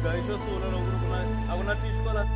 xigayi xo sungula loko a ku na tixo kwala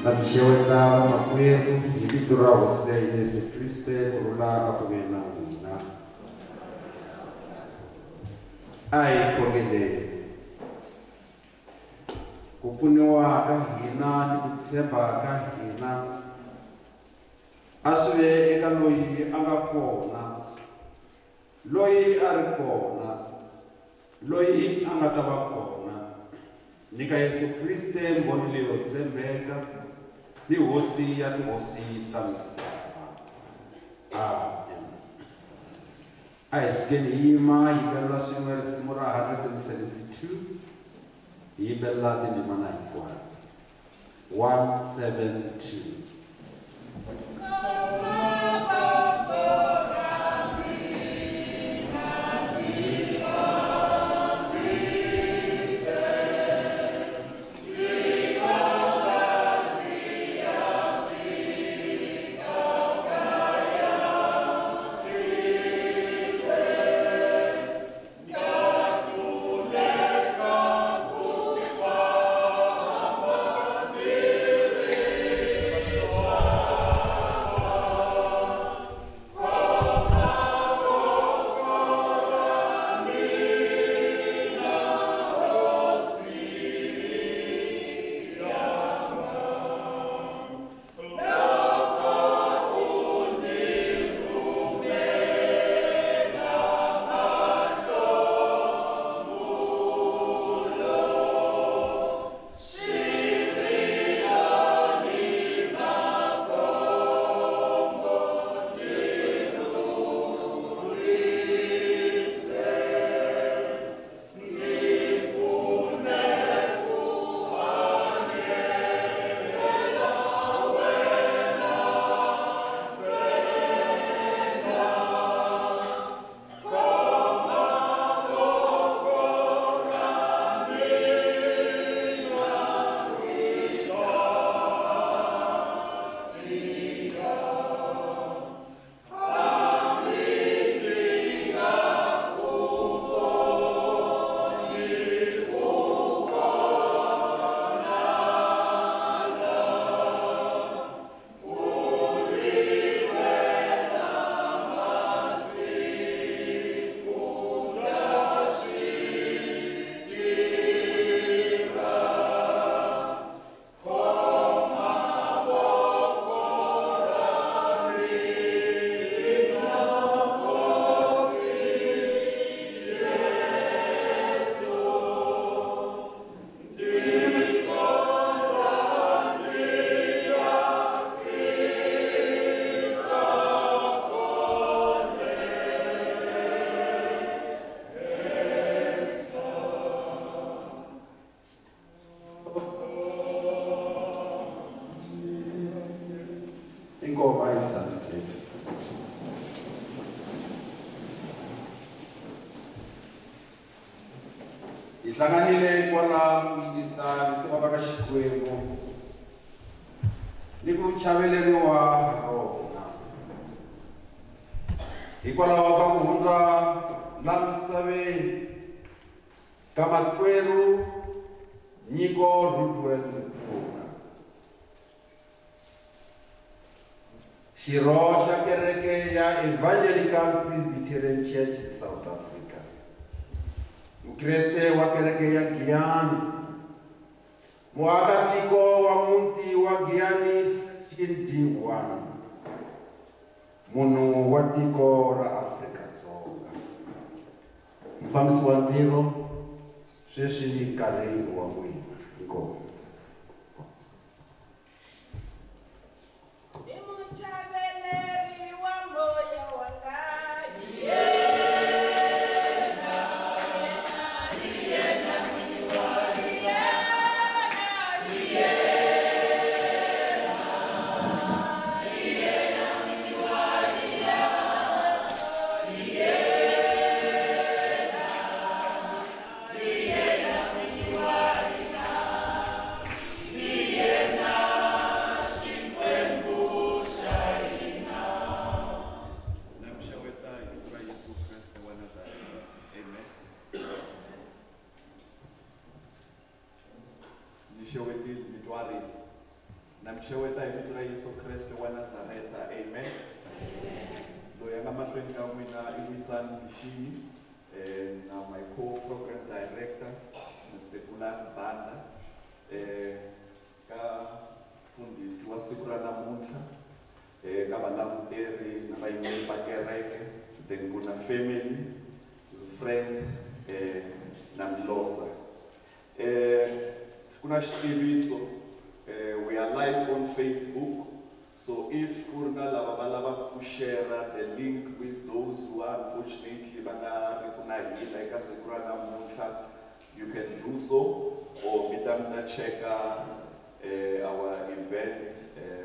Nabisheweta makwetu ibitura wose Yesu Kriste kurula akubena Nkuna. Ai kogele kupuniwa kahina ni kusemba kahina aswe eka loyi angakona loyi arikona loyi angatabakona nika Yesu Kriste mbonile yotsembeka ni hosi ya hosi tamisaba. Amen. Aiskeni ima ibella simwer simura 172 ibella di mana ikwa 172. Hlanganile kwala kuinisa nitobaka xikwembu ni ku chaveleriwa rona hikwalaho ka ku hundza la misaveni ka makwerhu Nyiko Rudewell Nkuna xirho xa kereke ya Evangelical Presbyterian Church in South Africa. Kriste wa kereke ya Giyani muakatiko wa munti wa Giyani 21 munhu wa tiko ra Afrika-Dzonga. Mufambisi wa ntirho sweswi ni nkarhi wa n'wina. Inkomu. namxeweta hi vito ra Yesu Kreste wa Nazareta, amen. Loyi a nga mahlweni ka n'wina i Wisani Mshini, na my co-program director, Mr. Nkuna Banda, ka fundisi wa siku ra namuntlha, ka valanguteri na vayimeli va kereke, the Nkuna family, friends, na Mlosa. Kuna xitiviso, we are live on Facebook, so if kuna lava to share the link with those who are unfortunately like you can do so, or vitamina check our event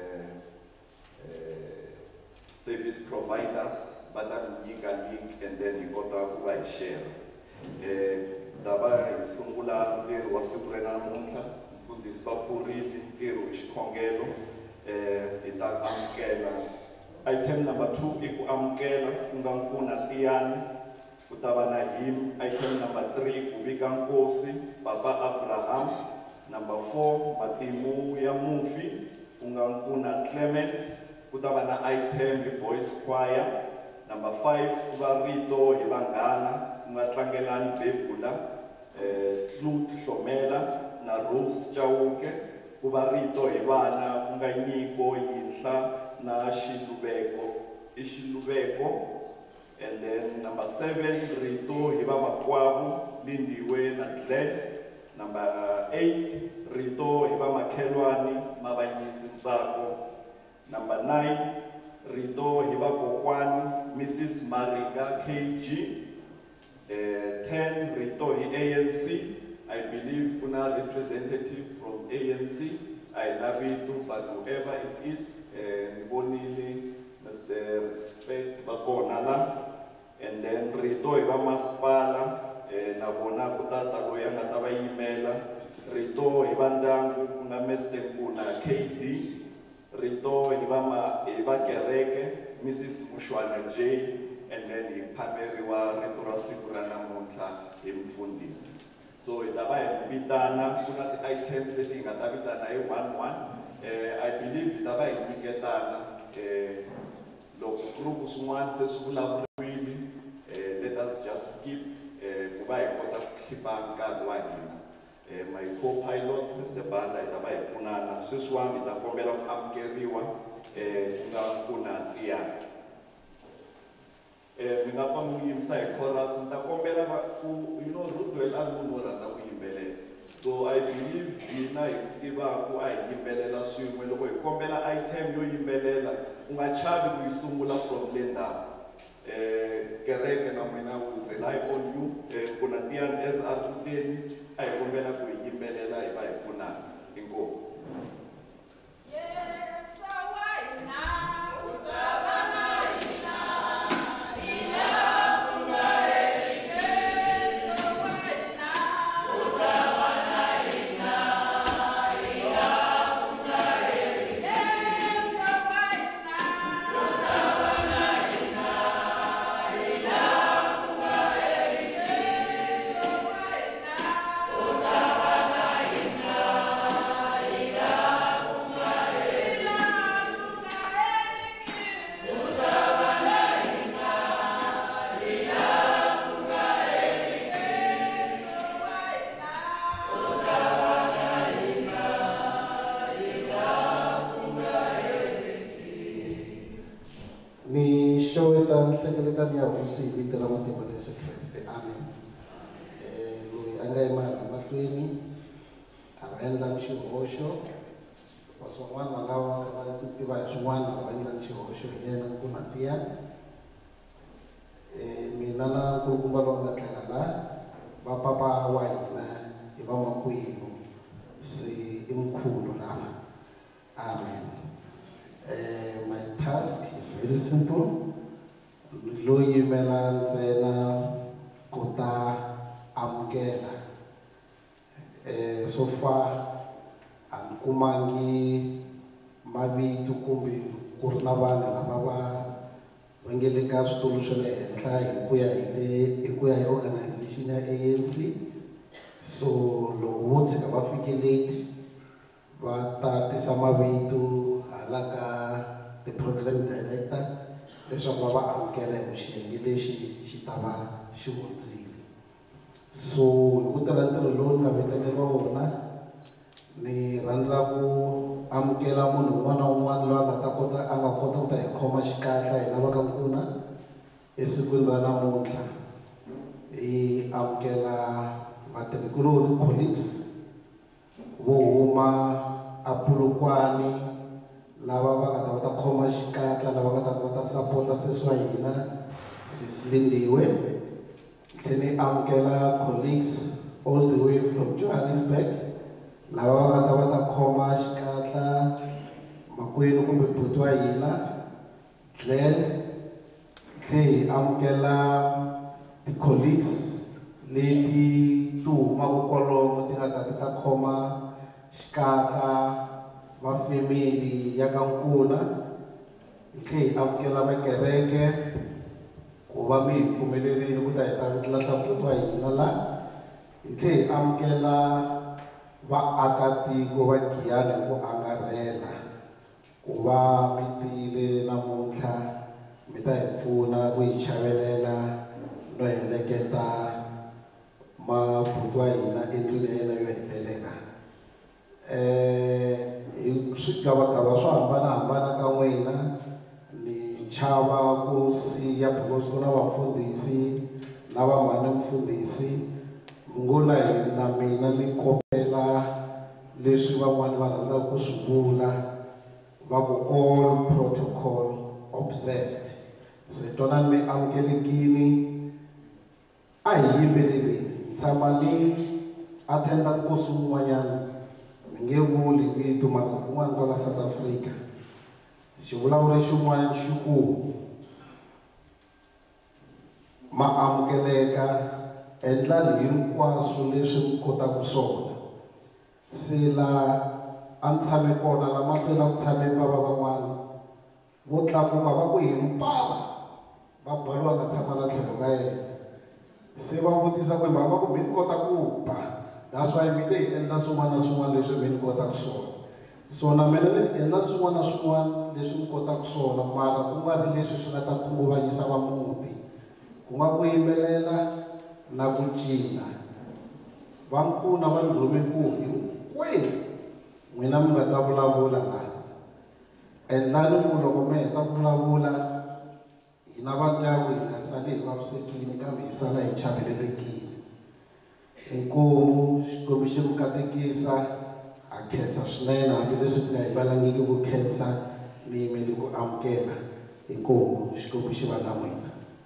service providers, but you can link and then you got to share. Daba sungula ntirho wa siku ra namuntlha, mfundhisi va pfurile ntirho hi xikhongelo, hi ta amukela. Item number 2 i ku amukela ku nga Nkuna Giyani, ku ta va na hymn. Item number 3 ku vika nkosi Papa Abraham. Number 4 matimu ya mufi ku nga Nkuna Clement, ku ta va na item hi boys choir. Number 5 ku va rito hi vanghana nga tlangelani bevula, flute hlomela na Rose Chauke, ku va rito hi vana ku nga Nyiko, Yinhla na Xiluveko. And then number 7 rito hi va Makwavu, Lindiwe na Glenn. Number 8 rito hi va Makhelwani, Mavanyisi Ntsako. Number 9 rito hi va kokwani, Mrs. Mariga KG. 10 rito hi ANC. I believe kuna representative from ANC. I love it too, but whoever it is, Bonili, Mr. Respect Bakonala. And then rito hi va Masipala, na bona kutata loyi a nga ta va yimela. Rito hi va ndyangu ku nga Mr. Nkuna KD. Rito hi va kereke, Mrs. Mushwana J. And then hi phameriwa rito ra siku ra namuntlha hi mfundhisi. So hi ta va hi vitana, ku na ti-items leti hi nga ta vitana hi 1-1. I believe hi ta va hi nyiketana loko ku ri ku swin'wana se swi vulavuriwile, let us just skip ku va hi kota ku khipa nkarhi wa hina. My co-pilot Mr. Banda hi ta va hi pfunana sweswiwani hi ta kombela ku amukeriwa ku nga Nkuna Giyani. Mi nga fa mi yimisa hi chorus, ni ta kombela ku Rudewell a ri munhu wo rhandza ku yimbelela, so I believe hina hi tivaku a hi yimbelela swin'we. Loko hi kombela item yo yimbelela u nga chavi ku yi sungula from le ndzhaku. Kereke na n'wina we rely on you. Nkuna Giyani as a ri kuteni a hi kombela ku hi yimbelela hi va hi pfunana. Inkomu. Sekretari ya Hosi vito ra matimba Yesu Kreste, amen. Loyi a nga yimaka mahlweni a va endlanga xihoxo, swin'wana lava va tiva hi swin'wana va endlanga xihoxo hi yena Nkuna Giyani. Mina na nkulukumba lowu nga tlhela la va papa wa hina hi va makwenu, se i mkhulu lava, amen. My task is very simple. Loyi yimela ntsena ku ta amukela. So far a ni kumangi mavito kumbe ku ri na vanhu lava va nge le ka switulu swa le henhla hi ku ya hi organization ya ANC. So loko vo tshika va fike late va ta tisa mavito hala ka ti-program director leswaku va va amukela hi xiyenge lexi xi ta va xi hundzile. So hi ku tala ntirho lowu ni nga vitaneriwa wona, ni rhandza ku amukela munhu un'wana na un'wana loyi a nga kota ku ta hi khoma xikatla hi lava ka Nkuna esikwini ra namuntlha. Hi amukela vatirhikuloni colleagues vo huma a Polokwane lava va nga ta va ta khoma xikatla, lava nga ta va ta sapota sesi wa hina Sisi Lindiwe. Tlhela ni amukela colleagues all the way from Johannesburg lava va nga ta va ta khoma xikatla makwenu kumbe buti wa hina Glenn. Tlhela hi amukela ti-colleagues leti ti humaka kwalomu ti nga ta ti ta khoma xikatla va family ya ka Nkuna. Hi tlhela hi amukela vakereke ku va mi hi pfumelerile ku ta hi ta lahla buti wa hina la. Hi tlhela hi amukela vaakatiko va Giyani ku angarhela ku va mi tile namuntlha mi ta hi pfuna ku hi chavelela no heleketa mabuti wa hina endlwini ya yena yo hetelela. Hi swigavagava swo hambanahambana ka n'wina ni chava ku siya because ku na vafundhisi na vamhani mfundhisi. Ngula na mina ni kopela leswi van'wani va rhandzaka ku swi vula va ku all protocol observed. Se twanani mi amukelekini, a hi yimbeleleni, tshama ni attenda nkosi wun'wanyana mi nge vuli vito mara kun'wana kwala South Africa xivulavuri xin'wana xi ku ma amukeleka, endlani hinkwaswo leswi mi kotaka swona. Se la a ni tshame kona la mahlweni ku tshame bava van'wana vo tlakuka va ku hi mpala va baliwa nga tshama la tlhelo ka yena. Se va vutisa ku va ku mi ni kota ku ba, that's why mi te hi endla swin'wana na swin'wana leswi mi ni kotaka swona. So na mina ni endla swin'wana na swin'wana leswi mi kotaka swona, mara ku nga ri leswi swi nga ta khunguvanyisa va muti, ku nga ku yimbelela na ku cina. Va Nkuna va ni rhume ku hinkwenu n'wina mi nga ta vulavula la. Endlani ku loko mi heta ku vulavula hina va ndyangu hi nga sali hi vavisekile kambe hi sala hi chavelelekile. Inkomu Xikwembu xi mi katekisa, ha khensa swinene hambileswi ku nga hi valangiki ku khensa mi yimeli ku amukela. Inkomu Xikwembu xi va na n'wina.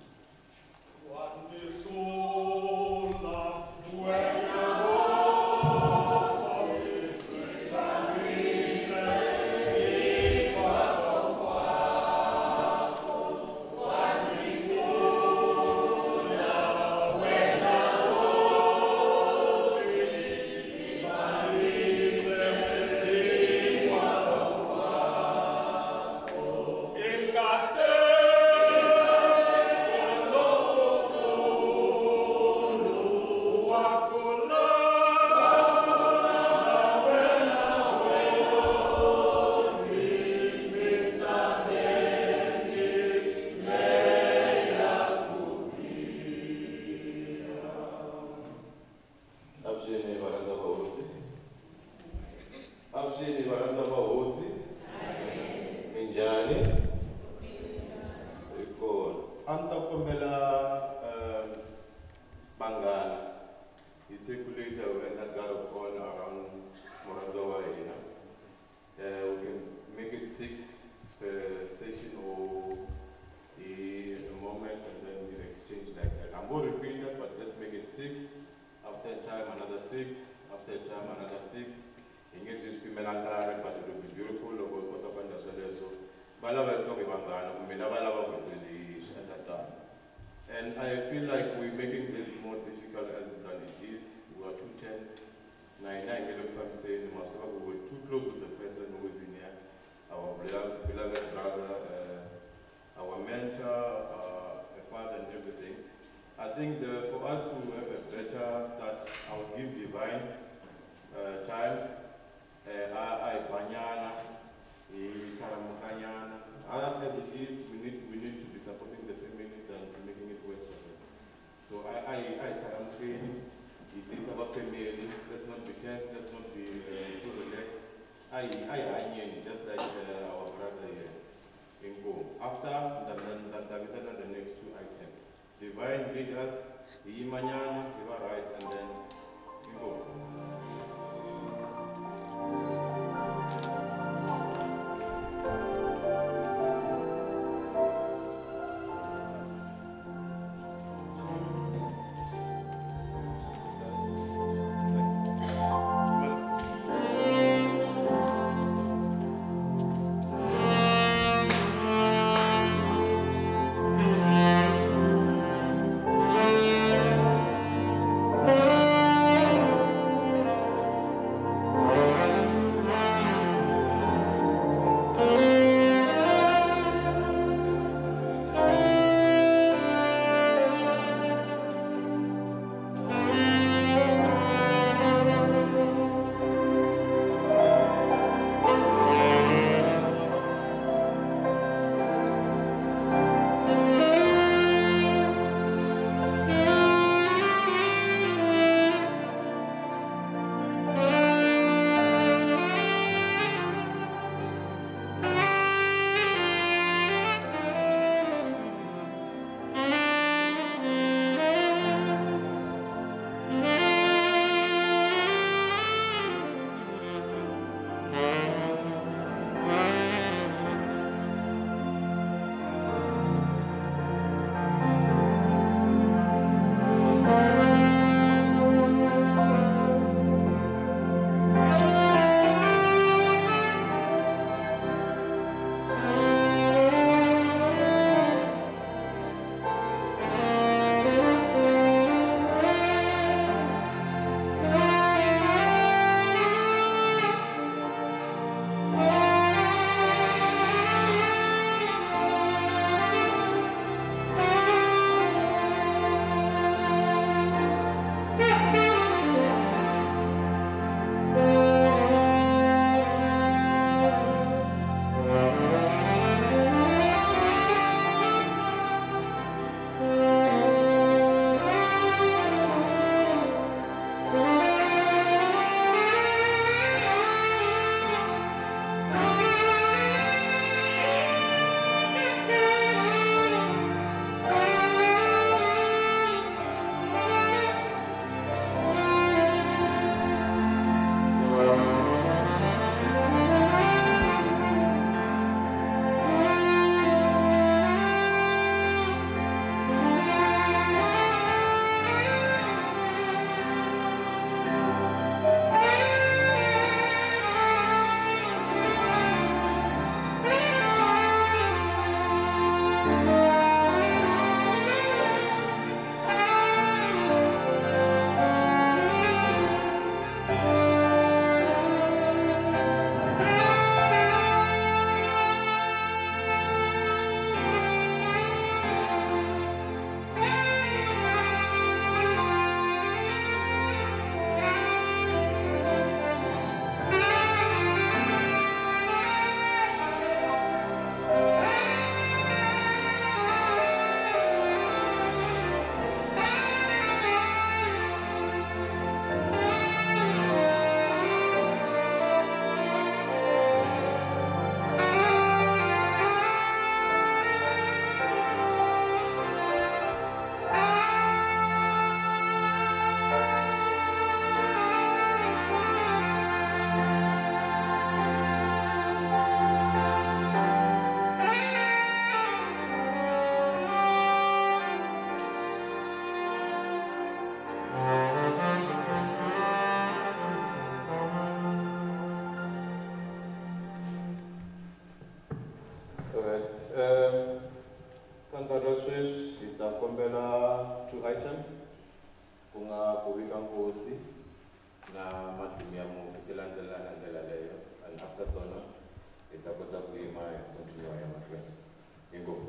And I feel like we're making this more difficult than it is. We are too tense. I'm saying we were too close to the person who is in here, our beloved brother, our mentor, a father and everything. I think for us to have a better start, I would give divine time As it is, we need to be supporting the families and to making it worse for them. So it is our family. Let's not be tense. Let's not be too relaxed. Just like our brother here. Nkuna. After the next two items, divine leaders, Imanyana, you are right, and then Nkuna. Two items, kunga kubika nkosi na madumi ya Mungu ilandela leyo, and after tona itakota kuima continue ya makwenu. Ingo.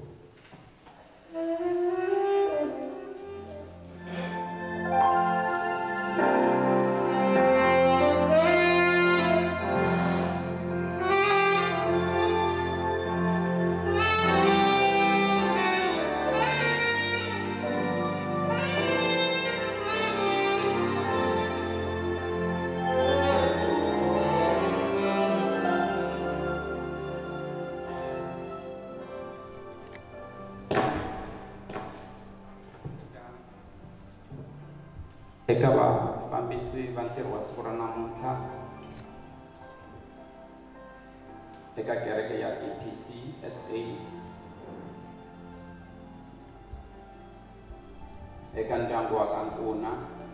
eka vafambisi va ntirho wa siku ra namuntlha eka kereke ya APC SA eka ndyangu wa ka Nkuna,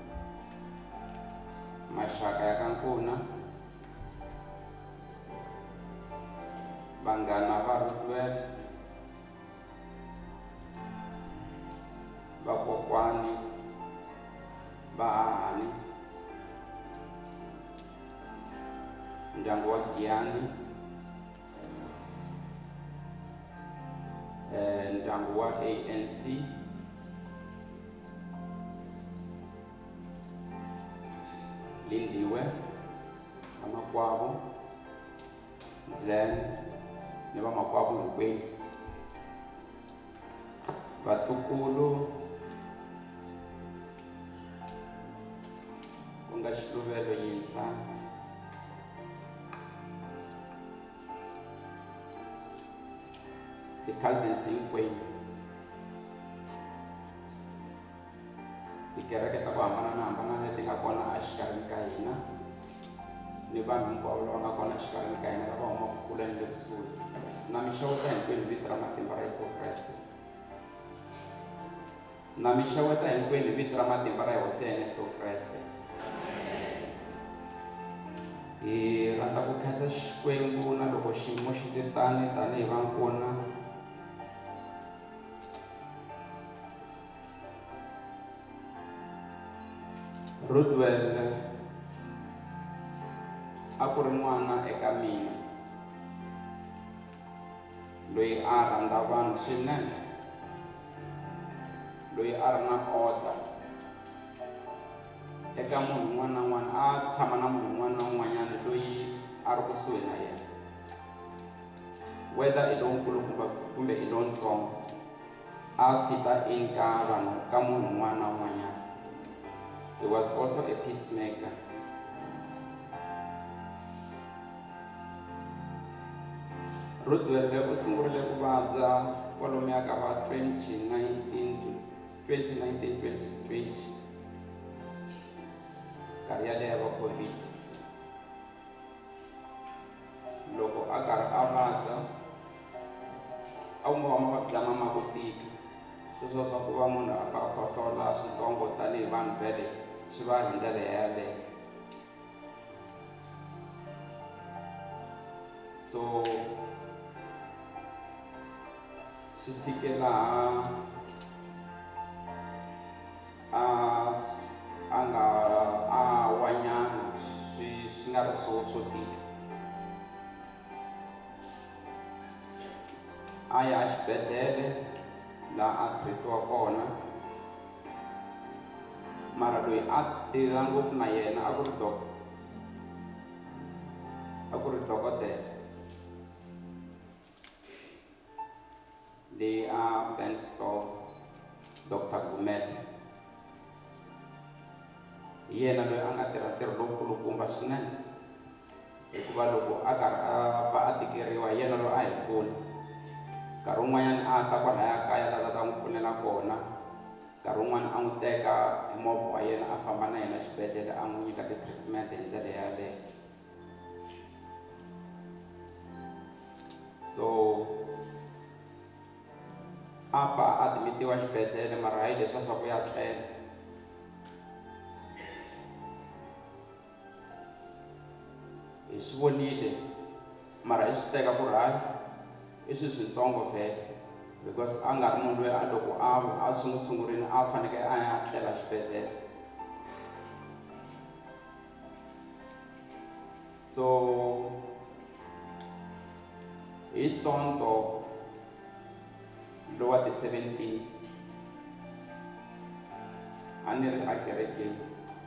maxaka ya ka Nkuna, vanghana va Rudewell, vakokwani, vahahani, ndyangu wa Giyani, ndyangu wa ANC, lindiwe vamakwavo, then ni vamakwavo hinkwenu, vatukulu ku nga Xiluvelo Yinhla, ti-cousins hinkwenu, tikereke ta ku hambanahambana leti nga kona exikarhi ka hina ni vanhu hinkwavo lava nga kona exikarhi ka hina lava humaka kule ni le kusuhi, na mixeweta hinkwenu vito ra matimba ra Yesu Kreste, na mixeweta hinkwenu vito ra matimba ra Hosi ya hina Yesu Kreste. Hi rhandza ku khensa Xikwembu na loko xiyimo xi te tanihi va Nkuna Rudewell a ku ri n'wana eka mina loyi a rhandza vanhu swinene, loyi a ri na order eka munhu un'wana na un'wana, a tshama na munhu un'wana na un'wanyana loyi a ri kusuhi na yena, whether i lonkulu kumbe i lontsongo, a fita in ka vanhu ka munhu un'wana na un'wanyana. He was also a peacemaker. Rudewell u sungurile ku vabya kwalomuya ka va 2019-2020 nkarhi yaleyo va COVID. Loko a karhi a vabya a ku nga va mavabyi lama ma ku tika, sweswo swa ku va munhu a kha a khohlola switsongo tanihi vanhu vele swi va hi ndlela yaleyo. So swi fike laha a wanyana swi nga ri swo tika, a ya exibedhlele laha a treatiwa kona, mara loyi a tirha ngopfu na yena a ku ri dokodela leyi a Benstore Dr. Gumede, hi yena loyi a nga tirha ntirho lowukulukumba swinene, hikuva loko a karhi a va a tikeriwa hi yena loyi a hi pfuna. Nkarhi wun'wanyana a ta kwalaya kaya la ta n'wi pfunela kona, nkarhi wun'wana a n'wi teka hi movha wa yena a famba na yena xibedhlele a n'wi nyika ti-treatment hi ndlela yaleyo. So a pfa a admitiwa xibedhlele, mara hi leswiya swa ku ya tlela. Hi swi vonile mara hi swi teka ku ri hayi i swilo switsongo vhele, because a nga ri munhu loyi a loko a sungurile a fanekele a ya tlela xibedhlele. So hi Sonto lowa ti-17 a ni ri a kerekeni,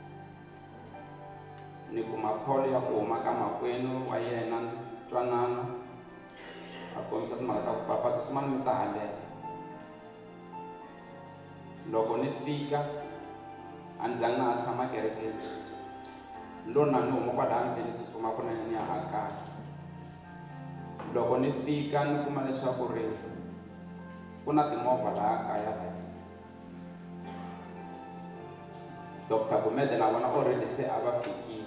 ni kuma call ya ku huma ka makwenu wa yena Ntwanano, a kombisa timhaka ta ku papa tisumani mi ta halela. Loko ni fika a ni zangi na ha tshama kerekeni, lona ni huma kwalaya ni tsutsuma kunene ni ya a kaya. Loko ni fika ni kuma leswaku ri ku na timovha laha kaya, Dr. Gumede na vona already se a va fikile.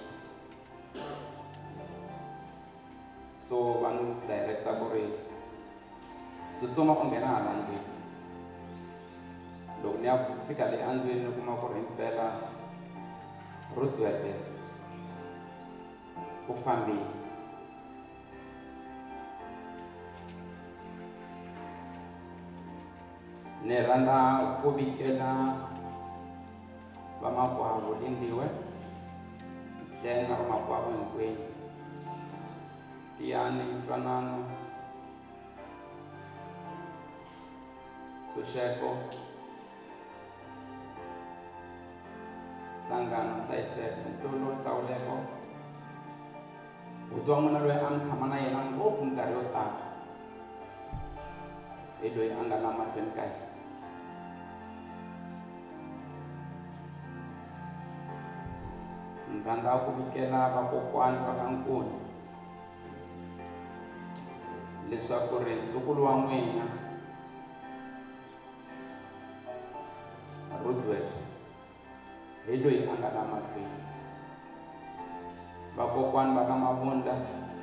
So va n'wi director ku ri tsutsuma u nghena hala ndlwini. Loko ni ya fika le andlwini ni kuma ku ri impela Rudewell u fambile. Ni rhandza ku vikela vamakwavo Lindiwe, then na vamakwavo hinkwenu, Giyani, Ntwanano, Sosheko, Sangano, Sayisele, Ntolo, Sawuleko, buti wa n'wina loyi a mi tshama na yena ngopfu minkarhi yo tala hi loyi a nga la mahlweni ka hina. Ni rhandza ku vikela vakokwani va ka Nkuna leswaku ri ntukulu wa n'wina Rudewell hi loyi a nga la mahlweni. Vakokwani va ka Mabunda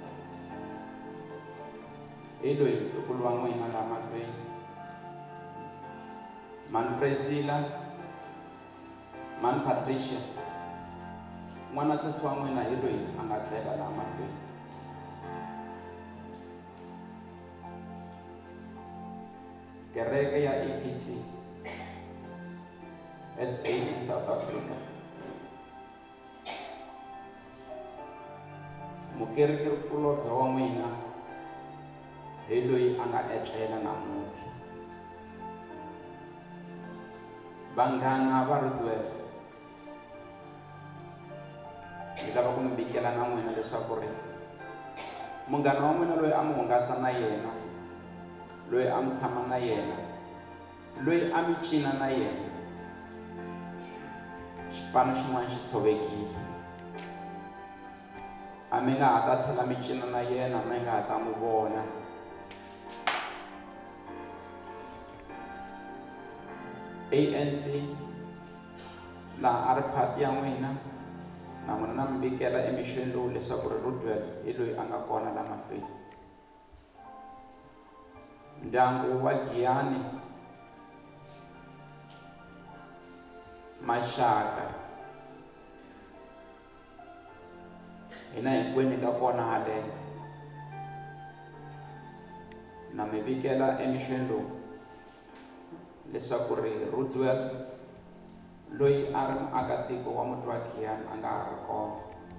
hi loyi ntukulu wa n'wina la mahlweni. Mani Priscilla, Mani Patricia, n'wana sesi wa n'wina hi loyi a nga tlela la mahlweni. Kereke ya APC SA in South Africa, mukerekerkulobye wa n'wina hi loyi a nga etlela namuntlha. Vanghana va Rudewell, ni lava ku mi vikela na n'wina leswaku ri munghana wa n'wina loyi a mi hungasa na yena, loyi a mi tshama na yena, loyi a mi cina na yena, xipano xin'wana xi tshovekile. A mi nga ha ta tlhela mi cina na yena, mi nga ha ta mu vona. ANC laha a ri phati ya n'wina na n'wina na mi vikela emixweni lowu leswaku ri Rudewell hi loyi a nga kona la mahlweni. Ndyangu wa Giyani, maxaka, hina hinkwenu ka kona haleno, na mi vikela emixweni lowu leswaku ri Rudewell loyi a ri muakatiko wa muti wa Giyani a nga ha ri kona.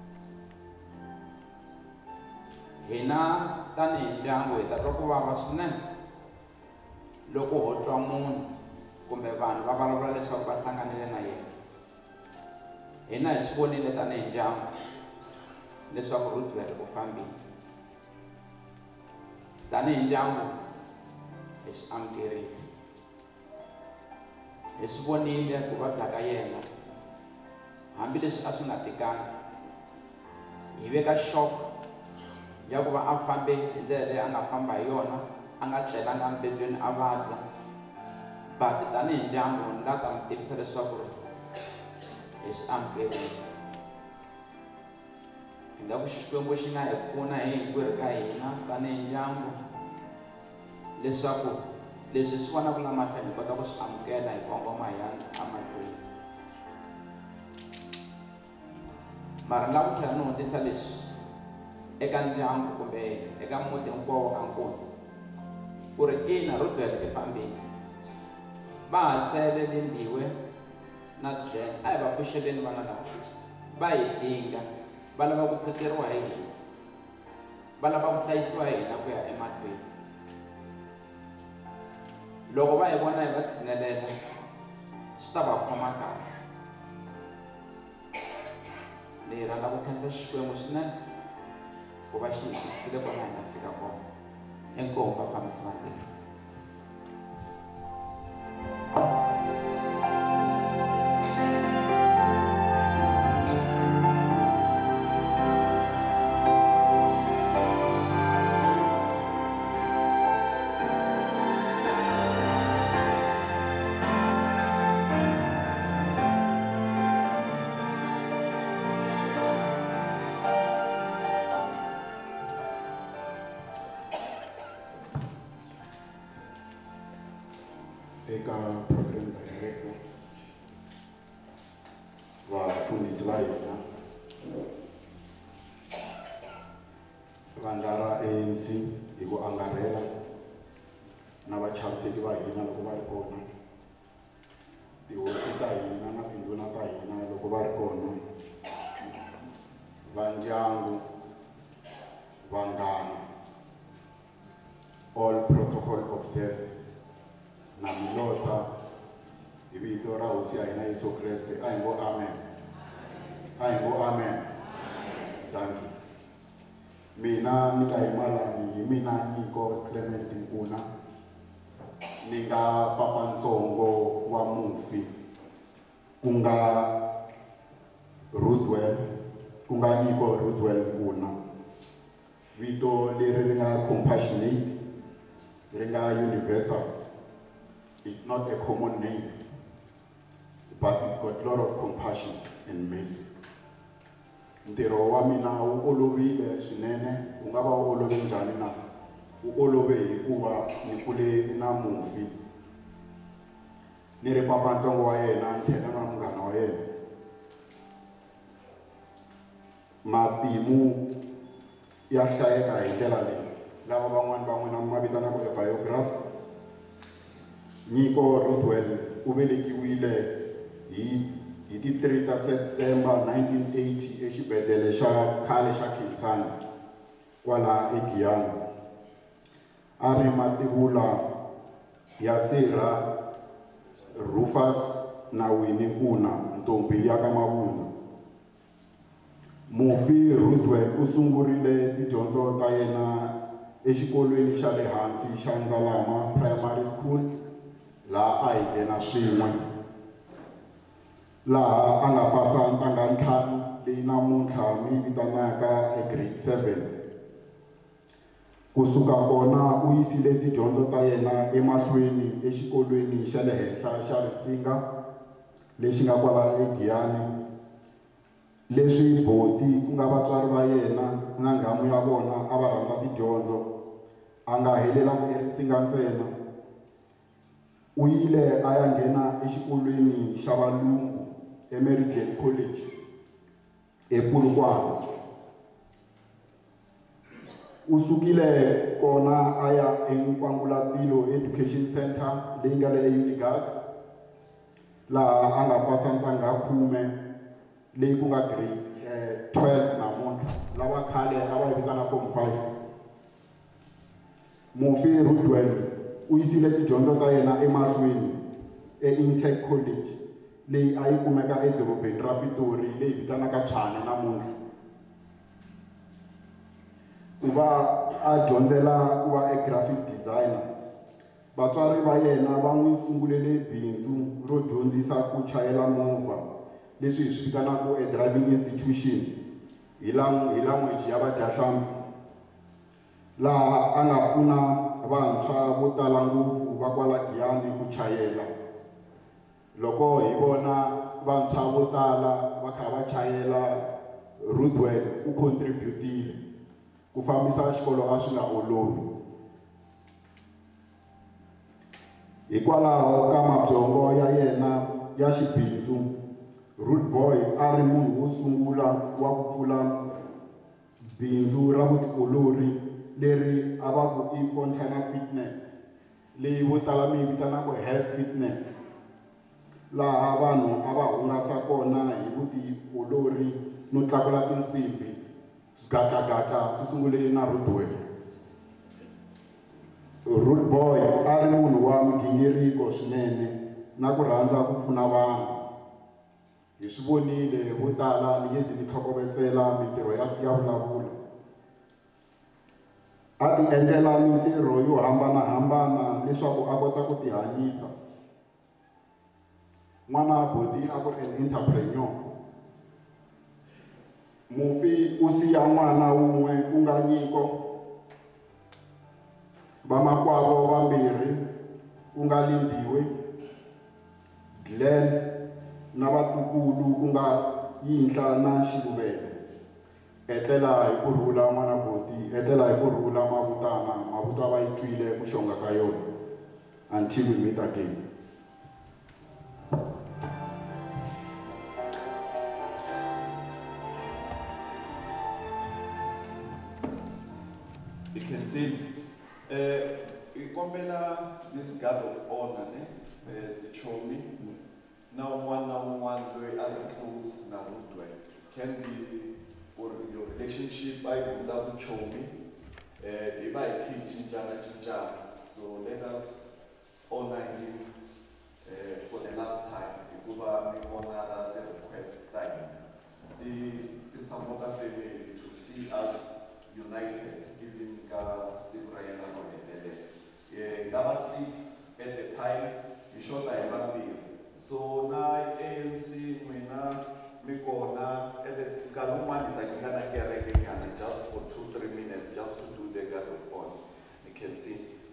Hina tanihi ndyangu hi ta twa ku vava swinene loko ho twa munhu kumbe vanhu va vulavula leswaku va hlanganile na yena. Hina hi swi vonile tanihi ndyangu leswaku Rudewell u fambile. Tanihi ndyangu hi swi amukerile, hi swi vonile ku vabya ka yena, hambileswi a swi nga tikanga. Hi ve ka shock ya ku va a fambe hi ndlela leyi a nga famba hi yona, a nga tlelanga embedweni a vabya. But tanihi ndyangu ni nga ta mi tivisa leswaku hi swi amukerile. Hi nga ku Xikwembu xi nga hi pfuna hi hinkwerhu ka hina tanihi ndyangu leswaku leswi hi swi vonaka la mahlweni hi kota ku swi amukela hi kongoma hi ya emahlweni. Mara ni lava ku tlhela ni hundzisa leswi eka ndyangu kumbe eka muti hinkwawo ka Nkuna ku ri ina Rudewell i fambile. Va ha sele Lindiwe na Giyani, a hi va pfuxeleni vana lava, va hi dinga, va lava ku pfuxeriwa hi hina, va lava ku hlayisiwa hi hina ku ya emahlweni. Loko va hi vona hi va tshinelela swi ta va khoma kahle. Ni rhandza ku khensa Xikwembu swinene ku va xi hi tisile kona hi nga fika kona. Inkomu vafambisi va tiko. program director, vafundhisi va hina, vandla ra ANC hi ku angarhela na vachaviseki va hina loko va ri kona, tihosi ta hina na tindhuna ta hina loko va ri kona, va ndyangu, vanghana, all protocol observed, na milosa hi vito ra hosi ya hina Yesu Kreste. A hi ngo amen. A hi ngo amen. Thank you. Mina ni nga hi malani, hi mina Nyiko Nkuna, ni nga papantsongo wa mufi ku nga Rudewell, ku nga Nyiko Rudewell Nkuna. Vito leri ri nga compassionate, ri nga universal. It's not a common name, but it's got a lot of compassion and mercy. Ntirho wa mina wu olovile swinene, wu nga va wu olove njhani na? Wu olove hikuva ni kule na mufi, ni ri papantsongo wa yena, ni tlhela na munghana wa yena. Matimu ya hlayeka hi ndlela leyi, lava van'wani va n'wina ma vitanaka biography. Nyiko Rudewell u velekiwile hi ti 3 ta September 1980 exibedhlele xa khale xa Khinsani kwala eGiyani. A ri mativula ya Sirha Rufus na Winnie Nkuna, ntombi ya ka Mavunda. Mufi Rudewell u sungurile tidyondzo ta yena exikolweni xa le hansi xa Ndzalama Primary School, laha a hi nghena swin'we, laha a nga pasa ntanga ntlhanu leyi namuntlha mi vitanaka grade 7. Kusuka kona u yisile tidyondzo ta yena emahlweni exikolweni xa le henhla xa Risinga lexi nga kwala eGiyani, leswi boti ku nga vatswari va yena na nghamu ya vona a va rhandza tidyondzo. A nga helelanga eRisinga ntsena, u yile a ya nghena exikolweni xa valungu eMeridien College ePolokwane. U sukile kona a ya eNkwangulatilo Education Center leyi nga le eUnigas, laha a nga pasa ntanga 10 leyi ku nga grade 12 namuntlha, lava khale a va yi vitana form 5. Mufi Rudewell u yisile tidyondzo ta yena emahlweni eIntech College leyi a yi kumeka edorobeni ra Pitori leyi vitanaka Tshwane namuntlha. Ku va a dyondzela ku va graphic designer, vatswari va yena va n'wi sungulele bindzu ro dyondzisa ku chayela movha, leswi hi swi vitanaka driving institution hi language ya vadyahlampfi, laha a nga pfuna vantshwa vo tala ngopfu va kwala Giyani ku chayela. Loko hi vona vantshwa vo tala va kha va chayela, Rudewell u contributile ku fambisa xikolo a swi nga olovi. Hikwalaho ka mabyongo ya yena ya xibindzu, Rudeboy a ri munhu wo sungula wa ku pfula bindzu ra vutiolori leri a va ku i Fontana Fitness, leyi vo tala mi vitanaka health fitness, laha vanhu a va hungasa kona hi vutiolori no tlakula tinsimbi. Gatagata swi sungule na Rudewell. Rudeboy a ri munhu wa migingiriko swinene na ku rhandza ku pfuna vanhu. Hi swi vonile vo tala ni nge zi ni tlhokovetsela mintirho ya vulavula. A ti endlela mintirho yo hambanahambana leswaku a kota ku ti hanyisa. N'wana boti a ku ri entrepreneur. Mufi u siya n'wana wun'we ku nga Nyiko, vamakwavo vambirhi ku nga Lindiwe, Glenn na vatukulu ku nga Yinhla na Xiluvela. Etlela hi kurhula n'wana boti, etlela hi kurhula mavutana, mavuto va yi twile ku xonga ka yona. Until we meet again. See, this guard of honor, the Chomi, now one way other close now can be for your relationship by Gunda Chomi, by Kijinjana. So let us honor him for the last time. We honor the request time. The Samota family to see us united, even Zibrayana Honetele. Number 6 at the time, you showed I am so now ANC, Mikona, at the Galuma, just for 2-3 minutes, just to do the guard of honor. You can see.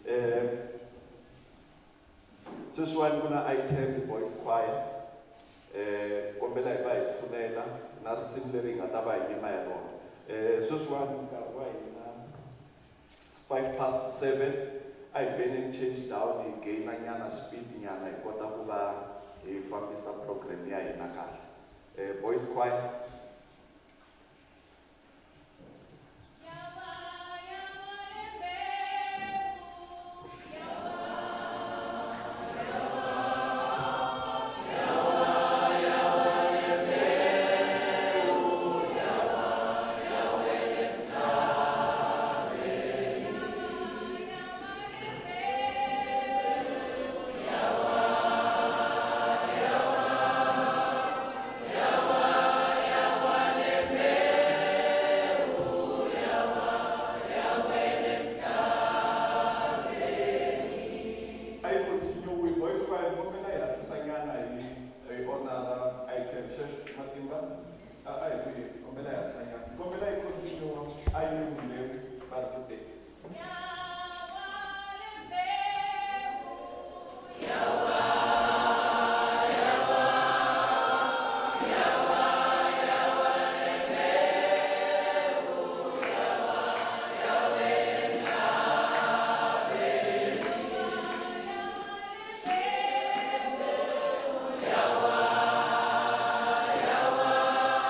So I'm gonna item the voice choir. Kombela iba itsunela, narisimleri ngataba yimayelo. So one 7:05. I've been in change down again, nanyana speed nyana ikota kuba ifambisa program ya hina kahle. Voice choir.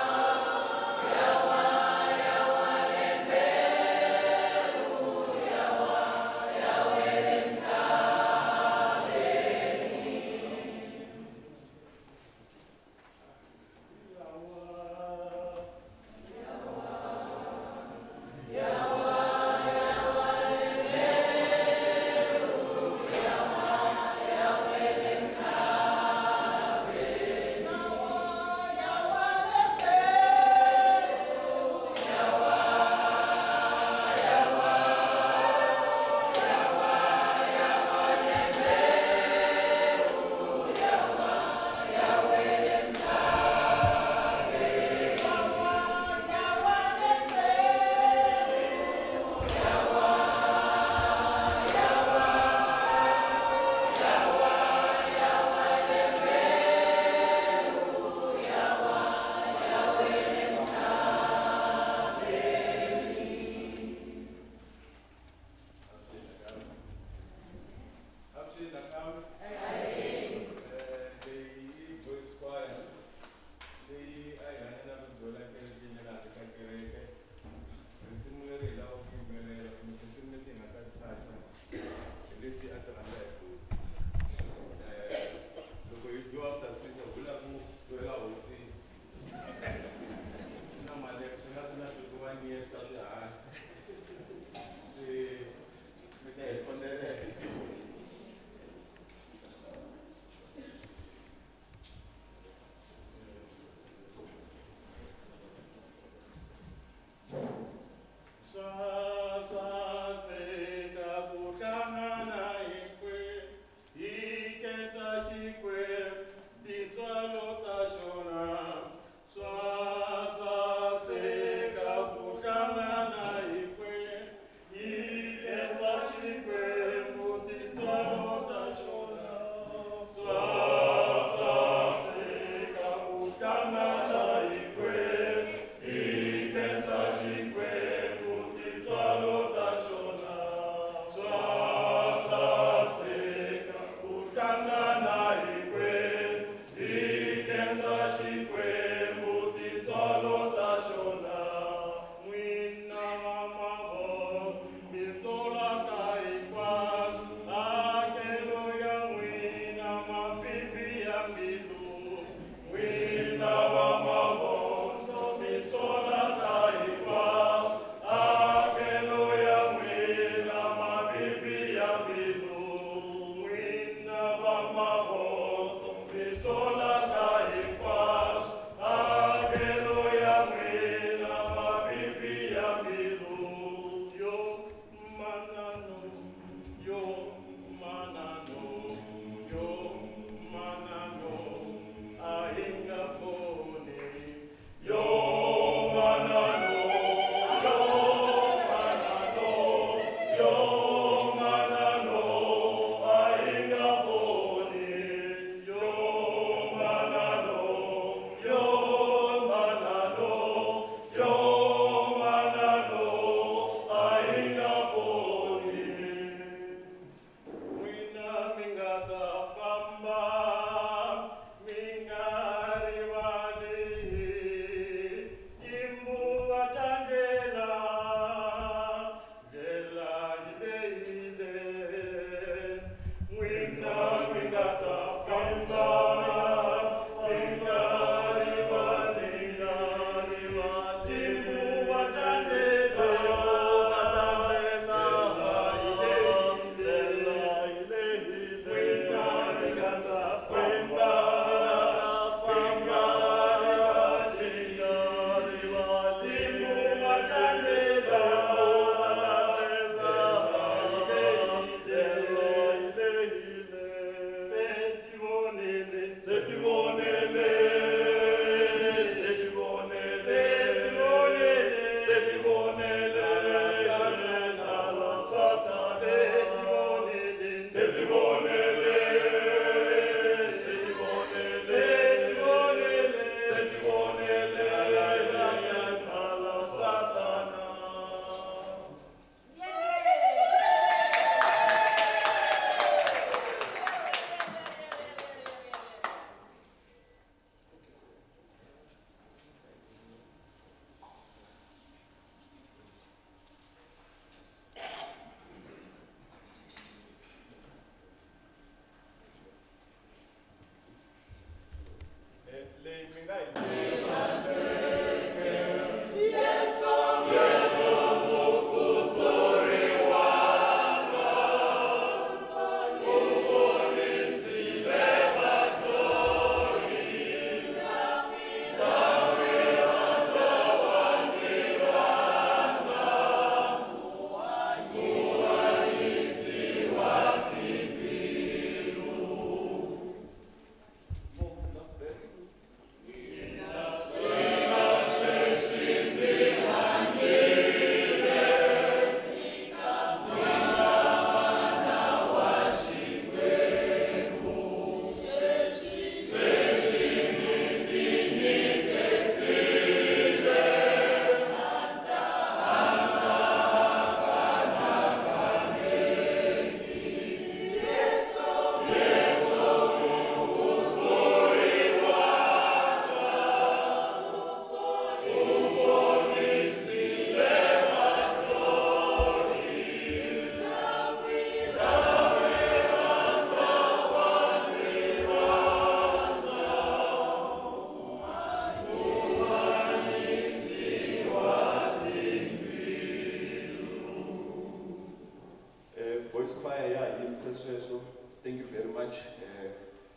Yeah.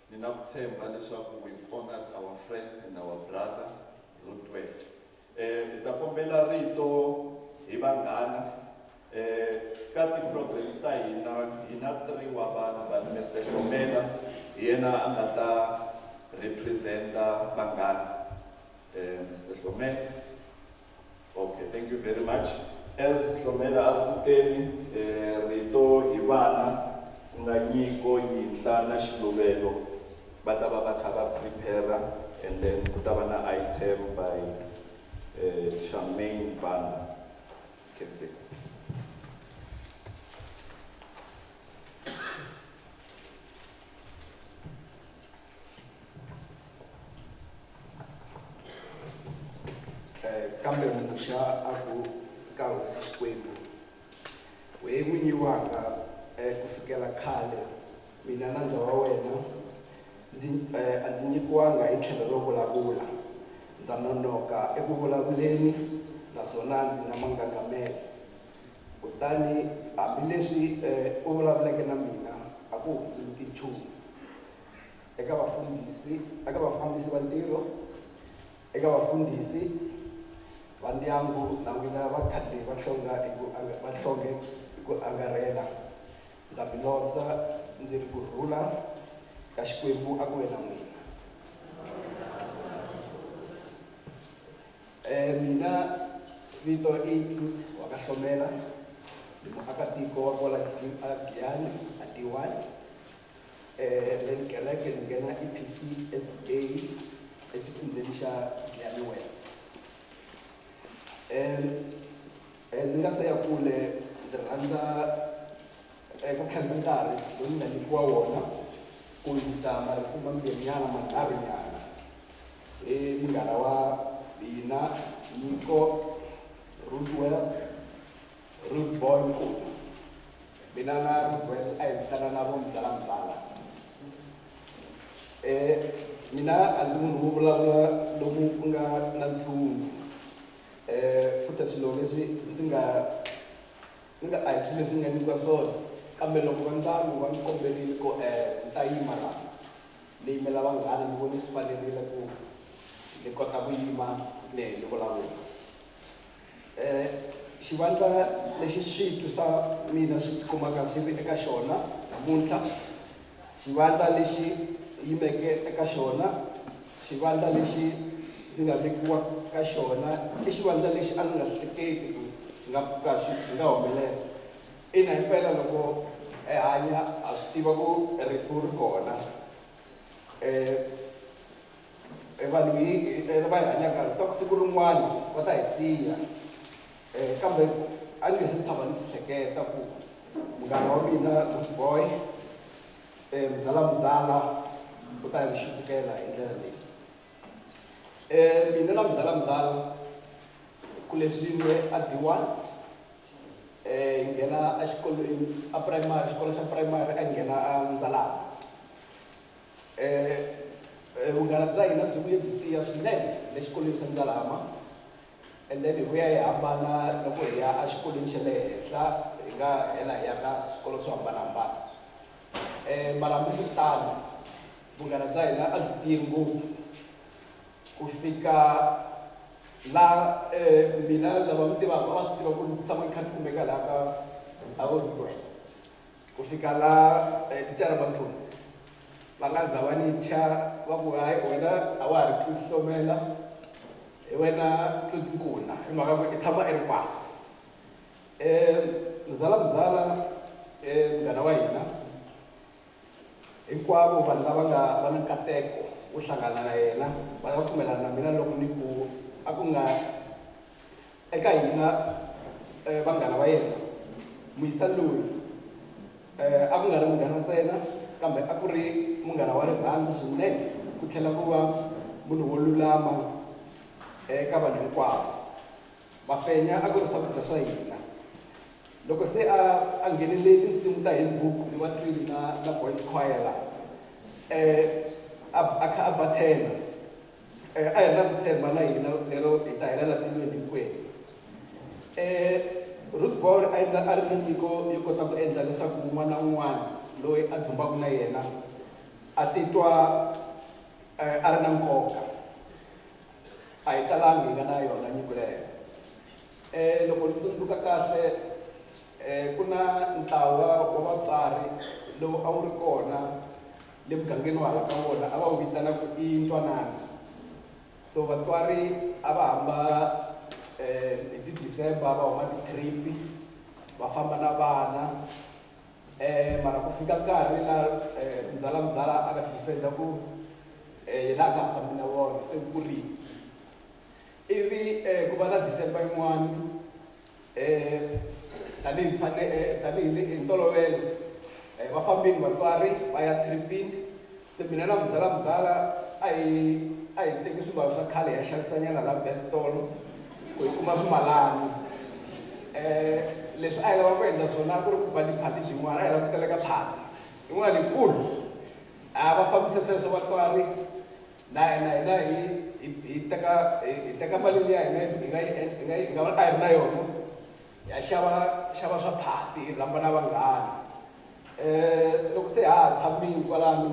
We've honored our friend and our brother, Rudewell. Nitakombela rito ibangana. Kati programs ta hina 3 wa vanhu, but Mr. Hlomela yena angata representa Bangana. Mr. Hlomela. Okay, thank you very much. As Hlomela akuteli rito ibana Nyiko Yinhla Shiluvelo bataba bakaba prepare, and then kutabana item by Charmaine Banda. Can see. Kambe musha aku kau sikwembu we mwinyi wanga kusukela khale mina nandza wa wena ndzi nyikiwanga tlhelo ro vulavula ndza nonoka eku vulavuleni naswona ndzi na mangangamelo kutani hambileswi u vulavuleke na mina a ku hundzuluki nchumu eka vafambisi va ntirho, eka vafundhisi va ndyangu na n'wina vakhandziyi va hlonge hi ku angarhela. Ndza mi losa ndzi ri kurhula ka Xikwembu a ku ve na n'wina. Mina vito i wa ka Hlomela, ni muakatiko wa kwala Giyani a T1. Then kereke ni nghena EPCSA esifundzeni xa Giyani West. Ndzi nga se ya kule ndzi rhandza ku khensa nkarhi lowu nga nyikiwa wona ku yisa maripfumba mbirhinyana manharhunyana munghana wa hina Nyiko, Rudewell, Nkuna. Mina na Rudewell a hi vitana na vo mzalamzala. Mina a ndzi munhu wo vulavula lomu ku nga na ntshungu. Futhi swilo leswi ndzi nga a hi swilo leswi nga nyikiwa swona, kambe loko va ndyangu va ni komberile ku ni ta yima laha ni yimela vanghana ni vone swi fanerile ku ni kota ku yima ni vulavula. Xivandla lexi swi twisa mina swi kumaka swi vi eka xona namuntlha, xivandla lexi yimeke eka xona, xivandla lexi ndzi nga vekiwa ka xona i xivandla lexi a ndzi nga hleketi ku swi nga humelela. Ina himpela loko hi hanya ha swi tiva ku rifu ri kona. Vanhu va hi hanyaka hi ta ku siku rin'wana va ta hi siya. Kambe a ni nge se tshama ni swi hleketa ku munghana wa mina boy mzalamzala u ta hi xupukela hi ndlela leyi. Mina na mzalamzala ku leswin'we a D1 hi nghena a xikolweni a primary, xikolo xa primary a nghena a Ndzalama. Vunghana bya hina byi vuye byi tiya swinene le xikolweni xa Ndzalama, and then hi vuya hi hambana loko hi ya a xikolweni xa le henhla hi nga hela hi ya ka swikolo swo hambanahambana. Mara hambiswiritano vunghana bya hina a byi tiye ngopfu ku fika la mina lava mi tivaka va swi tiva ku ni tshama ni kha ni kumeka laha ka Rudewell. Ku fika la tichara va ntlhontlhi va nga za va ni thya va ku hayi wena a wa ha ri Hlomela, hi wena Nkuna hi mhaka ku i tshama i ri kwala. Mzalamzala munghana wa hina hinkwavo vanhu lava va ni nkateko wo hlangana na yena va nga pfumelana na mina loko ni ku a ku nga eka hina vanghana va yena muyisa loyi a ku nga ri munghana ntsena, kambe a ku ri munghana wa rirhandzu swinene, ku tlhela ku va munhu wo lulama eka vanhu hinkwavo. Mafenya a ku ri swakudya swa hina. Loko se a nghenile tinsimu ta Hymnbook ni va twile na voice choir laha a kha a bathena a hi na ku tshemba na hina lero hi ta helela tilweni hinkwenu. Rudewell a ri na nyiko yo kota ku endla leswaku un'wana na un'wana loyi a dzumbaka na yena a titwa a ri na nkoka a hi talangi hi nga na yona nyiko leyo. Loko ni tsundzuka kahle ku na ntlawa wa vatswari lowu a wu ri kona le mugangeni wa hala ka wona a va wu vitana ku i ntwanano. So vatswari a va hamba hi ti-December va huma ti-trip va famba na vana mara ku fika nkarhi la mzala a nga decide ku yena a nga ha fambi na vona se ku kurile. Ivi ku va na December yin'wana tanihi hi ntolovelo va fambini vatswari va ya tripini. Se mina na mzala a hi teki swimbalo swa khale ya xavisanyana la bestolo ku hi kuma swimalani. Leswi a hi lava ku endla swona ku ri ku va tiphati xin'wana a hi lava ku tseleka phati yin'wana yikulu. Va fambise sweswo vatswari na hina hi teka mali liya hi nga va a hi ri na yona ya xava swa phati hi rhamba na vanghana. Loko se ha tshamile kwalano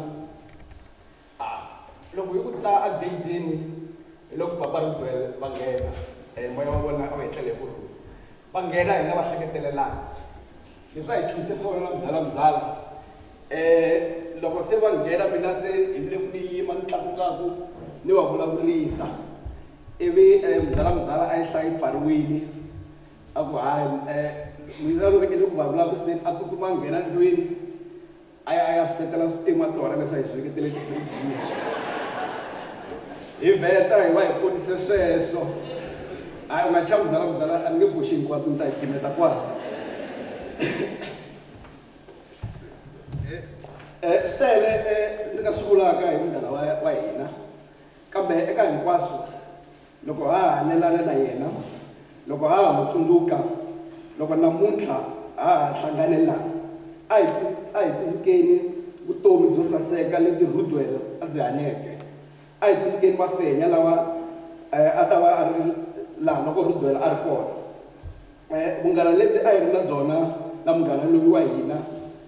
loko hi ku ta a gedini hi loko papa Rudewell va nghena moya wa vona a wu hetlele ku rhula va nghena hi nga va hleketelelanga. Leswi a hi chuhise swona na mzala loko se va nghena mina se hi vile ku ni yima ni tlakukaku ni va vulavurisa. Ivi mzala a yi hlaya yi pfariwile a ku hayi mina loko i le ku va vulavuriseni a tsutsuma nghena ndlwini a ya setela switimatora leswi a hi swi veketele tifirijini. Hi vheta hi va hi ponise sweswo. U nga chavi mzala a ni nge boxi hinkwato ni ta hi timeta kwala. Swi tele ndzi nga swi vulaka hi munghana wa hina kambe eka hinkwaswo loko ha hanelana na yena loko ha mu tsundzuka loko namuntlha ha hlanganela a hi tsundzukeni vutomi byo saseka lebyi Rudewell a byi hanyeke. A hi tsundzukeni mafenya lawa a ta va a ri laha loko Rudewell a ri kona. Vunghana lebyi a hi ri na byona na munghana loyi wa hina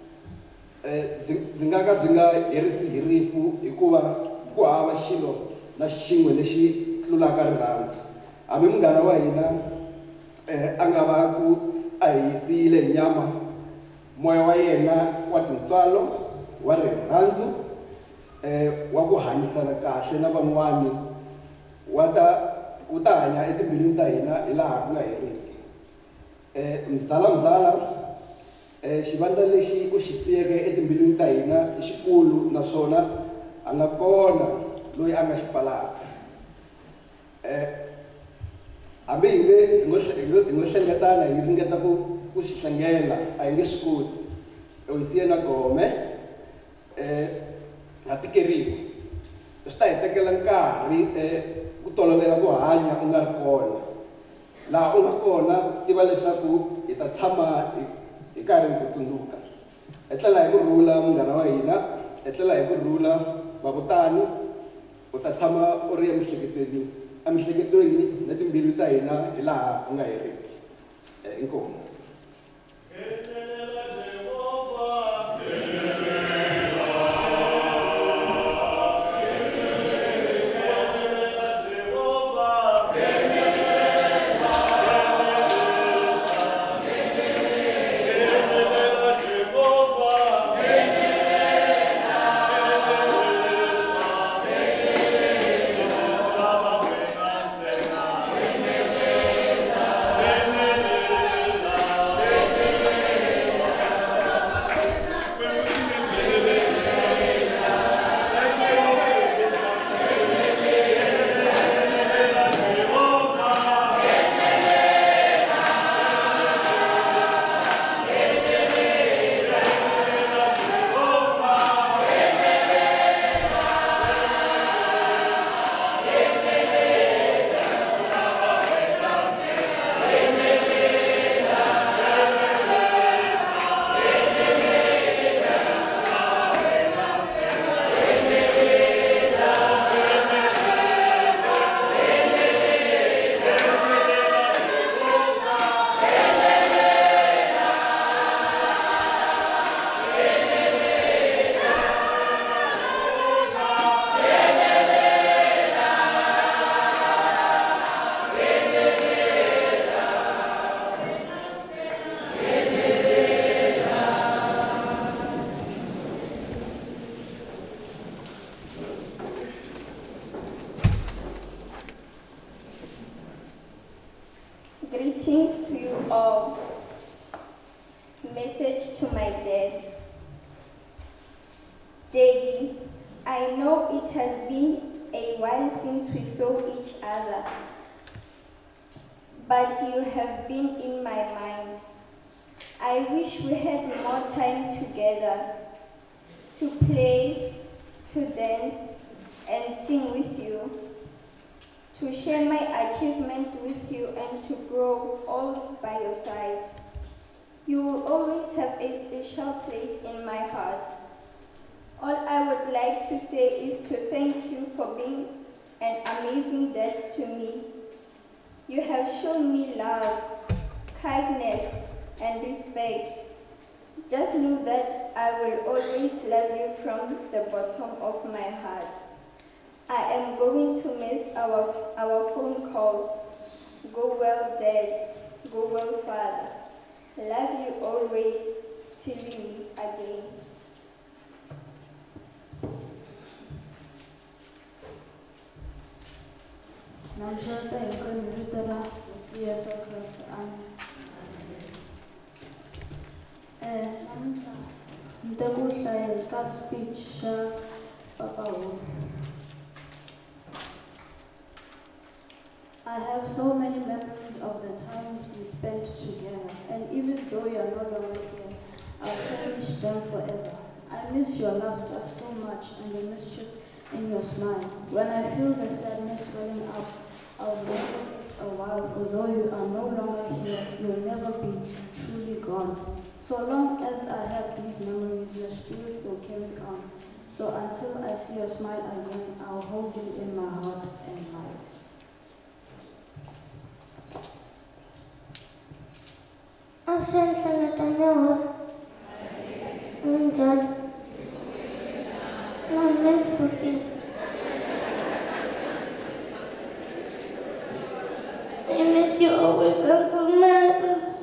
byi nga ka byi nga herisi hi rifu hikuva ku hava xilo na xin'we lexi tlulaka rirhandzu. Hambi munghana wa hina a nga va ku a hi siyile hi nyama moya wa yena wa tintswalo wa rirhandzu wa ku hanyisana kahle na van'wani wu ta hanya etimbilwini ta hina hi laha ku nga heriki. Mzala xivandla lexi u xi siyeke etimbilwini ta hina i xikulu naswona a nga kona loyi a nga xi pfalaka. Hambi hi ngo hlengetana hi ringeta ku xi hlengela a hi nge swi koti. Hi siye na gome ha tikeriwa. Swi ta hi tekela nkarhi ku tolovela ku hanya u nga ri kona. Laha u nga kona tiva leswaku hi ta tshama hi karhi hi ku tsundzuka. Hi tlela hi kurhula munghana wa hina, hi tlela hi kurhula vavutani, u ta tshama u ri emiehleketweni na timbilu ta hina hi laha u nga heriki. Inkomu. all. Message to my dad. Daddy, I know it has been a while since we saw each other, but you have been in my mind. I wish we had more time together to play, to dance, and sing with you, to share my achievements with you, and to grow old by your side. You will always have a special place in my heart. All I would like to say is to thank you for being an amazing dad to me. You have shown me love, kindness, and respect. Just know that I will always love you from the bottom of my heart. I am going to miss our phone calls. Go well, Dad. Go well, Father. Love you always till we meet again. Namshata Nkuna Yesu Kristu. Namhla ntakuhlaya ka speech xa Papa Wu. I have so many memories of the times we spent together, and even though you are no longer here, I'll cherish them forever. I miss your laughter so much and the mischief in your smile. When I feel the sadness welling up, I'll remember it a while. Although you are no longer here, you'll never be truly gone. So long as I have these memories, your spirit will carry on. So until I see your smile again, I'll hold you in my heart and life. I miss you always, Uncle Matt.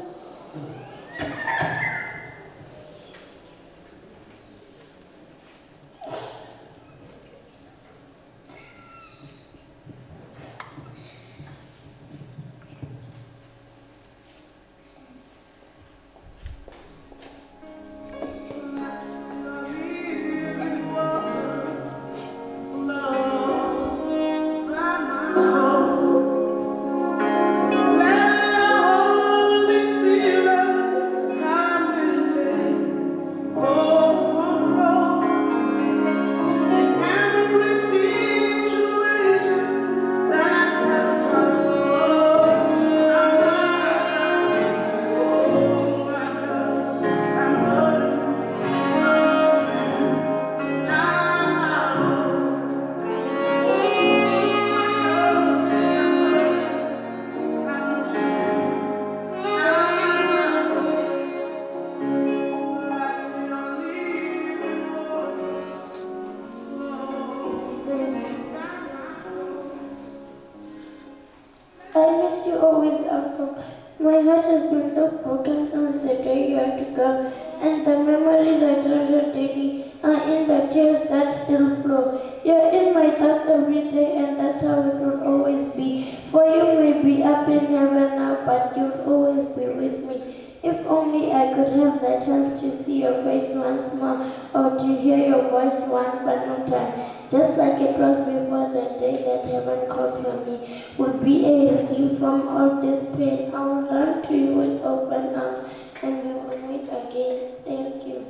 I miss you always, Uncle. My heart has been so broken since the day you had to go, and the memories I treasure daily are in the tears that still flow. You're in my thoughts every day, and that's how it will always be. For you may be up in heaven now, but you'll always be with me. If only I could have the chance to see your face once more, or to hear your voice one final time, just like it was before the day that heaven calls for me, would be a relief from all this pain. I will run to you with open arms, and we will meet again. Thank you.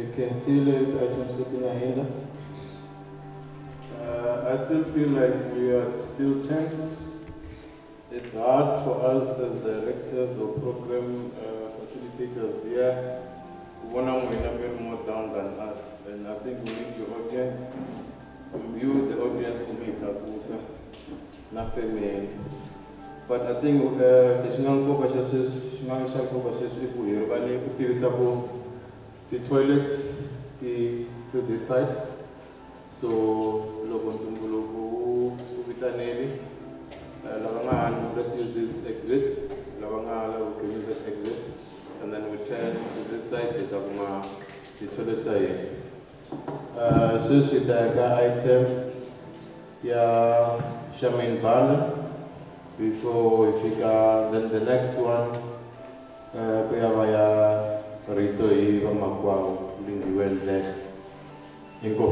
can seal it, items looking ahead. I still feel like we are still tense. It's hard for us as directors or program facilitators here. One of them are more down than us, and I think we need your audience. You, the audience, commit nothing. But I think the toilets to this side. So, let's use this exit. We can use that exit. And then we turn to this side, the toilet. So, the item, Shamin Bala. Before we figure, then the next one, we have Rito Makwao, Rudewell there. Nyiko.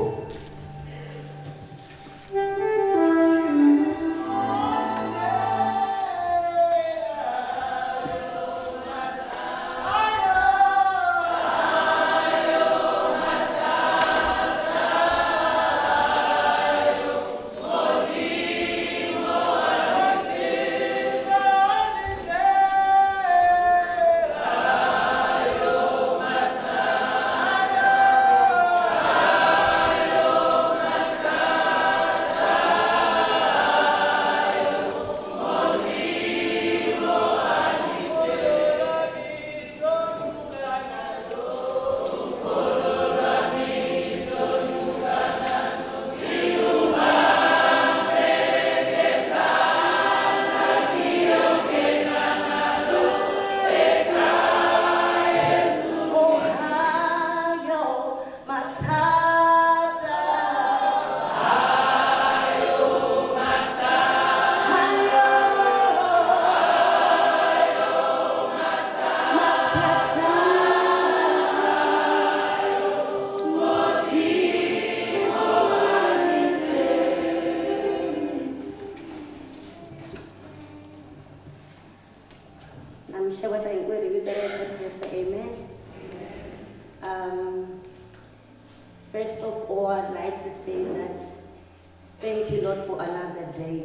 First of all, I'd like to say that thank you, Lord, for another day.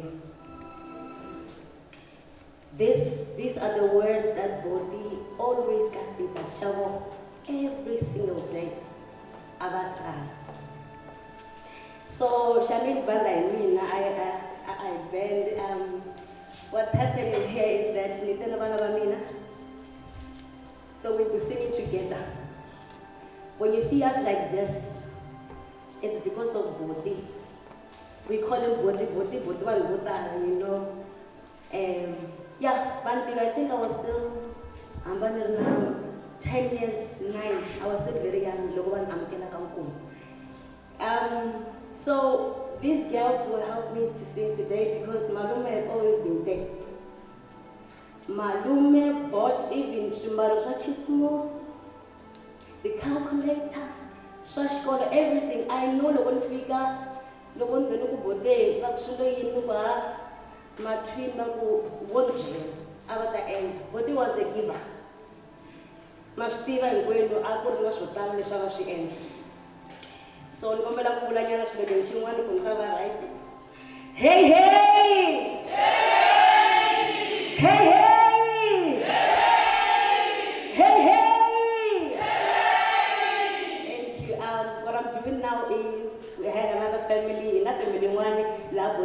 These are the words that Bodhi always casting at Shavo every single day. Avatar. So, Shamin Banda, I bend. What's happening here is that so we'll be singing together. When you see us like this, it's because of Bodhi. We call him Bodhi, you know. Yeah, Banti, I think I was still, I'm 10 years, 9. I was still very young. So these girls will help me to sing today because Malume has always been there. Malume bought even Shimbaro Christmas, the calculator, Shashkola, everything. I know the one figure, the ones that look about there, actually, my twin one at the end, but he was a giver. My Steve and Gwen, I put the Shotam, the Shavashi end. So, I'm going to put a young she wanted to cover right. Hey, hey! Hey, hey! Hey, hey! Thank you. What I'm doing now is we had another family, one, love.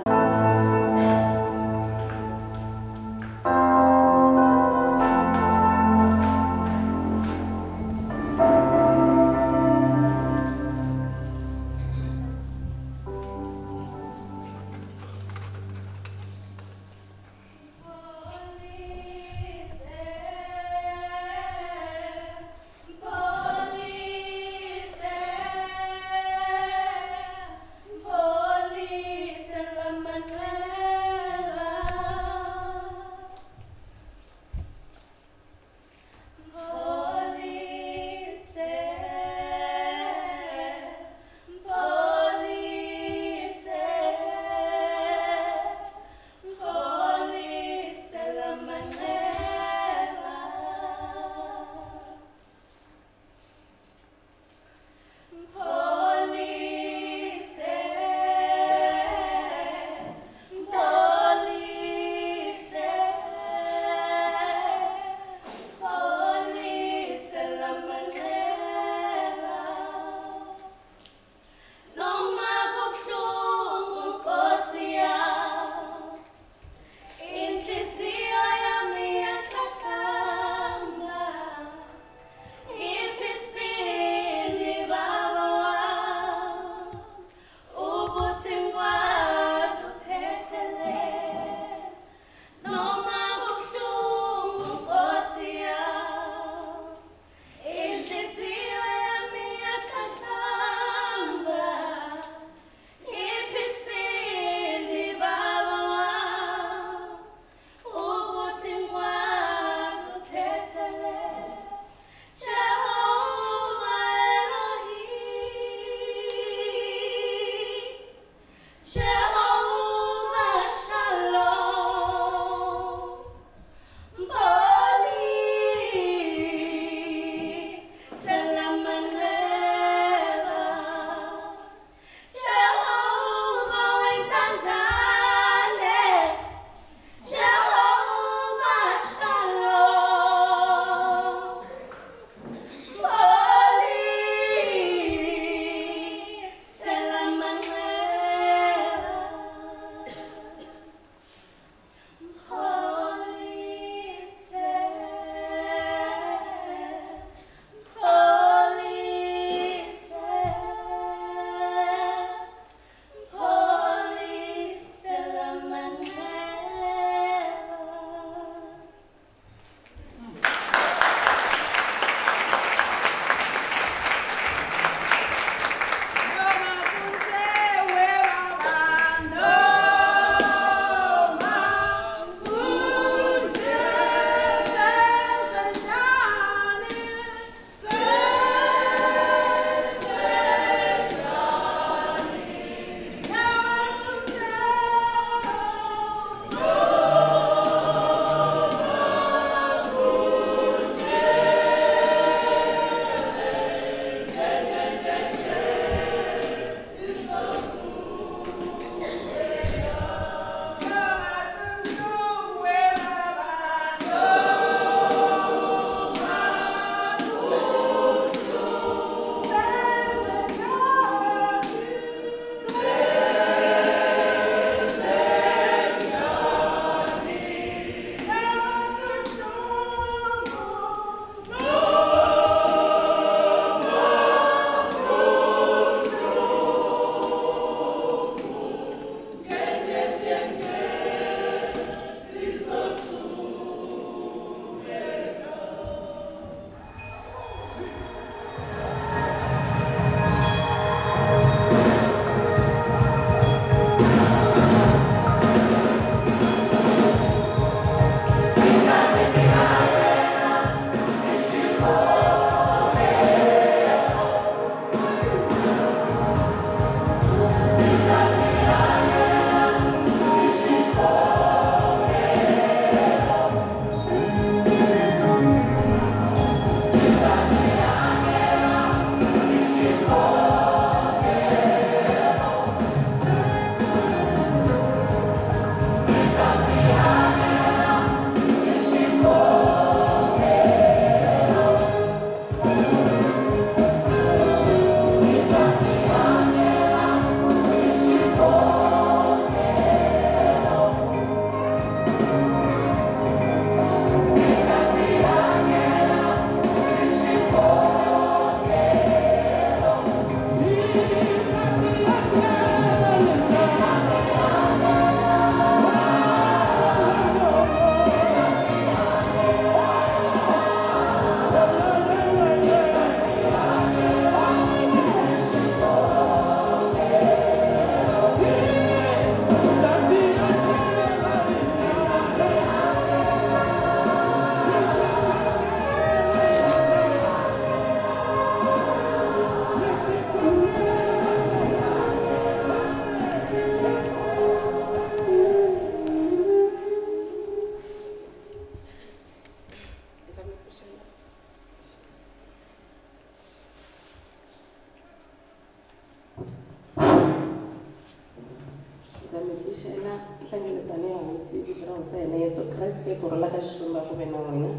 Zamifishela ihlangene tanihi hosi vito ra hosi ya hina Yesu Kreste kurhula ka Xikwembu ku ve na n'wina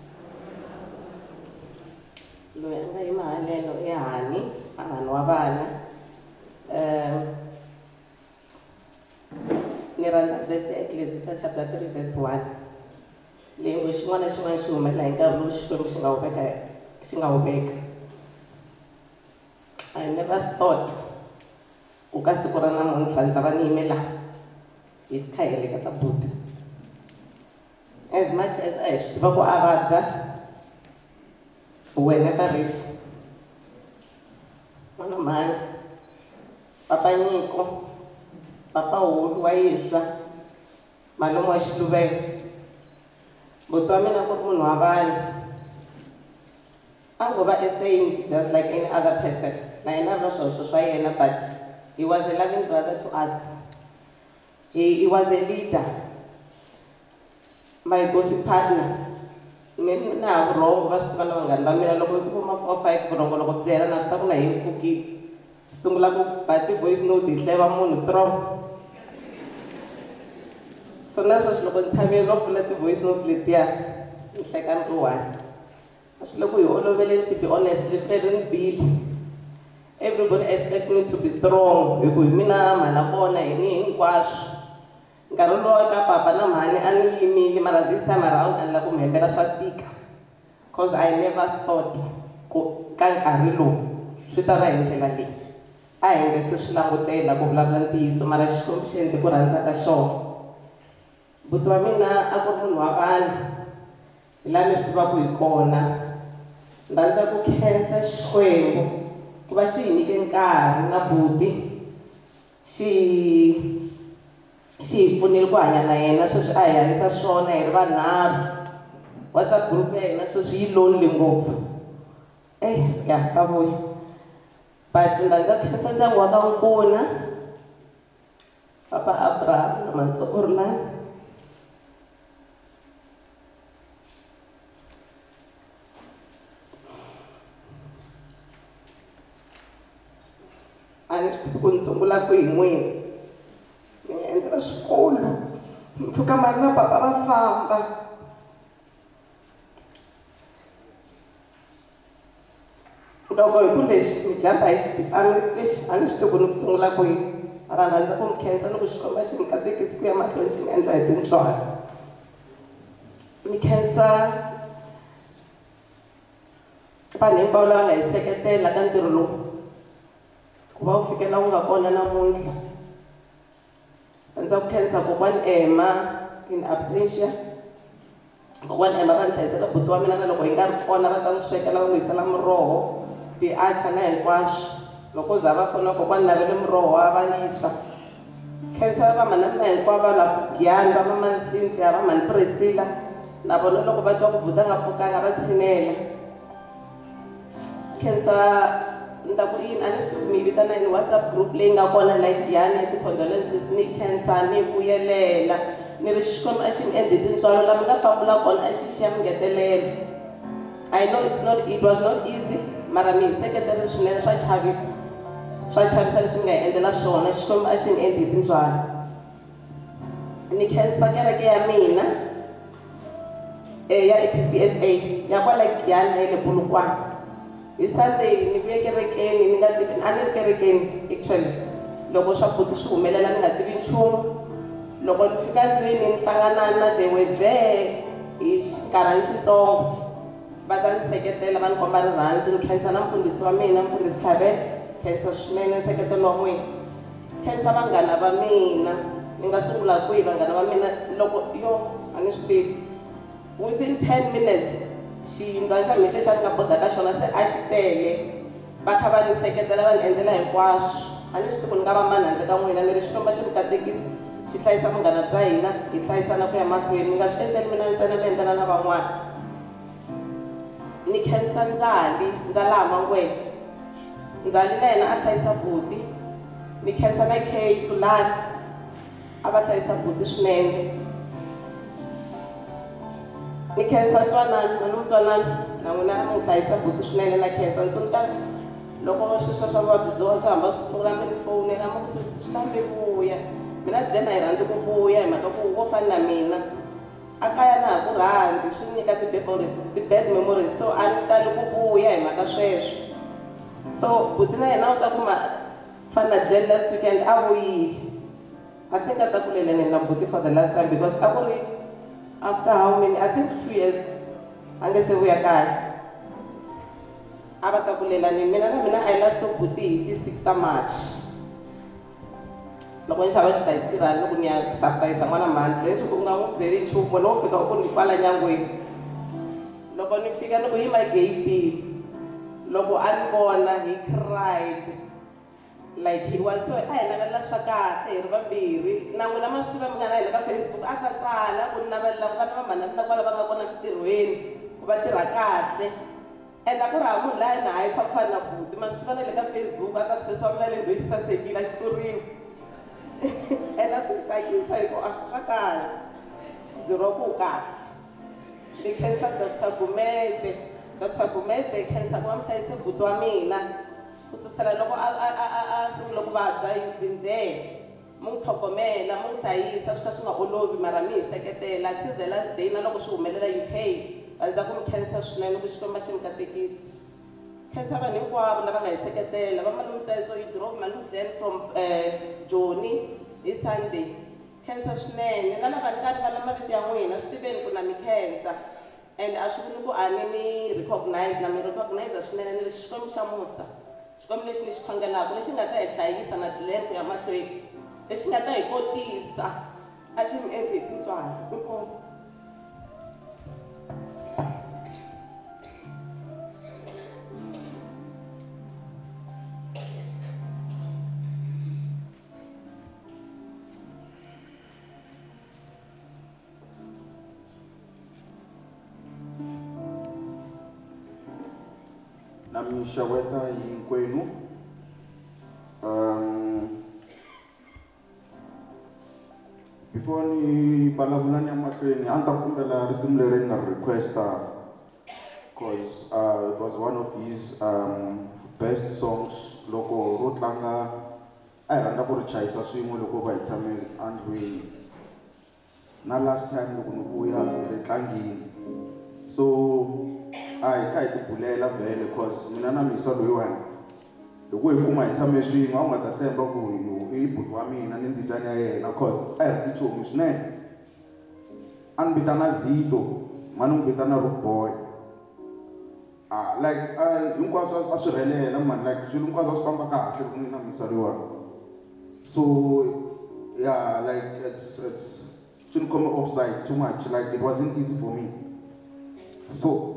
loyi a nga hi mahalelo i Hani wa vana ni rhandza verse ya Ecclesiastes chapter 3 verse 1 leyi ngo xin'wana na xin'wana xi humelela hi nkarhi lowu Xikwembu xi nga wu veka. I never thought ku ka siku ra namuntlha ni ta va ni yime laha hi kha hi heleketa buti as much as a hi swi tiva ku a vabya whenever ready n'wana mhani papa Nyiko papa Hulu wa Yiswa malume wa Xiluvelo buti wa mina ku ri munhu wa vanhu a ngo va a saint just like any other person na yena ri na swihoxo swa yena but he was a loving brother to us. He was a leader, my gossip partner. Mina na vurhongo va swi tiva na vanghana va mina loko ku kuma 4-5 vurhongo loko byi hela na swi ta ku na hi mpfukile sungula ku ba ti-voice note hi hleva munhu strong so na sweswi loko ni tshamile ro pfula ti-voice note letiya ni hleka ni ri one a swi le ku hi oloveleni to be honest lefrere ni bile. Everybody expect me to be strong because mina mana kona ini hinkwaswo nkarhi lowu ka papa na mhani a ni yimile mara this time around a ni la ku mi hembela swa tika cause I never thought ku ka nkarhi lowu swi ta va hi ndlela leyi a hi nge se swi langutela ku vulavula ntiyiso mara Xikwembu xi endle ku rhandza ka xona. Buti wa mina a ku ri munhu wa vanhu hi laha ni swi tivaka hi kona ni rhandza ku khensa Xikwembu ku va xi hi nyike nkarhi na buti xi hi pfunile ku hanya na yena sweswi a hi hanyisa swona hi ri vanharhu WhatsApp group ya hina sweswi yi lonely ngopfu ya ta vuya but ni rhandza ku khensa ndyangu wa ka Nkuna papa Abraham na Mantsokorilani a ni swi ku ni sungula ku hi n'wini ni endla swikolo mpfhuka mali na papa va famba loko hi ku lexi mi jumpa hi xipitani lexi a ni swi tivi ku ni ku sungula ku yini mara ni rhandza ku mi khensa ni ku Xikwembu xi mi katekisi ku ya mahlweni xi mi endla hi tintswalo ni khensa vanhu hinkwavo lava nga hi seketela ka ntirho lowu ku va wu fikela wu nga kona namuntlha. Rhandza ku khensa kokwani Emma in absentia kokwani Emma va ni hlayisela buti wa mina na loko hi nga ri kona va ta n'wi swekela va n'wi yisela miroho ti-acha na hinkwaswo loko u za va fona kokwani lavele miroho wa va yisa. Khensa va mhana mina hinkwavo la Giyani va mama Cynthia va mhani Priscilla na vona loko va twa ku buti a nga pfukanga va tshinela. Khensa ni ta ku yini a ni swi tivi mi vitana yini WhatsApp group leyi nga kona la Giyani ya ti-condolences ni khensa ni vuyelela ni ri Xikwembu a xi mi endli tintswalo lama nga pambula kona a xi ya mi ngetelela. I know it was not easy mara mi hi seketele swinene swa chavisa leswi mi nga hi endlela swona Xikwembu a xi mi endli hi tintswalo. Ni khensa kereke ya mina ya PCSA ya kwala Giyani na le Polokwane. Hi Sunday ni vuye kerekeni ni nga tivi a ni ri kerekeni actually loko swa buti swi humelela ni nga tivi nchumu loko ni fika ndlwini ni hlangana na they were there hi xinkarhana xitsongo va ta ni seketela va ni komba rirhandzu ni khensa na mfundhisi wa mina mfundhisi Tlhavela khensa swinene nseketelo wa n'wina. Khensa vanghana va mina ni nga sungula kwihi vanghana va mina loko a ni swi tivi within 10 minutes xiyindlwana xa mina xa ni nga boda ka xona se a xi tele va kha va ni seketela va ni endlela hinkwaswo a ni swi tivi ku ni nga va mani handle ka n'wina ni ri Xikwembu xi mi katekisi xi hlayisa munghana bya hina hi hlayisana ku ya mahlweni ni nga swi endleli mina ntsena mi endlela na van'wana. Ni khensa Ndzalaha Mangwenya Ndzali na yena a hlayisa buti ni khensa na Kay Hlulani a va hlayisa buti swinene. ni khensa ntwanano mani ntwanano na n'wina mi hlayisa buti swinene na khensa ntsundzuka loko sweswo swa vuvabyi byo swi hamba swi sungula mi ni fowunela mi ku swi kambe vuya mina byena hi rhandzi ku vuya hi mhaka ku wo fana na mina a kaya na ha ku rhandzi swi nyika ti-bad memories so a ni tali ku vuya hi mhaka sweswo so buti na yena u ta kuma fana na Glen last weekend a vuyile I think I ta kuleleni na buti for the last time because a ku ri after how many I think 2 years a nge se vuya kaya a va ta kulelani mina na mina a hi last buti hi ti 6 ta March loko ni xava xibayisirani loko ni ya surprise n'wana mandla leswi u nga n'wi byeli nchumu loko fika u ku ni kwala nyangweni loko ni fika ni ku yima gate loko a ni vona he cried like he was so a hi navelela swa kahle hi ri vambirhi na n'wina ma swi tiva mi nga na hina ka Facebook a ta tsala ku ni navelela ku vana va mhana na kwala va nga kona mintirhweni ku va tirha kahle and a ku ri ha munhu laha na hayi ku fana na buti ma swi tiva na le ka Facebook a ka kusesiwa mina le ndhoyi xi sasekile a xi tluriwa and a swi ni tsakisa hi ku a swa kala ndzi ro ku kahle ni khensa Dr. Gumede khensa ku va mi hlayise buti wa mina kusukela loko a sungula ku vabya you've been there mu n'wi tlhogomela mu n'wi hlayisa swi kha swi nga olovi mara mi hi seketela till the last day na loko swi humelela UK rhandza ku mi khensa swinene ku xikomba xi mi katekisi khensa vanhu hinkwavo lava nga hi seketela va malume Ntsetso yi drove malume Glen from Joni hi Sunday khensa swinene na lava ni nga rivala mavito ya n'wina swi tiveni ku na mi khensa and a swi vuli ku a ni mi recognize na mi recognize swinene ni ri xikwembu xa Musa xikwembu lexi ni xi khongelaka lexi nga ta hi hlayisa na Glen ku ya mahlweni lexi nga ta hi kotisa a xi mi endli hi tintswalo inkomu na mi xeweta hinkwenu before ni vulavula ni ya mahlweni a ni ta kombela risimu leri ni nga requesta because it was one of his best songs loko ro tlanga a hi rhandza ku ri chayisa swin'we loko va hi tshame andlwini na last time loko ni vuya ri tlangini so a hi kha hi tibulela vhele cause mina na misa loyiwani loko hi kuma hi tshame swin'we a wu nga ta tshemba ku i buti wa mina ni ndzisani ya yena cause a hi ri tichomi swinene a ni vitana Zito mani n'wi vitana Rudewell like hinkwaswo a swi rhelela mani like swilo hinkwaswo a swi famba kahle loko ni na misa loyiwani so yeah like it's swi ni khome offside too much like it wasn't easy for me so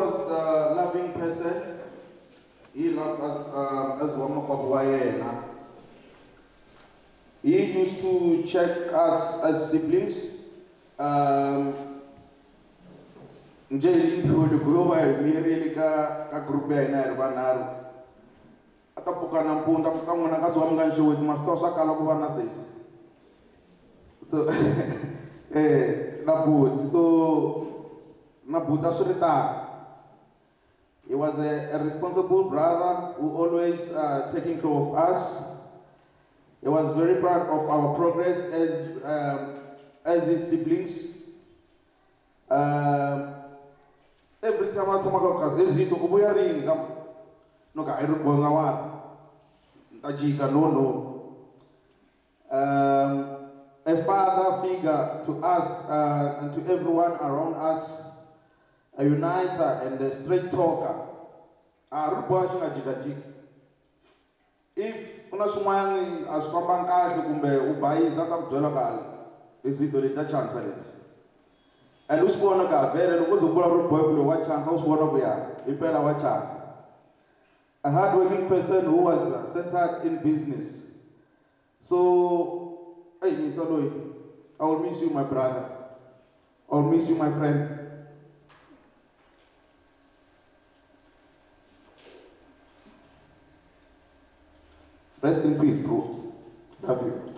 was a loving person. He loved us as one. He used to check us as siblings. Nje ilindhuli kuyoba mirili ka group ya ina erbanaro. Atapuka na mpunda puka mwana kazi wa mganshi with mastosha kala kuba na sisi. So Nabut. So Nabut Ashurita. He was a responsible brother who always taking care of us. He was very proud of our progress as his siblings. Every time I talk about Zizito, Ubuya ring, no, I don't go on. Tajika, no. A father figure to us and to everyone around us, a uniter and a straight talker. If unasumani asifamba kahle kumbe ubayiza kambyela kale izito leta chance leti and usibona ka vele loko uzobula Rudewell kule wa chance usibona kuya impela wa chance. A hard-working person who was centered in business. So hey Mr. Lloyd, I will miss you my brother, I will miss you my friend. Rest in peace, bro. Love you.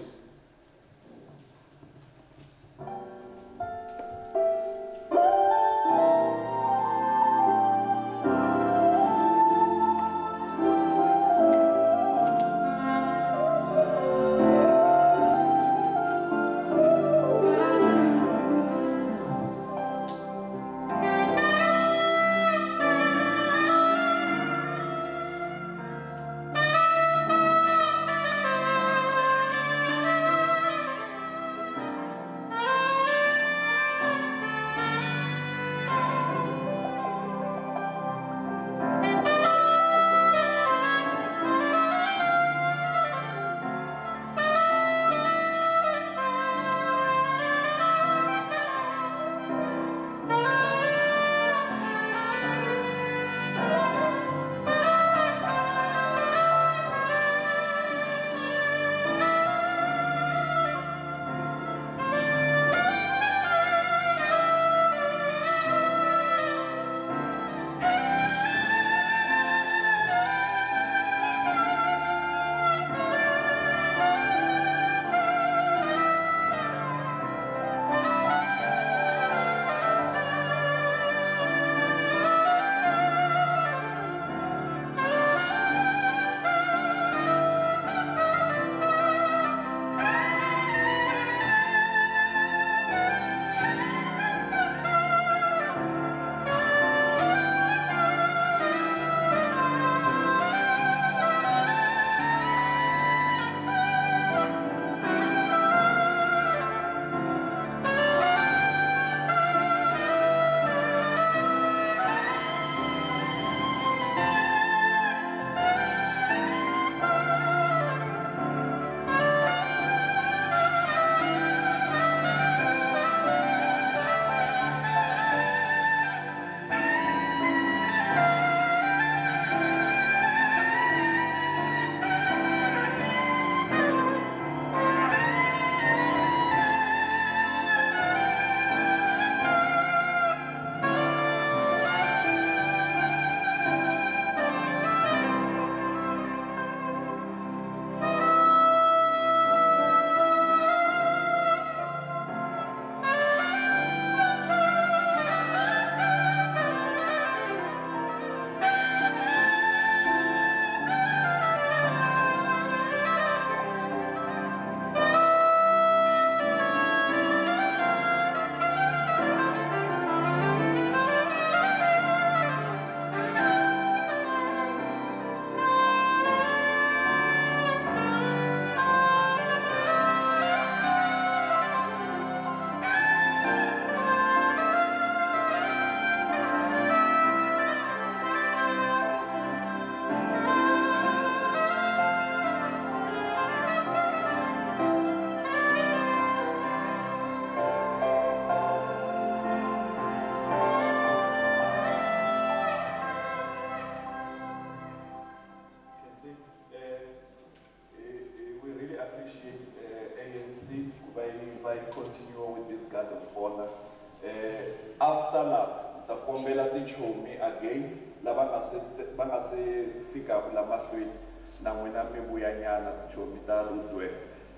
I continue with this guard of honor. After that, the kombela tichomi again, la bangase fika kula mahlweni na mwena mibuyanyana tichomi ta Rudewell.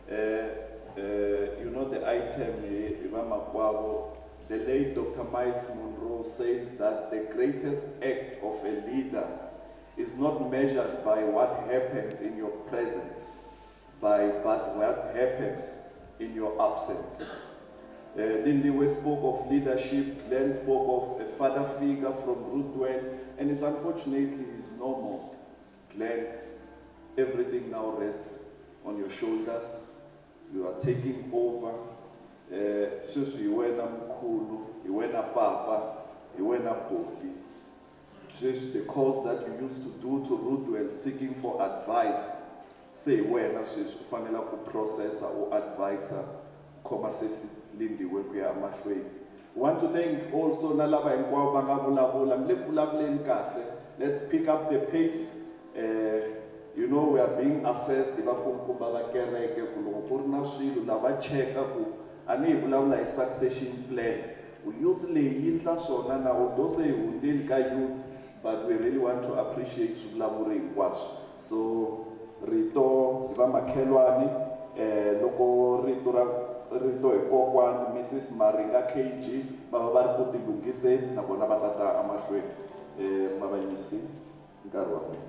You know the item here, the late Dr. Miles Monroe says that the greatest act of a leader is not measured by what happens in your presence, but what happens in your absence. Lindy spoke of leadership, Glenn spoke of a father figure from Rudewell, and it's unfortunately is no more. Glenn, everything now rests on your shoulders. You are taking over. You went Nkuna, you went Papa, you went Bodi. Just the calls that you used to do to Rudewell, seeking for advice. Say when you fanela ku processor or advisor, koma sesi lindi we ya mahlweni. Want to thank also nalaba enkwao bangabulabula mlebulabuleni kahle. Let's pick up the pace. You know we are being assessed ibakumkumba ba kereke kulokurna shilu laba checka ku ani bulabula a succession plan. We usually yintla sona na odose undeli ka youth, but we really want to appreciate subulaburi kwash. So rito iba makhelwani loko rito ekokwana Mrs. Maringa KG baba bari kuti lungise na bona batata amahlweni mabanyisi nkarhi wa mina.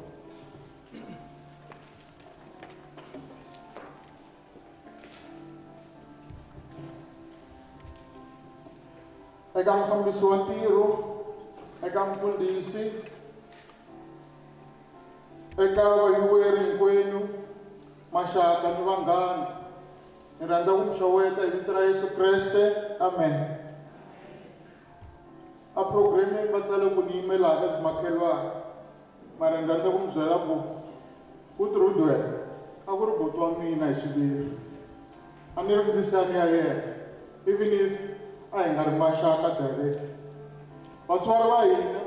Eka mfambisi wa ntirho, eka mfundhisi, eka vayiweri hinkwenu, maxaka ni vanghana, ni rhandza ku mi xeweta hi vito ra Yesu Kreste, amen. A programming va tsale ku ni yimela as makhelwani, mara ni rhandza ku mi byela ku Rudewell a ku ri buti wa mina hi xiviri. A ni ri ndzisani ya yena, even if a hi nga ri maxaka direct. Vatswari va hina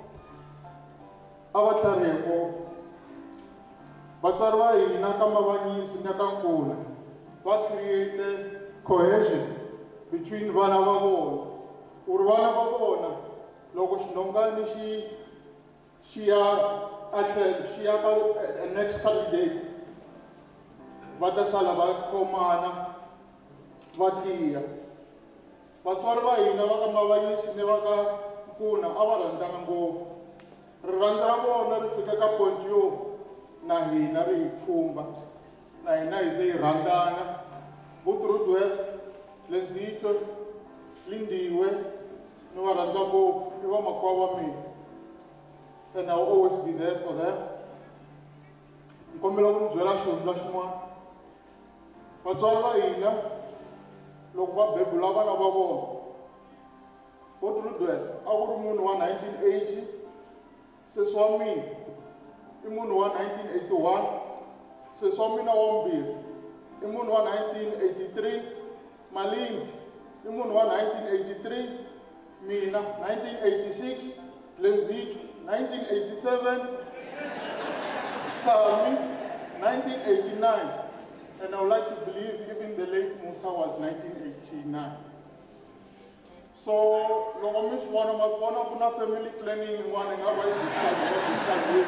a va tlharihe ngopfu. Vatswari va hina ka Mavanyisi na ka Nkuna va create cohesion between vana va vona. Ku ri vana va vona loko xinhongani xi ya ka next candidate va ta sala va khomana va tiya. Vatswari va hina va ka Mavanyisi ni va ka Nkuna a va rhandzana ngopfu. Rirhandzu ra vona ri fika ka point yo na hina ri hi khumba, na hina hi ze hi rhandzana. Buti Rudewell, Lenzito, Lindiwe ni va rhandza ngopfu, i vamakwavo va mina. And I'll always be there for them. Ni kombela ku mi byela xihundla xin'wana. Vatswari va hina loko va bebula vana va vona, Buti Rudewell a ku ri munhu wa 1980, sesi wa mina i munhu wa 1981, sesi wa mina wa vumbirhi i munhu wa 1983, Malindi i munhu wa 1983, mina 1986, Lenzito 1987, Tsami 1989, and I would like to believe even the late Musa was 1989. So, loko mi swi vona ma vona ku na family planning yin'wana nga va yi discuss.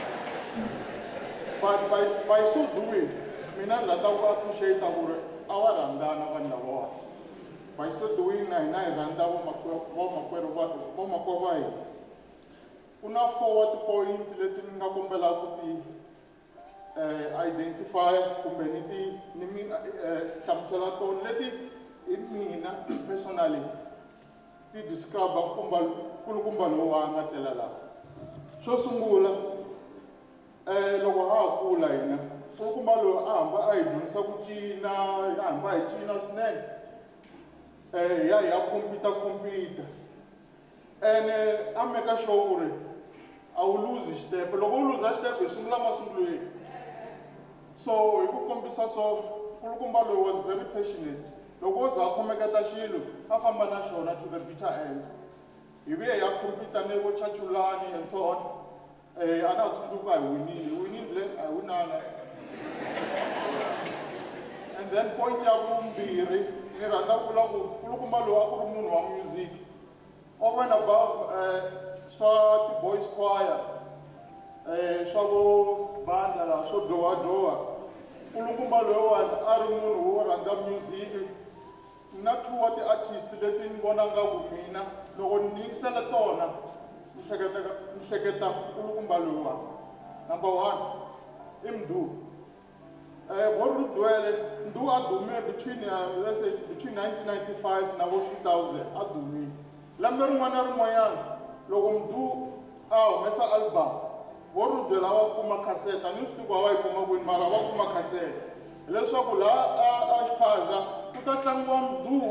But by so doing, mina ni rhandza ku appreciate ku ri a va rhandzana vanhu lavawani. By so doing na hina hi rhandza vamakwerhu va hina. Ku na forward point leti ni nga kombela ku ti identify kumbe ni mi hlamusela tona leti hi mina personally ti describe kulukumba lowu a nga tlela laha. Xo sungula loko ha ha kula hina kulukumba lowu a hamba a hi dyondzisa ku cina, a hamba hi cina swinene. Hi ya compete and a make sure ku ri a wu lose step. Loko u lose step hi sungula masungulweni. So hi ku kombisa so kulukumba lowu was very passionate. Loko u za a khomeketa xilo a famba na xona to the bitter end. Hi vuye ya compete ni vo Chachulani and so on. A na ha tsundzuka hi winile a winana. And then point ya vumbirhi ni rhandza ku vula ku kulukumba lowu a ku ri munhu wa music over and above swa ti-boys choir swa vo banda laha swo dowadowa kulukumba loyiwani a ri munhu wo rhandza music na two wa ti-artist leti ni vonanga ku mina loko ni yingisela tona ni hleketa kulukumba loyiwani. Number one i Mdu. Rudewell, Mdu a dume between 1995 na 2000 a dume. Lembe rin'wana na rin'wanyana loko Mdu a humesa album Rudewell a va kuma cassette, a ni swi tivi ku a va yi kuma kwini mara a va kuma cassette. Leswaku laha a xiphaza ku ta tlangiwa Mdu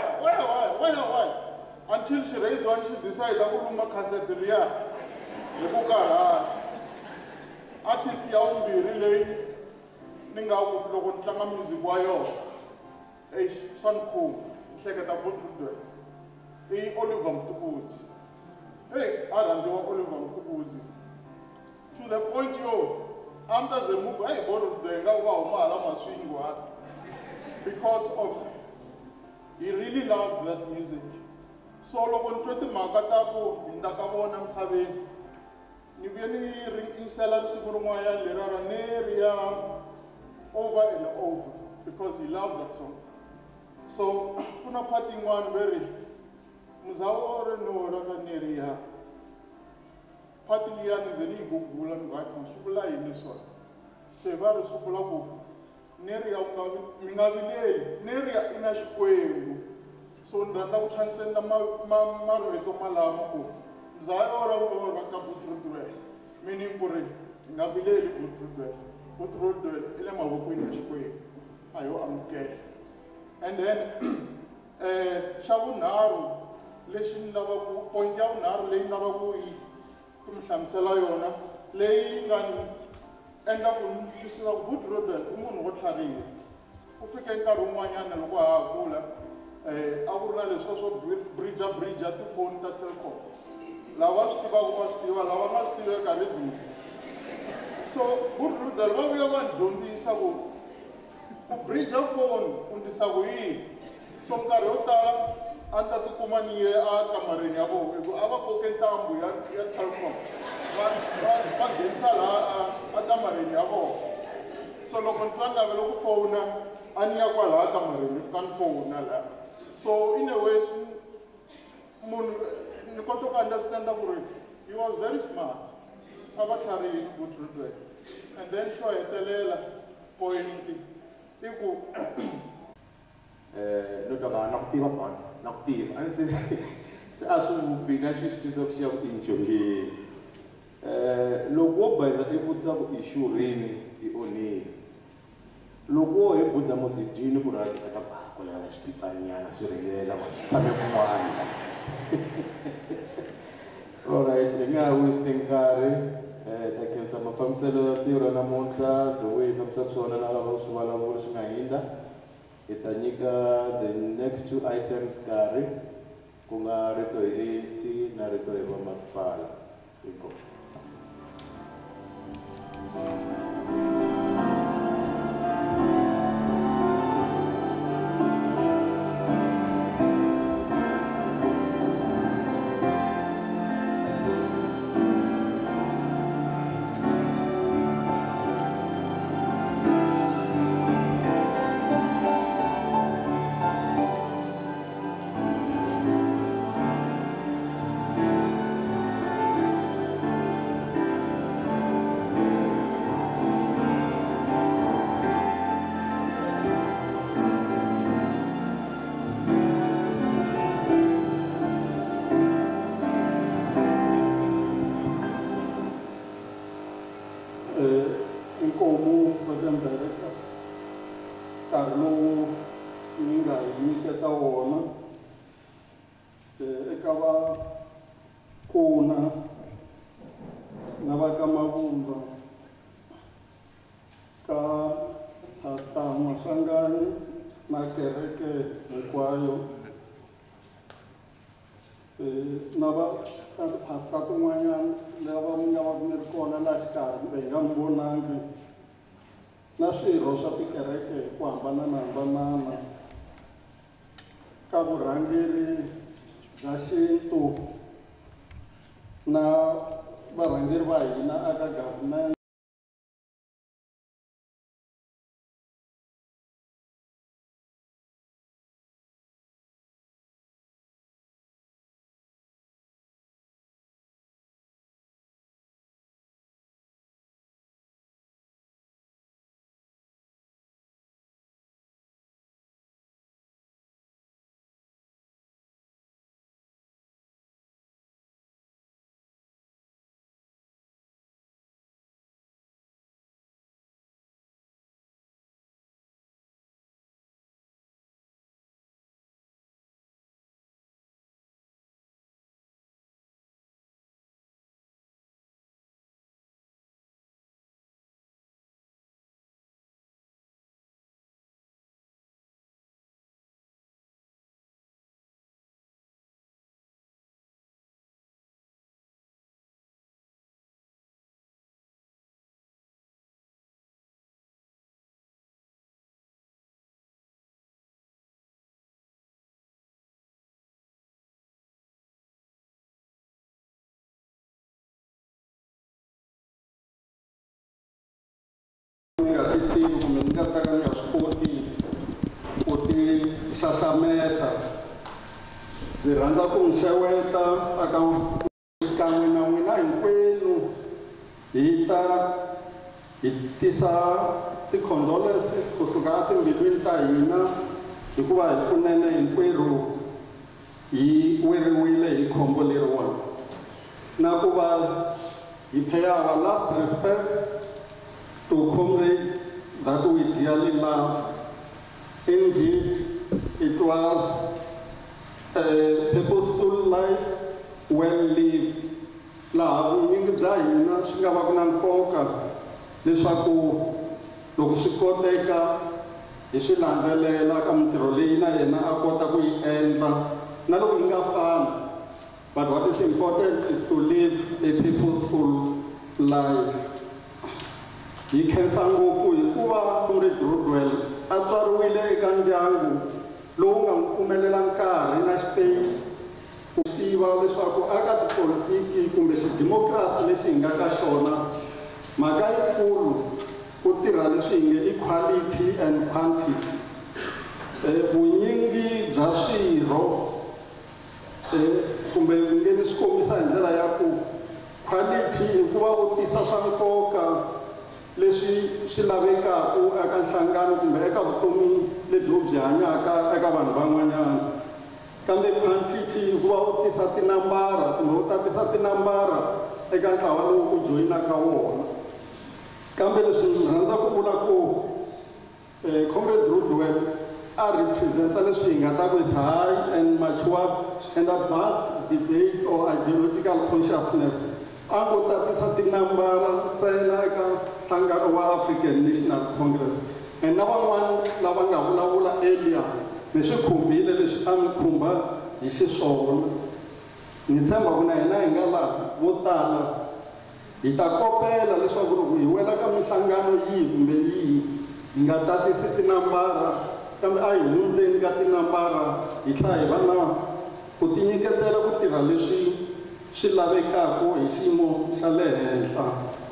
why until xiradiyo xi decide ku luma cassette liya hi ku karhala. Artist ya vumbirhi leyi ni nga loko ni tlanga music wa yona swa ni khumba ni hleketa Rudewell i Oliver Mtukudzi. A rhandziwa Oliver Mtukudzi to the point yo a mi ta ze mu ku Rudewell nga va huma hala maswingo hala because of he really loved that music. So loko ni twe timhaka ta ku hundza ka vona misaveni ni vuye ni ringisela siku rin'wanyana leriya ra Neriya over and over because he loved that song. So ku na part yin'wana va ri muzawo ri nora ka Neriya part liya ni ze ni yi gugula ni va swi vula yini swona se va ri swi vula ku Neriya mi nga vileli Neriya i na Xikwembu. So ni rhandza ku transcenda marito malamo ku Rudewell ka Rudewell meaning ku ri hi nga vileli Rudewell i le mavokweni ya Xikwembu a yo amukela. And then xa vunharhu lexi ni lavaku point ya vunharhu leyi ni lavaku ku mi hlamusela yona leyi nga ni endla ku ni twisisa ku Rudewell i munhu wo tlhariha. Ku fike nkarhi wun'wanyana loko ha ha kula a ku ri na leswiya swo bridge tifoni ta Telkom. Lava swi tivaka va swi tiva, lava nga swi tiveki a ri dzuki. So Rudewell va vuya va ni dyondzisa ku bridge phone u ndlisa ku yini. So nkarhi yo tala a ni ta tikuma ni ye a kamareni ya vona hi ku a va koke ntambu ya Telkom va nghenisa laha a kamareni ya vona. So loko ni twa ni navela ku fona a ni ya kwalaha kamareni ni fika ni fona laha. So in a way munhu ni kota ku understanda ku ri he was very smart a va tlharihini Rudewell. And then xo hetelela point i ku no twa na ku tiva bana na ku tiva a ni se a swi vupfi na xi swi twisa ku xi ya ku injongeni loko wo bayiza i vutisa ku i xurhini i onhile loko wo hi bunda musidini ku ri a ka bako lela xipitsanyana swi ringelela wa swi tshame kun'wana. Alright, hi nga wasting nkarhi ta khensa mafambiselo ya ntirho namuntlha the way hi fambisaka swona na lava swi vulavula swi nga hindza hi ta nyika the next two items nkarhi ku nga rito hi ANC na rito hi vamasipala. Inkomu. Inkomu Program Director nkarhi lowu ni nga hi nyiketa wona eka va Nkuna na va ka Mavumba ka Pastor Masangani na kereke hinkwayo na va ka pastor tin'wanyana lava mi nga va mi ri kona laha xikarhi kumbe hi nga mi vonangi na swirho swa tikereke hi ku hambananahambanana eka vurhangeri bya xintu na varhangeri va hina eka government. Ndzi rhandza ku mi xeweta aka xikan'we na n'wina hinkwenu hi tisa ti-condolences kusuka etimbilwini ta hina hikuva hi kunene hinkwerhu hi weriwile hi khombo leriwani na ku va hi pay our last respect to comrade that we dearly love. Indeed, it was a purposeful life, well lived. Laha vunyingi bya hina swi nga va ku na nkoka leswaku loko swi koteka hi swi landzelela ka mintirho leyi na yena a kota ku yi endla na loko yi nga fani. But what is important is to live a purposeful life. Hi khensa ngopfu hikuva comrade Rudewell a tswariwile eka ndyangu lowu nga n'wi pfumelela nkarhi na space ku tiva leswaku aka tipolitiki kumbe xidemokirasi lexi hi nga ka xona mhaka yikulu ku tirha leswi hi nge equality and quantity. Vunyingi bya swirho kumbe nge ni swi kombisa hi ndlela ya ku quality hikuva u tisa swa nkoka leswi swi lavekaka eka nhlangano kumbe eka vutomi lebyi u byi hanyaka eka vanhu van'wanyana. Kambe quantity hikuva u tisa tinambara kumbe u tatisa tinambara eka ntlawa lowu u joyinaka wona. Kambe leswi ndzi rhandza ku vula ku comrade Rudewell a representa leswi hi nga ta ku is high and matured and advanced debates or ideological consciousness. A ku tatisa tinambara ntsena eka nhlangano wa African National Congress. And na van'wana lava nga vulavula earlier mi swi khumbile leswi a mi khumba hi xiswona. Ni tshemba ku na hina hi nga laha vo tala hi ta kopela leswaku loko hi wela ka mihlangano yihi kumbe yihi hi nga tatisi tinambara kambe a hi hundzeni ka tinambara hi tlhela hi va na ku tinyiketela ku tirha leswi swi lavekaka hi xiyimo xa le henhla.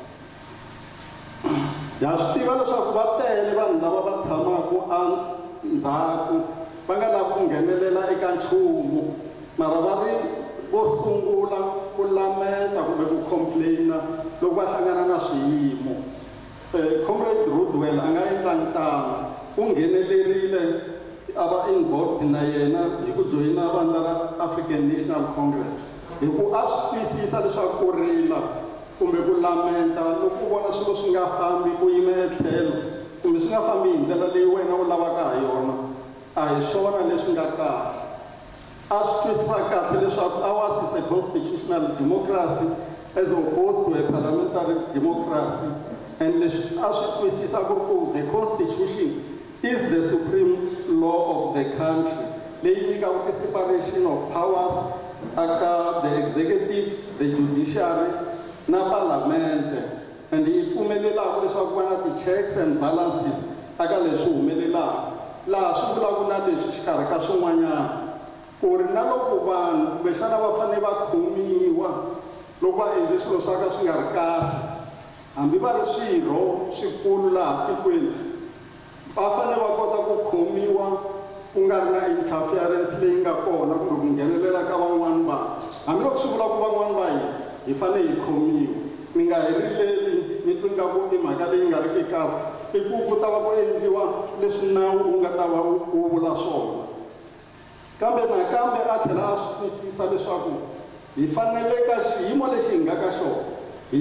Ha swi tiva leswaku va tele vanhu lava va tshamaka endzhaku va nga lavi ku nghenelela eka nchumu mara va ri vo sungula ku lamenta kumbe ku complaina loko va hlangana na swiyimo. Comrade Rudewell a nga endlangi tano u nghenelerile a va involved na yena hi ku joyina vandla ra African National Congress hi ku a swi twisisa leswaku ku rila kumbe ku lamenta loko u vona swilo swi nga fambi ku yima etlhelo kumbe swi nga fambi hi ndlela leyi wena u lavaka ha yona a hi swona leswi nga kahle. A swi twisisa kahle leswaku ours is a constitutional democracy as opposed to a parliamentary democracy. And leswi a swi twisisa ku the constitution is the supreme law of the country leyi nyikaka ti-separation of powers aka the executive, the judiciary na parliament. And hi pfumelelaka leswaku ku va na ti-checks and balances aka leswi humelelaka laha swi vulaka na leswi xikarhi ka swin'wanyana ku ri na loko vanhu kumbexana va fanele va khomiwa loko va endle swilo swa ka swi nga ri kahle hambi va ri swirho swikulu laha tikweni va fanele va kota ku khomiwa ku nga ri na interference leyi nga kona kumbe ku nghenelela ka van'wani vanhu hambiloko swi vula ku van'wani va hina hi fanele hi khomiwa mi nga herileli mi twi ngaku i mhaka leyi nga ri ki kahle i ku ta va ku endliwa leswi nawu wu nga ta va wu vula swona kambe nakambe a tlhela a swi twisisa leswaku hi fanele ka xiyimo lexi hi nga ka xona hi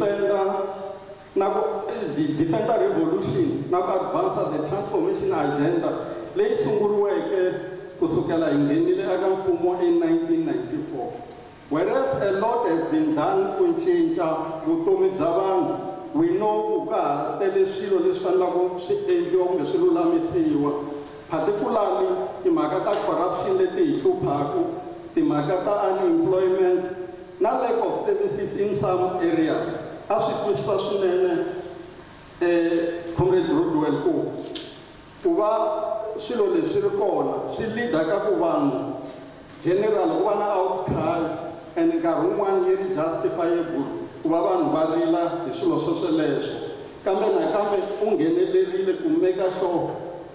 defender revolution na ku advance the transformation agenda leyi sunguriweke kusukela hi nghenile eka mfumo in 1994. Whereas a lot has been done ku cinca vutomi bya vanhu, we know ku ka ha tele swilo leswi fanelaka swi endliwa kumbe swi lulamisiwa, particularly timhaka ta corruption leti hi hluphaku, timhaka ta unemployment na lack of services in some areas. A swi twisisa swinene Comrade Rudewell ku va swilo leswi ri kona swi leader ka ku vanhu general ku va na outcry and nkarhi wun'wana yi ri justifiable ku va vanhu va rila hi swilo swesweleswo, kambe nakambe u nghenelerile ku make sure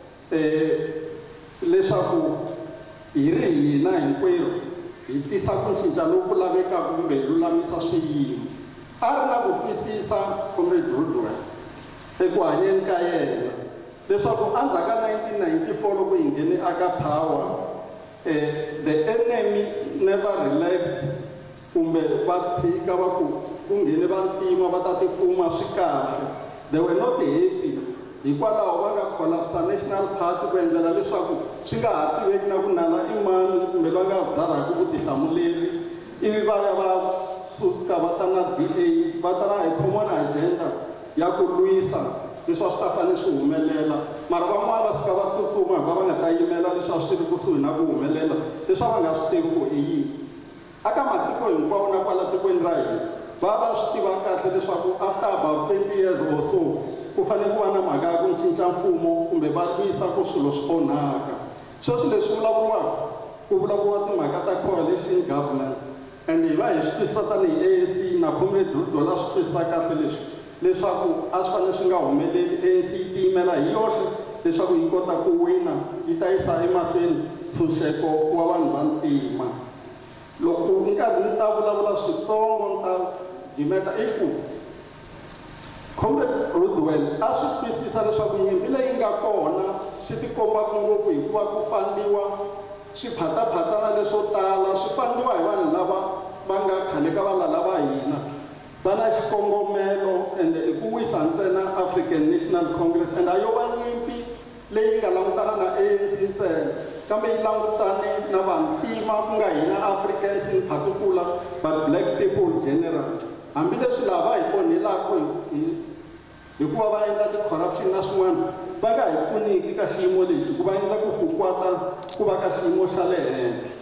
leswaku hi ri hina hinkwerhu hi tisa ku cinca loku lavekaka kumbe hi lulamisa swiyimo. A ri na ku twisisa Comrade Rudewell eku hanyeni ka yena leswaku endzhaku ka 1994 loko hi nghene aka power, the enemy never relaxed kumbe va tshika va ku nghene vantima va ta tifuma swi kahle. They were not happy hikwalaho va nga collapse National Party ku endlela leswaku swi nga ha tiveki na ku nala i mani kumbe va nga byarhaku vutihlamuleri, ivi va ya va suka va ta na DA va ta na common agenda ya ku lwisa leswi swi ta fanele swi humelela, mara van'wana va suka va tsutsuma hikuva va nga ta yimela leswi swi ri kusuhi na ku humelela leswi va nga swi tivi ku i yini. Aka matiko hinkwawo na kwala tikweni ra hina va swi tiva kahle leswaku after about 20 years or so ku fanele ku va na mhaka ya ku cinca mfumo kumbe va lwisa ku swilo swi onhaka. Sweswi leswi vulavuriwaka ku vulavuriwa timhaka ta coalition government, and hi va hi swi twisisa tanihi ANC na Comrade Rudewell a swi twisisa kahle leswi leswaku a swi fanele swi nga humeleli, ANC yi tiyimela hi yoxe leswaku yi kota ku wina yi ta yisa emahlweni ntshunxeko wa vanhu va ntima. Loko nkarhi ni ta vulavula switsongo ni ta dimeta i ku Comrade Rudewell a swi twisisa leswaku nyimpi leyi nga kona swi tikombaku ngopfu hikuva ku fandiwa swiphataphatana leswo tala, swi fandiwa hi vanhu lava va nga khale ka valala va hina va na xikongomelo and hi ku wisa ntsena African National Congress, and a yo va nyimpi leyi nga langutana na ANC ntsena kambe yi langutane na vantima ku nga hina Africans in particular but black people general. Hambileswi lava hi onhelaka hikuva va endla ti-corruption na swin'wana va nga hi pfuniki ka xiyimo lexi ku va endla ku kwata ku va ka xiyimo xa le henhla.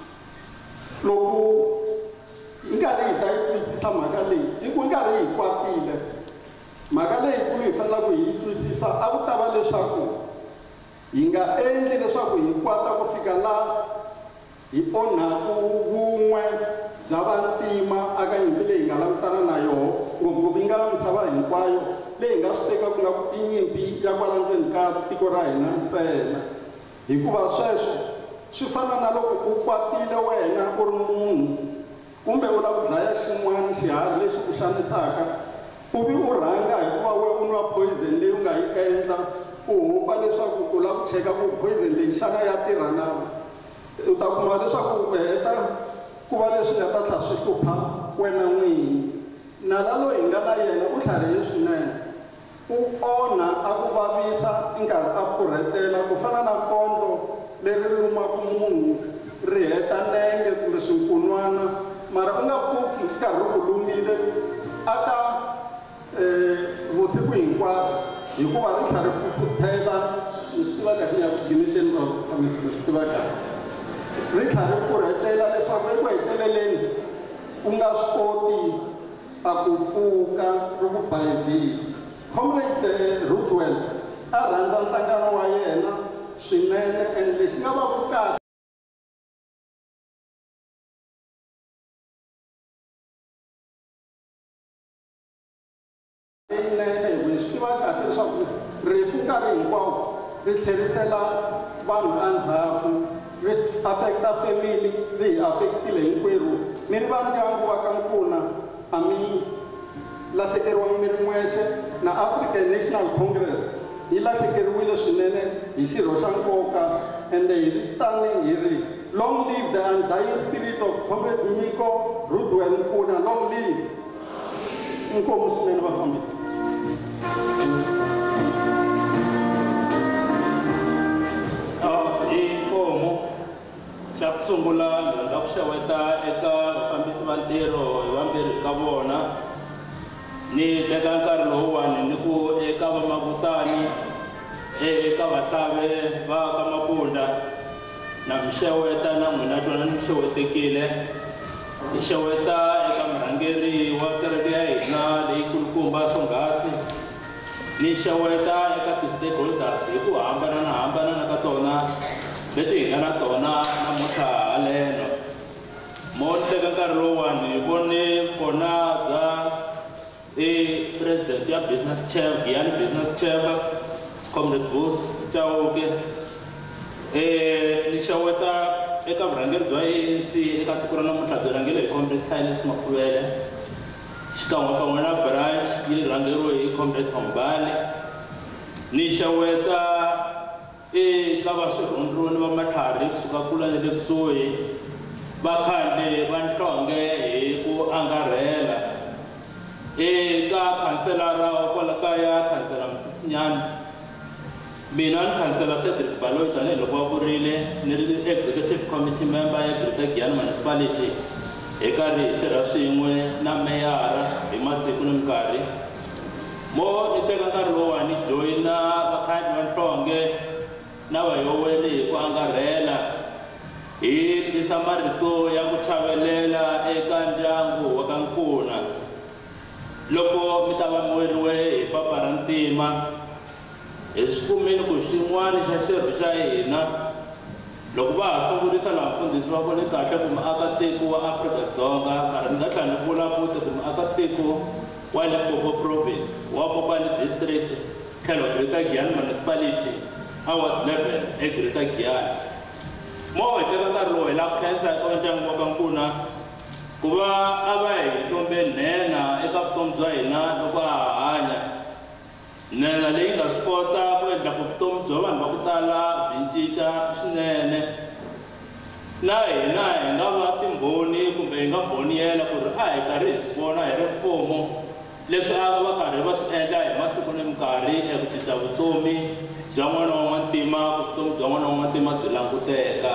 Loko hi nkarhi hi ta yi twisisa mhaka leyi hi ku nkarhi hi kwatile mhaka leyikulu hi fanelaka hi yi twisisa a ku ta va leswaku hi nga endli leswaku hi kwata ku fika laha hi onhaku vun'we bya vantima aka nyimpi leyi hi nga langutana na yona ngopfungopfu yi nga misava hinkwayo leyi hi nga swi teka ku nga i nyimpi ya kwala ndzeni ka tiko ra hina ntsena, hikuva sweswo swi fana na loko u kwatile wena u ri munhu kumbe u lava ku dlaya xin'wana xiharhi lexi ku xanisaka, uvi u rhanga hikuva we u nwa poison leyi u nga yi endla u hopa leswaku u lava ku cheka ku poison leyi xana ya tirha na, u ta kuma leswaku u heta ku va leswi nga ta tlha swi hlupha wena n'wini. Nala loyi hi nga na yena u tlharihe swinene, u onha a ku vavisa i nkarhi a pfurhetela ku fana na kondlo leri lumaku munhu ri heta nenge kumbe swinkunwana, mara u nga pfuki nkarhi ku lumile aka vusiku hinkwato hikuva ri tlhari fufuthela ni swi tiva kahle ya ku gimiteni ro kamisa ni swi tiva kahle ri tlhari pfurhetela leswaku eku heteleleni u nga swi koti a ku pfuka ri ku bayizisa. Comrade Rudewell a rhandza nhlangano wa yena swinene and lexi nga va ku kahle leyinene hi swi tiva kahle leswaku rifu nkarhi hinkwawo ri tlherisela vanhu endzhaku ri affecta family ri hi affectile hinkwerhu mi ri va ndyangu wa ka Nkuna a mi lahlekeriwangi mi ri mwexe na African National Congress hi lahlekeriwile swinene hi xirho xa nkoka ende hi tani hi ri long live the undying spirit of Comrade Nyiko Rudewell Nkuna, long live. Inkomo swinene vafambisi. Inkomo xa ku sungula ndzi rhandza ku xeweta eka vafambisi va ntirho hi vambirhi ka vona ni teka nkarhi lowuwani ni ku eka vamavutani eka vahlave va ka Mapunda na mi xeweta na n'wina twana ni xewetekile ni xeweta eka murhangeri wa kereke ya hina leyi kulukumba Swonghasi ni xeweta eka ti-stakeholders hi ku hambanana ka tona leti hi nga na tona namuntlha haleno mo teka nkarhi lowuwani hi vone kona bya president ya business chamber Giyani business chamber Comrade Booth Chauke ni xeweta eka vurhangeri bya ANC eka siku ra namuntlha byi rhangele hi Comrade Silas Makulele xikan'we na branch yi rhangeriwe hi Comrade Tombani ni xeweta eka va swirhundruni va matlhari kusuka kula ni le kusuhi vakhale va nhlonge hi ku angarhela eka khanselara wa kwala kaya khansela Msisinyana mina ni khansela Cedric Baloyi tanihiloko va vurile ni ri executive committee member ya Greater Giyani municipality hi karhi hi tirha swin'we na meyara hi masiku ni minkarhi mo ni teka nkarhi lowuwani joyina vakhale va nhlonge na vayoweli hi ku angarhela hi tisa marito ya ku chavelela eka ndyangu wa ka Nkuna loko mi ta va mi weriwe hi papa ra ntima hi swi kumeni ku xin'wana xa xirho xa hina loko va ha sungurisa laha mfundhisi va vone kahle ku muakatiko wa Afrika-Dzonga karhi ni nga tlhela ni vula futhi ku muakatiko wa Limpopo province wa Popani district tlhelo Greater Giyani municipality award 11 eGreater Giyani mo hi teka nkarhi lowu hi lava ku khensa eka ndyangu wa ka Nkuna ku va a va hi lombe nhenha eka vutomi bya hina loko a hanya nhenha leyi nga swi kota ku endla ku vutomi bya vanhu va ku tala byi cinca swinene na hina hi nga va timbhoni kumbe hi nga mbhoniyela ku ri a hi karhi hi swi vona hi ri mfumo leswi a va karhi va swi endla hi masiku ni minkarhi eku cinca vutomi bya n'wana wa n'wantima ku vutomi bya n'wana wa n'wantima byi languteka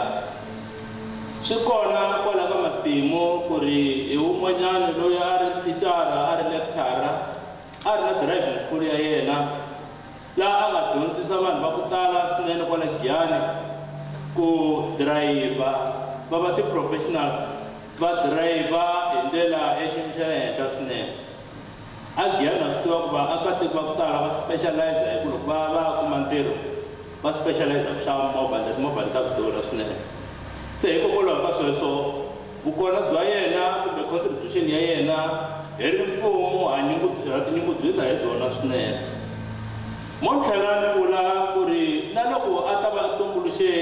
swi kona kwala ka matimu ku ri hi wun'wanyana loyi a ri thicara a ri lecturer a ri na driving school ya yena laha a nga dyondzisa vanhu va ku tala swinene kwala Giyani ku driver va va ti-professionals va driver hi ndlela ya xiyimo xa le henhla swinene a Giyani na swi tiva ku vaakatiko va ku tala va specialize hi ku loko va kuma ntirho va specialize ku xava movha timovha ta ku durha swinene se hikokwalaho ka sweswo vukona bya yena kumbe contribution ya yena hi ri mfumo ha tinyungubyisa hi byona swinene mo tlhela ni vula ku ri na loko a ta va a tumbuluxe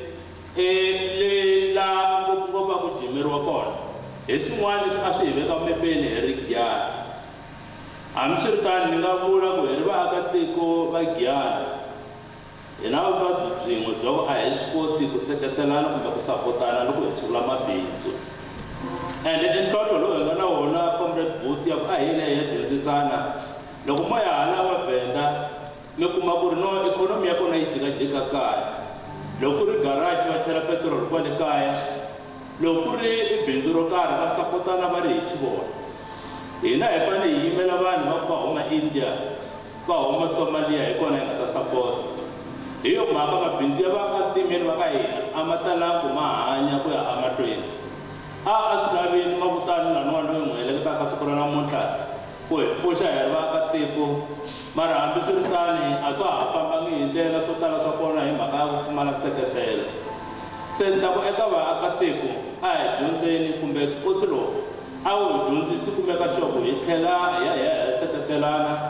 laha ngopfungopfu a ku jimeriwa kona hi swin'wana leswi a swi hi veka mepeni hi ri Giyani hambiswiritano ni nga vula ku hi ri vaakatiko va Giyani hi na vuvabyi byin'we bya ku a hi swi koti ku seketelana kumbe ku sapotana loko hi sungula mabindzu ende ntlhontlho lowu hi nga na wona Comrade Booth ya ku a hile hi dyondzisana loko mo ya hala vaVenda mi kuma ku ri no ikhonomi ya kona yi jikajika kaya loko ku ri garage va chela petrol kwale kaya loko ku ri bindzu ro karhi va sapotana va ri hi xivona hina hi fanele hi yimela vanhu va ku va huma India va huma Somalia hi kona hi nga ta sapota hi yo mhaka mabindzu ya vaakatimeni va ka hina a ma talangi ma hanya ku ya emahlweni a swi laveni mavutani laniwani loyi n'wi heleketaka siku ra namuntlha ku hi pfuxa hi ri vaakatiko mara hambiswiritani a swa ha fambangi hi ndlela swo tala swa kona hi mhaka ya ku pfumala seketelo se ni ta ku eka vaakatiko a hi dyondzeni kumbe kosi lowu a wu hi dyondzisi kumeka xoko hi tlhela hi ya hi ya seketelana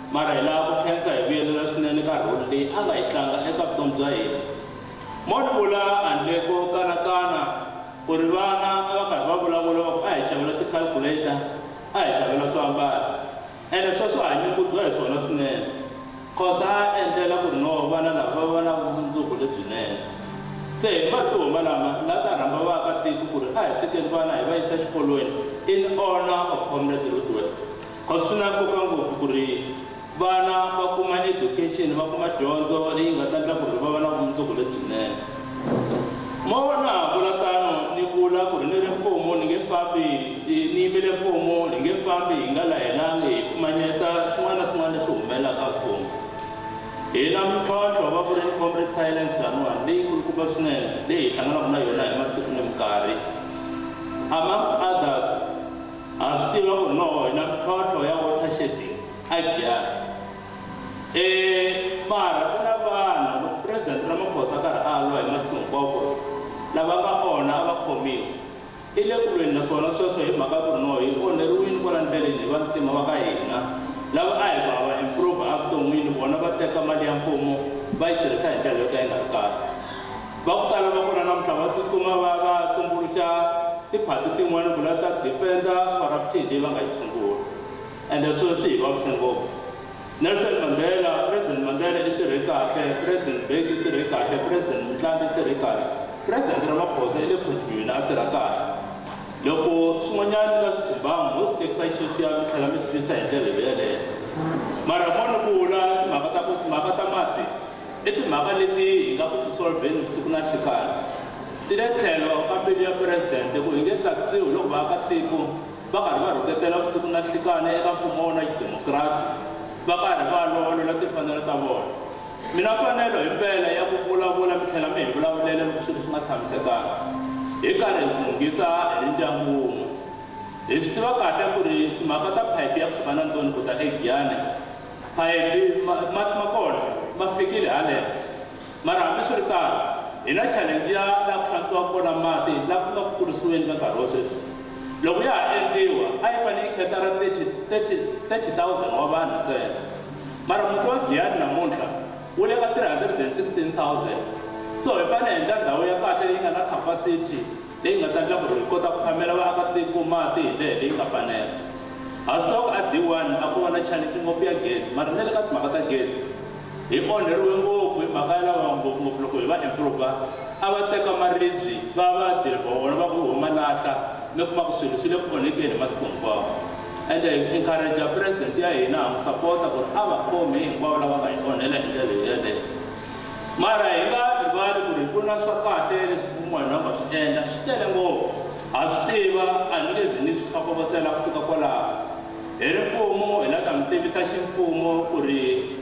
mara hi lava ku khensa hi vuyelela swinene ka role leyi a nga yi tlanga eka vutomi bya hina. Mo ni vula handle ko kanakana ku ri vana a va karhi va vulavula va ku a hi xavela ti-calculator, a hi xavela swiambalo, ene sweswo ha nyungubyisa hi swona swinene cause a endlela ku ri no vana lava va va na vumundzuku lebyinene. Se hi matumo lama la ta rhamba vaakatiko ku ri a hi tekeni vana hi va yisa exikolweni in honor of Comrade Rudewell. Cause swi na nkoka ngopfu ku ri vana va kuma education, va kuma dyondzo leyi nga ta endla ku ri va va na vumundzuku lebyinene. Mo vona vula tano ni vula ku ri ni ri mfumo ni nge fambi ni yimele mfumo ni nge fambi hi nga lahelangi hi kumanyeta swin'wana na swin'wana leswi humelelaka mfumo. Hi na mintlhontlho va vule ni Comrade Silence laniwani leyi kulukumba swinene leyi hi hlanganaka na yona hi masiku ni minkarhi. Amongst others, ha swi tiva ku ri no hi na mintlhontlho ya water shedding a Giyani. Mara ku na vanhu loko President Ramaphosa a karhi a lwa hi masiku hinkwawo lava nga onha a va khomiwa. I le ku lweni naswona sweswo hi mhaka ku ri no hi onheriwile kwala ndleleni hi vantima va ka hina lava a hi va improve evuton'wini, vona va teka mali ya mfumo va yi tirhisa hi ndlela yo ka yi nga ri kahle. Va ku tala va kona namuntlha va tsutsuma va tumbuluxa tiphati tin'wana ku la ta defender corruption leyi va nga yi sungula, ende sweswo swi hi vavise ngopfu. Nelson Mandela, President Mandela i tirhe kahle, President Beki i tirhe kahle, President Mtlangi i tirhe kahle, President Ramaphosa i le continue a tirha kahle. Loko swin'wanyana ka swi khumbangi ho swi tekisa xexi mi tlhela mi swi twisa hi ndlela yeleyo. Mara mo ni vula timhaka ta mati i timhaka leti hi nga ku tisolveni siku na nhlekani. Ti le tlhelo ka mbilu ya presidente ku hi nge tsakisiwi loko vaakatiko va karhi va rhuketela vusiku na nhlekani eka mfumo na xidemokirasi va karhi va lolola timfanelo ta vona. Mina mfanelo hi mpela ya ku vulavula mi tlhela mi hi vulavulela loko swilo swi nga tshamisekanga. Hi karhi hi swi lunghisa hi ndyangu wun'we. Hi swi tiva kahle ku ri timhaka ta phayiphi ya kusuka na Ntoni ku ta eGiyani, phayiphi mati ma kona ma fikile haleno. Mara hambi swi ri tano hi na challenge ya laha ku hlantswiwa kona mati laha ku nga ku kurisiweni ka nkarhi wa sweswi. Loko ya ha endliwa a yi fanele yi khetara 30,000 wa vanhu ntsena. Mara muti wa Giyani namuntlha wu le ka 316,000. So hi fanele hi endla ndhawu ya kahle leyi nga na capacity leyi nga ta endla ku ri hi kota ku phamela vaakatiko mati hi ndlela leyi nga fanela. Ha swi tiva ku a D1 a ku va na challenge ngopfu ya gezi, mara na le ka timhaka ta gezi hi onheriwe ngopfu hi mhaka ya lava ngopfungopfu loko hi va improve a va teka maribye va dilivha wona va ku huma lahla mi kuma ku swilo swi le ku onhekeni hi masiku hinkwawo. Ende hi encourage president ya hina ha n'wi sapota ku ri a va khomi hinkwavo lava nga hi onhela hi ndlela yeleyo. Mara hi nga rivali ku ri ku na swa kahle leswi mfumo hi nga swi endla swi tele ngopfu. Ha swi tiva a ni le zini swi tlhokovotela ku fika kwalaho. Hi ri mfumo hi lava ta mi tivisa ximfumo ku ri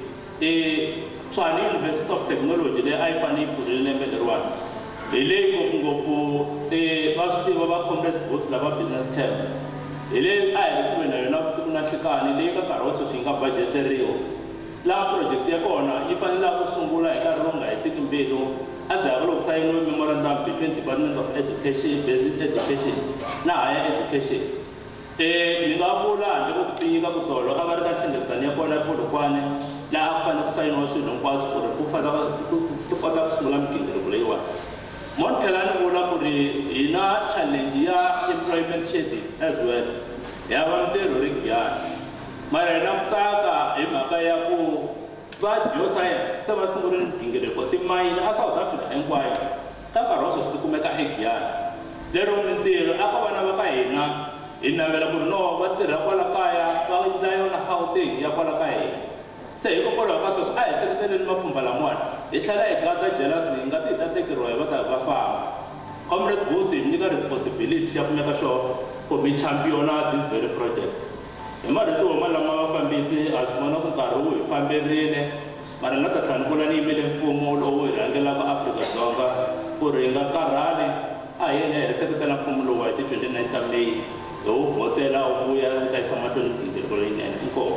Tshwane University of Technology leyi a yi fanele yi pfurile lembe leriwani hi leyi ngopfungopfu va swi tiva va Comrade Boss lava business term hi leyi a hi ri kulweni na yona vusiku na nhlekani leyi ka nkarhi wa sweswi yi nga budgeteriwa. Laha project ya kona yi fanelaka ku sungula hi nkarhi lowu nga hetiki mbilu endzhaku loko sayiniwe memorandum between Department of Education, Basic Education na Higher Education. Ni nga vula handle ko ku tinyika ku tolo a va ri ka nhlengeletano ya kona ya Polokwane laha a ku fanele ku sayiniwa swilo hinkwaswo ku ri ku kota ku sungula migingiriko leyiwani. Mo ni tlhela ni vula ku ri hi na challenge ya employment shedding as well. Hi hava mintirho ri Giyani. Mara hi na ku tsaka hi mhaka ya ku va geoscience se va sungule migingiriko timayini a South Africa hinkwayo ka nkarhi wa sweswi ti kumeka eGiyani. Lero mintirho a ka vana va ka hina hi navela ku ri no va tirha kwala kaya va endla yona Gauteng ya kwala ka hina. Se hikokwalaho ka sweswo a hi seketeleni mapfhumba lamawani hi tlhela hi gada jealousy hi nga ti hi ta tekeriwa hi va ta va famba. Comrade Boss hi nyika responsibility ya ku meka sure ku mi championa this very project. Hi marito huma lama vafambisi a swi vona ku nkarhi wu hi famberile, mara na ta tlhela ni vula ni yimele mfumo lowu hi rhangelaka Afrika-Dzonga ku ri hi nga karhali a hi yena hi seketela mfumo lowu hi ti 29 ta May hi wu vhotela wu vuya wu ta yisa mahlweni migingiriko leyinene. Inkomu.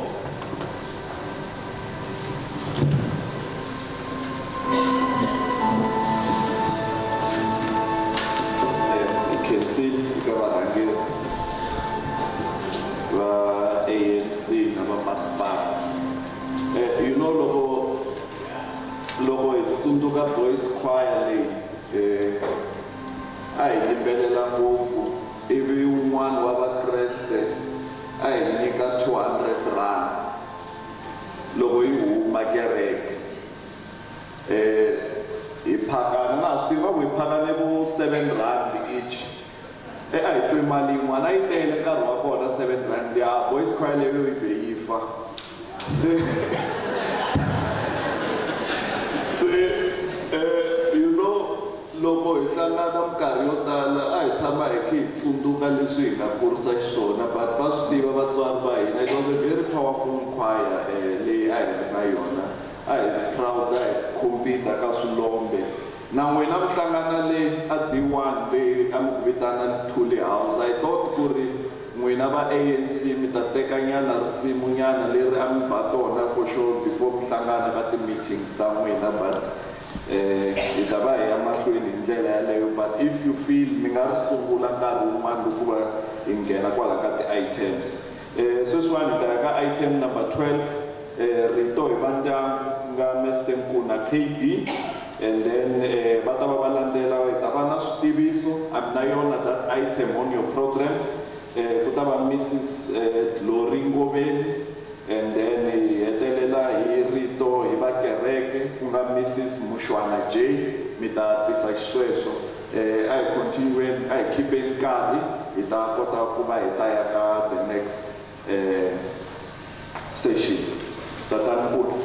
va ANC na va masipala You know, logo itunduka boys choir leyi a hi yimbelela ngopfu ivi un'wana wa vakreste a hi nyika 200 rand loko yi huma kereke hi phakana na swi tiva ku hi phakane vo 7 rand each a hi twi mali yin'wana a yi tele nkarhi wa kona 7 rand ya boys choir leyo yi vhe yi fa se you know loko hi hlangana minkarhi yo tala a hi tshama hi kha hi tsundzuka leswi hi nga kurisa xiswona but va swi tiva vatswari va hina it was a very powerful choir leyi a hi ri na yona a hi proud a hi compete ka swilombe na n'wina mi hlangana le a D1 leyi a mi ku vitana Thule House I thought ku ri n'wina va ANC mi ta teka nyana risimu nyana leri a mi ba tona for sure before mi hlangana ka ti-meetings ta n'wina but hi ta va hi ya mahlweni hi ndlela yaleyo but if you feel mi nga ri sungula nkarhi wun'wana loko va hi nghena kwala ka ti-items sweswiwani hi ta ya ka item number 12 rito hi va ndyangu nga Mr Nkuna KD and then va ta va va landela hi ta va na switiviso na yona that item on your programs ku ta va Mrs Glory Ngoveni and then hi hetelela hi rito hi va kereke ku nga Mrs Mushwana J mi ta tisa xisweswo a hi continue a hi khipeni nkarhi hi ta kota ku va hi ta ya ka the next session tatani Nkuna.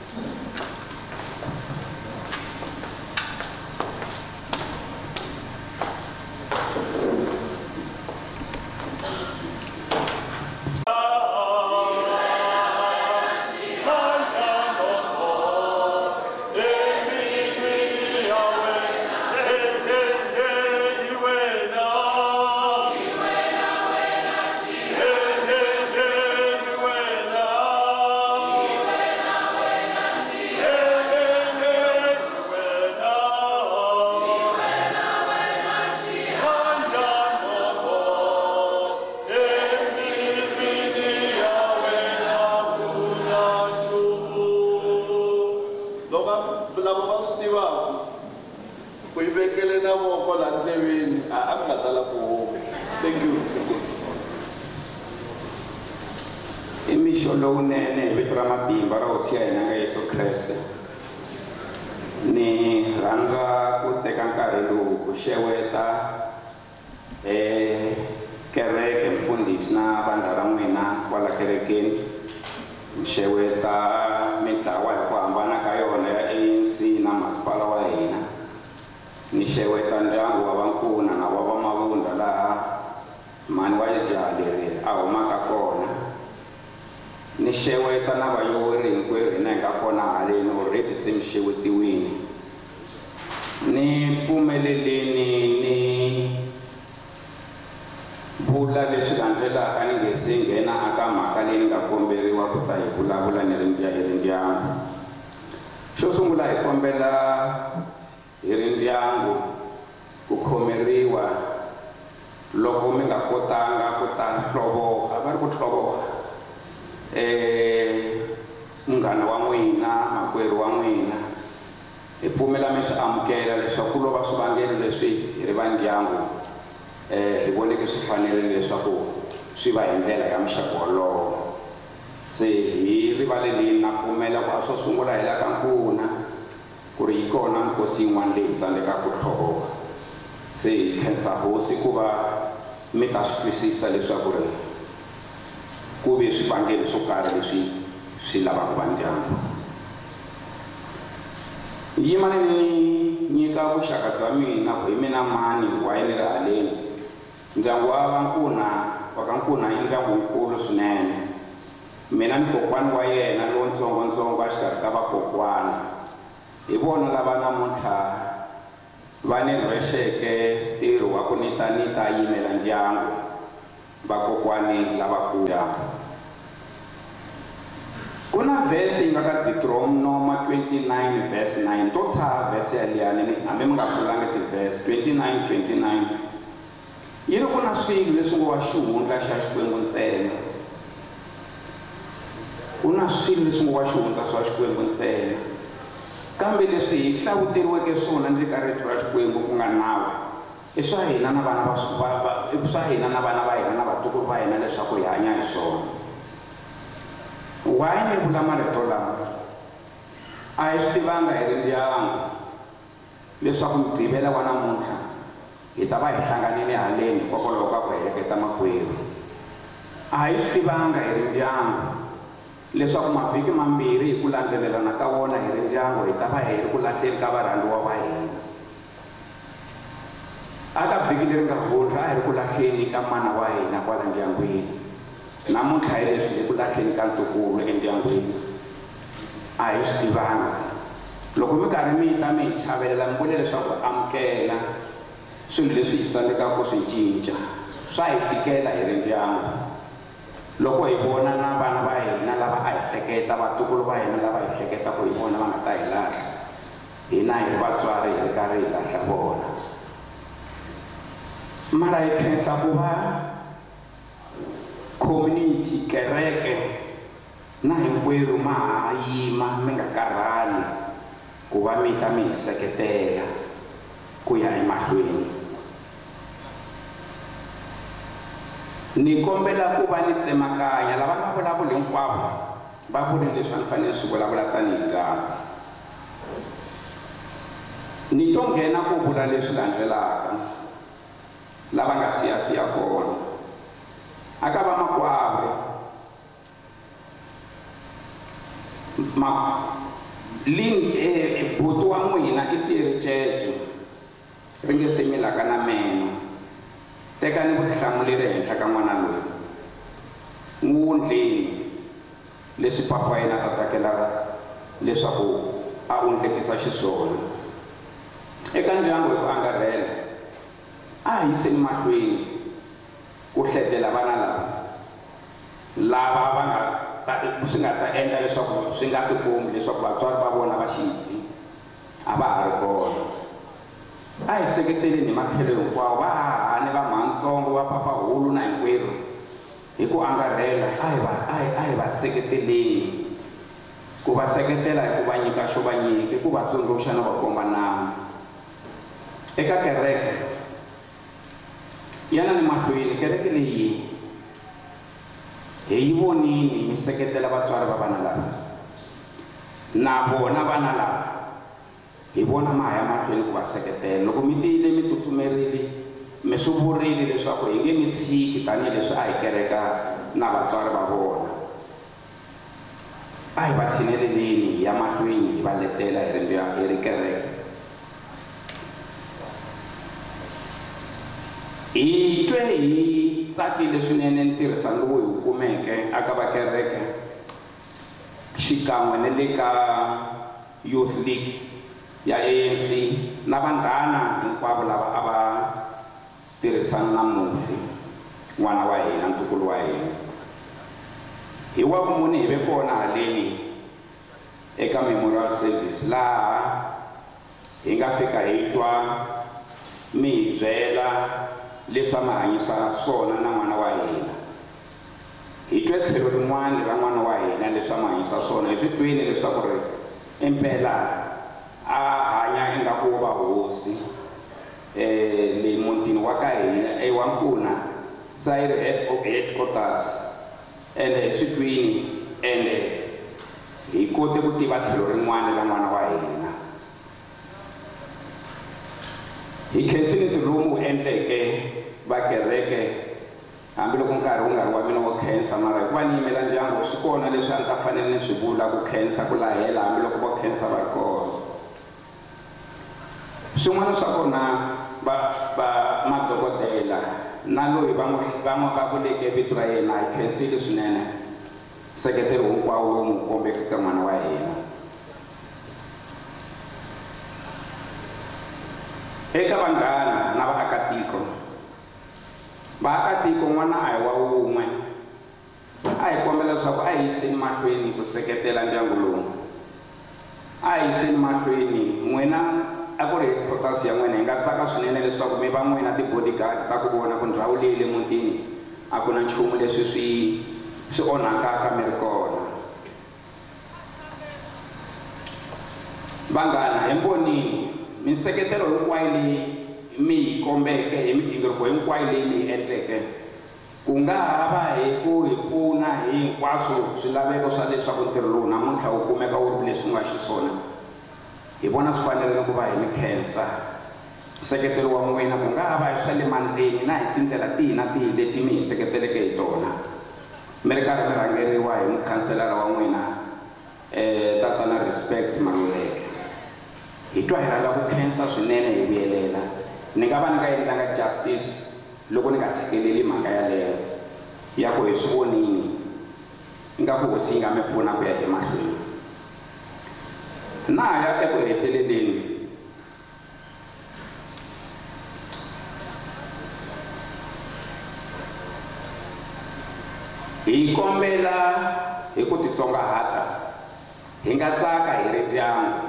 Thank you. Imisho lowunene vito ra matimba ra hosi ya hina nga Yesu Kreste ni rhandza ku teka nkarhi lowu ku xeweta kereke mfundhisi na vandla ra n'wina kwala kerekeni ni xeweta mitlawa hi ku hambana ka yona ya ANC na masipala wa hina ni xeweta ndyangu wa vankuna na wa vamavundla laha mani wa jaha leri a humaka kona ni xeweta na vayori hinkwerhu hina hi nga kona haleni already se mi xewetiwini ni pfumeleleni ni vula leswi landzelaka ni nge se nghena aka mhaka leyi ni nga komberiwa ku ta hi vulavula ni ri ndyangu xo sungula hi kombela hi ri ndyangu ku khomeriwa loko mi nga kotanga ku ta hlovoka va ri ku hlovoka munghana wa n'wina makwerhu wa n'wina hi pfumela mi swi amukela leswaku lo va swivangelo leswi hi ri va ndyangu hi voneke swi fanerile leswaku swi va hi ndlela ya muxaka wolowo se hi rivaleleni na pfumela ku a swo sungula hi la ka Nkuna ku ri yi kona mikosi yin'wana leyi hi tsandzekaka ku hlovoka se hi khensa hosi ku va mi ta swi twisisa leswaku ri ku ve swivangelo swo karhi leswi swi lavaka va ndyangu yima ni nyika vuxaka bya mina ku hi mina mani why ni ri haleni ndyangu wa ka Nkuna i ndyangu wukulu swinene mina ni kokwani wa yena lowuntsongontsongo a xikarhi ka vakokwana hi vona lava namuntlha va ni rhwexeke ntirho wa ku ni ta yimela ndyangu vakokwani lavakulu ku na vhesi yi nga ka Deuteronomy 29 verse 9 to tshaha vhesi yaliyani hambi mi nga pfulanga tivhesi 29 yi ri ku na swilo leswi ngo wa xihundla xa Xikwembu ntsena ku na swilo leswi ngo va xihundla swa Xikwembu ntsena, kambe leswi hi hlavuteriweke swona ndzi ka rito ra Xikwembu ku nga nawu i swa hina na vana swa hina na vana va hina na vatukulu va hina leswaku hi hanya hi swona. Why ni vula marito lama? A hi swi tivanga hi ri ndyangu leswaku mugqivela wa namuntlha hi ta va hi hlanganile haleni hikokwalaho ka ku heleketa makwerhu. A hi swi tivanga hi ri ndyangu leswaku mavhiki mambirhi hi ku landzelelana ka wona hi ri ndyangu hi ta va hi ri ku lahleni ka varhandziwa va hina. Aka vhiki leri nga hundza a hi ri ku lahleni ka mana wa hina kwala ndyangwini. Namuntlha hi leswi hi ku lahleni ka ntukulu endyangwini. A hi swi tivanga. Loko mi karhi mi ta mi hi chavelela mi vule leswaku amukela swilo leswi hi tsandzekaka ku swi cinca swa hi tikela hi ri ndyangu. Loko hi vona na vana va hina lava a hi hleketa vatukulu va hina lava hi hleketa ku hi vona va nga ta hi lahla, hina hi ri vatswari hi ri karhi hi lahla vona. Mara hi khensa ku va community, kereke na hinkwerhu ma ha yima mi nga karhali ku va mi ta mi hi seketela ku ya emahlweni. Ni kombela ku va ni tsemakanya lava nga vulavula hinkwavo va vurile leswi a ni fanele swi vulavula tanihi ndyangu. Ni to nghena ku vula leswi landzelaka lava nga siyasiya kona. Aka va makwavo buti wa n'wina i siyeri cece ri nge se milaka na meno. Tekani vutihlamuleri ehenhla ka n'wana loyi, n'wi wundleni leswi papa wa yena a tsakela leswaku a wundlekisa xiswona. Eka ndyangu hi ku angarhela a hi yiseni mahlweni ku hletela vana lava va nga swi nga ta endla leswaku swi nga tikombi leswaku vatswari va vona va xidzi a va ha ri kona. A hi seketeleni hi matlhelo hinkwawo vahahani va mhantsongo va papahulu na hinkwerhu hi ku angarhela a hi va seketeleni ku va seketela hi ku va nyika xo va nyika, hi ku va tsundzuxa no va komba nawu. Eka kereke yana ni mahlweni kereke leyi hi vonini mi seketela vatswari va vana lava na vona vana lava hi vona ma ya mahlweni ku va seketela. Loko mi tiyile mi tsutsumerile mi swi vurile leswaku hi nge mi tshiki tanihileswi a hi kereka na vatswari va vona. A hi va tshineleleni hi ya mahlweni hi va letela hi ri kereke. Hi twe hi tsakile swinene ntirhisano lowu hi wu kumeke aka vakereke xikan'we na le ka Youth League ya ANC na vanghana hinkwavo lava a va tirhisana na mufi n'wana wa hina ntukulu wa hina. Hi wa vumune hi ve kona haleni eka memorial service laha hi nga fika hi twa mi hi byela leswi ma hanyisa swona na n'wana wa hina. Hi twe tlhelo rin'wana ra n'wana wa hina leswi ma hanyisa swona. Hi swi twini leswaku ri impela a hanya ingaku wo va hosi le mutini wa ka hina wa Nkuna side headquarters, ende hi swi twini ende hi kote ku tiva tlhelo rin'wana ra n'wana wa hina. Hi khensile ntirho lowu wu endleke vakereke hambiloko nkarhi wu nga ri wa mina wo khensa, mara hi ku va ni yimela ndyangu swi kona leswi a ni ta fanele ni swi vula ku khensa ku lahela hambiloko vo khensa va ri kona. Swin'wana swa kona va madokodela na loyi va n'wi va vuleke vito ra yena hi khensile swinene seketelo hinkwawo lowu n'wi kombeke ka n'wana wa hina. Eka vanghana na vaakatiko n'wana a hi wa wun'we, a hi kombela leswaku a hi yiseni mahlweni ku seketela ndyangu lowu. A hi yiseni mahlweni n'wina a ku ri headquarters ya n'wina hi nga tsaka swinene leswaku mi va n'wina ti-bodyguard ta ku vona ku ndhawu leyi le mutini a ku na nchumu leswi swi onhakaka mi ri kona. vanghana himbonini miseketelo hinkwayo leyi mi yi kombeke hi migingiriko hinkwayo leyi mi yi endleke ku nga ha va hi ku hi pfuna hi hinkwaswo swilaveko swa leswaku ntirho lowu namuntlha wu kumeka wu ri leswi nga xiswona hi vona swi fanerile ku va hi mi khensa nseketelo wa n'wina ku nga ha va hi swa le mandleni na hi tindlela tihi na tihi leti mi hi seketeleke hi tona mi ri karhi mi rhangeriwa hi mukhanselara wa n'wina tatana Respect Maluleke hi twa hi rhandza ku khensa swinene hi vuyelela ni nga va ni nga endlanga justice loko ni nga tshikeleli mhaka yaleyo ya ku hi swi vonini ingaku hosi yi nga mi pfuna ku ya emahlweni na ya eku heteleleni hi kombela hi ku titsongahata hi nga tsaka hi ri ndyangu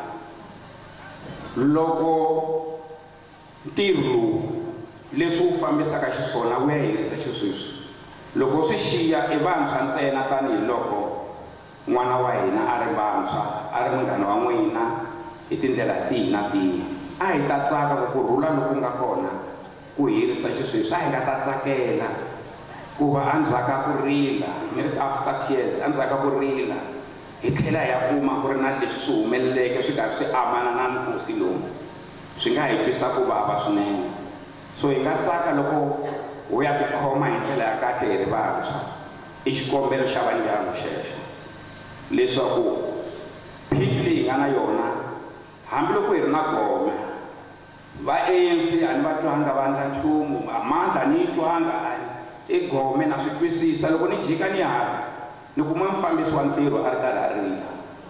loko ntirho lowu leswi wu fambisaka xiswona wu ya herisa xisweswi loko swi xiya i vantshwa ntsena tanihiloko n'wana wa hina a ri vantshwa a ri munghana wa n'wina hi tindlela tihi na tihi a hi ta tsaka ku kurhula loku nga kona ku herisa xisweswi a hi nga ta tsakela ku va endzhaku ku rila mi ri after tears endzhaku ku rila hi tlhela hi ya kuma ku ri na leswi swi humeleleke swi karhi swi amana na nkosi lowu swi nga hi twisa ku vava swinene so hi nga tsaka loko ho ya tikhoma hi ndlela ya kahle hi ri vantshwa i xikombelo xa va ndyangu xexo leswaku peace leyi hi nga na yona hambiloko hi ri na gome va ANC a ni va twanga va ndla nchumu amandla ni yi twanga i gome na swi twisisa loko ni jika ni hala ni kuma mufambisi wa ntirho a ri karhi a rila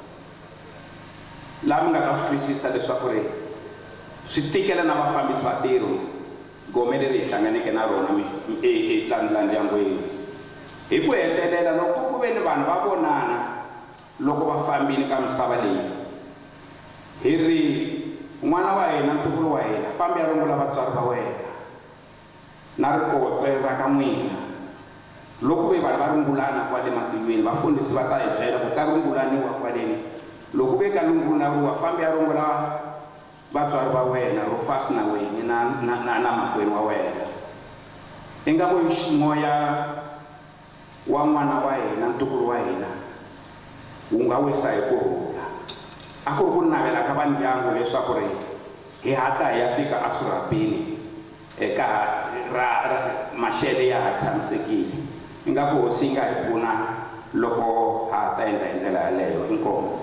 laha mi nga ta swi twisisa leswaku ri swi tikela na vafambisi va ntirho gome leri hi hlanganeke na rona la ndyangwini hi ku hetelela loko ku ve ni vanhu va vonana loko va fambini ka misava leyi hi ri n'wana wa hina ntukulu wa hina fambi ya rungula vatswari va wena na rikotse ra ka n'wina loko ve vanhu va rungulana kwale matilweni vafundhisi va ta hi byela ku ka rungulaniwa kwaleni loko ve ka rungulaniwa fambi ya rungula vatswari va wena Rufus na wena na makwenu wa wena ingaku moya wa n'wana wa hina ntukulu wa hina wu nga wisa hi kurhula a ku ri ku navela ka va ndyangu leswaku ri hi hatla hi ya fika aswirhapeni eka maxele ya ha tshamisekile ingaku hosi yi nga hi pfuna loko ha ta endla hi ndlela yaleyo inkomo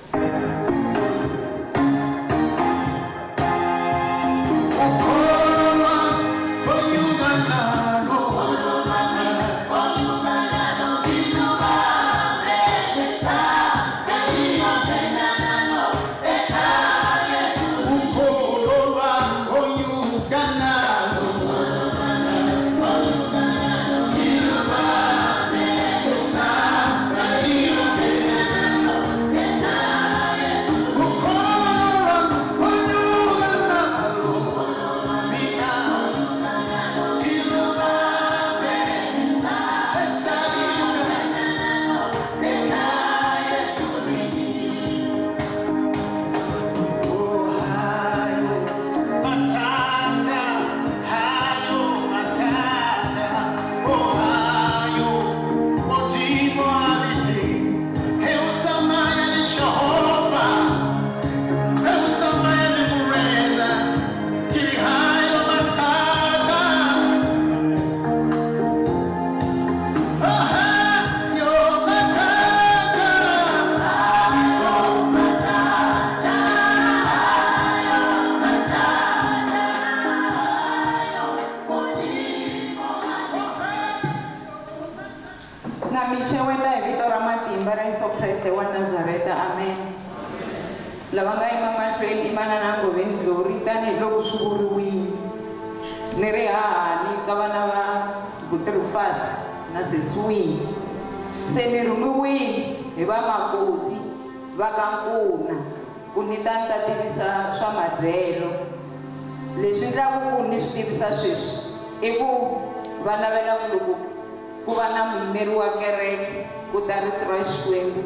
se ni rhumiwile hi va makoti va ka Nkuna ku ni ta ni ta tivisa swa madyelo leswi endlaku ku ni swi tivisa sweswi i ku va navela ku loko ku va na muyimeri wa kereke ku ta ri tirha Xikwembu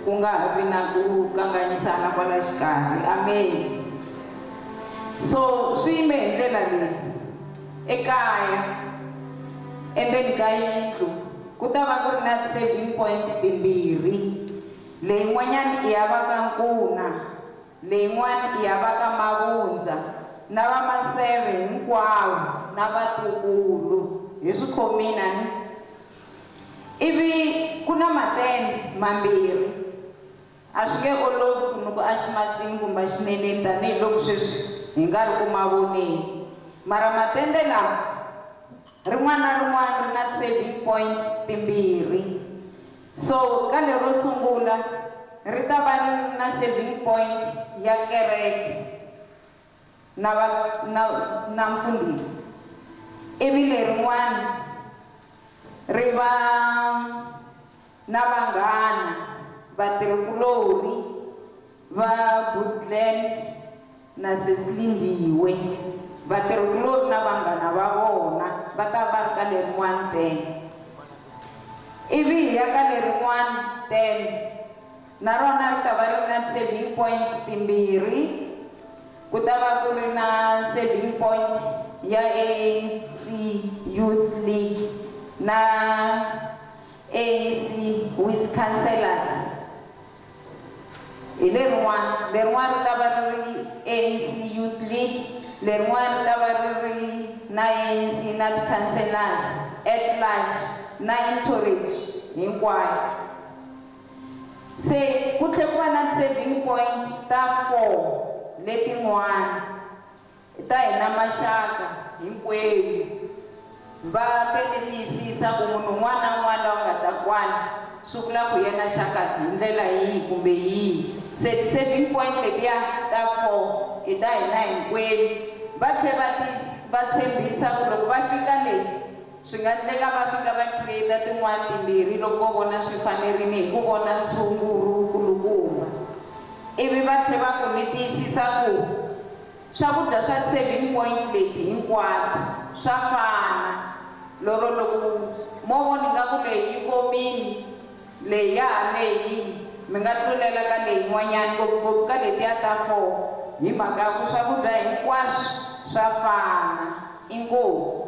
ku nga ha vi na ku kanganyisana kwala xikarhi. Amen. So swi yime hi ndlela leyi ekaya endzeni ka yindlu ku ta va ku ri na ti-saving point timbirhi, leyin'wanyani i ya va ka Nkuna, leyin'wana i ya va ka Mavundza, na va ma-7 hinkwavo na vatukulu hi swi khomini a ni. Ivi ku na matende mambirhi, a swi nge olovi ku loko a ximatsini kumbe xineneni tanihiloko sweswi hi nga ri ku ma voneni, mara matende lawa rin'wana na rin'wana ri na saving points timbirhi. So ka lero sungula ri ta va ri na saving point ya kereke na mfundhisi, ivi lerin'wana ri va na vanghana vatirhikulori va Giyani na Sesilindiwe, vatirhikulori na vanghana va vona va ta va ri ka lerin'wana 10. Ivi hi ya ka lerin'wana 10 na rona ri ta va ri na saving points timbirhi, ku ta va ku ri na saving point ya ANC Youth League na ANC with councillors. Hi lerin'wana ri ta va ri ANC Youth League, lerin'wana ri ta va ri na ANC na councillors at large na entourage hinkwayo. Se ku tlhela ku va na saving point ta 4 letin'wana ta hina maxaka hinkwenu va tiyisisa ku munhu un'wana na un'wana loyi a nga ta kwala swi vula ku yena xaka hi ndlela yihi kumbe yihi. Se ti-saving point letiya ta 4 i ta hina hinkwenu. Va tlhela va tshembisa ku loko va fika leyi swi nga endleka va fika va create tin'wana timbirhi loko vo vona swi fanerile hi ku vona ntshungu kulukumba. Ivi va tlhela va ku mi tiyisisa ku swakudya swa saving point leti hinkwato swa fana. Loko mo vona nga ku leyi yi komini leyi ya ha leyini mi nga tlulela ka leyin'wanyana ngopfungopfu ka letiya ta 4 hi mhaka ya ku swakudya hinkwaswo swa fana. Inkomu.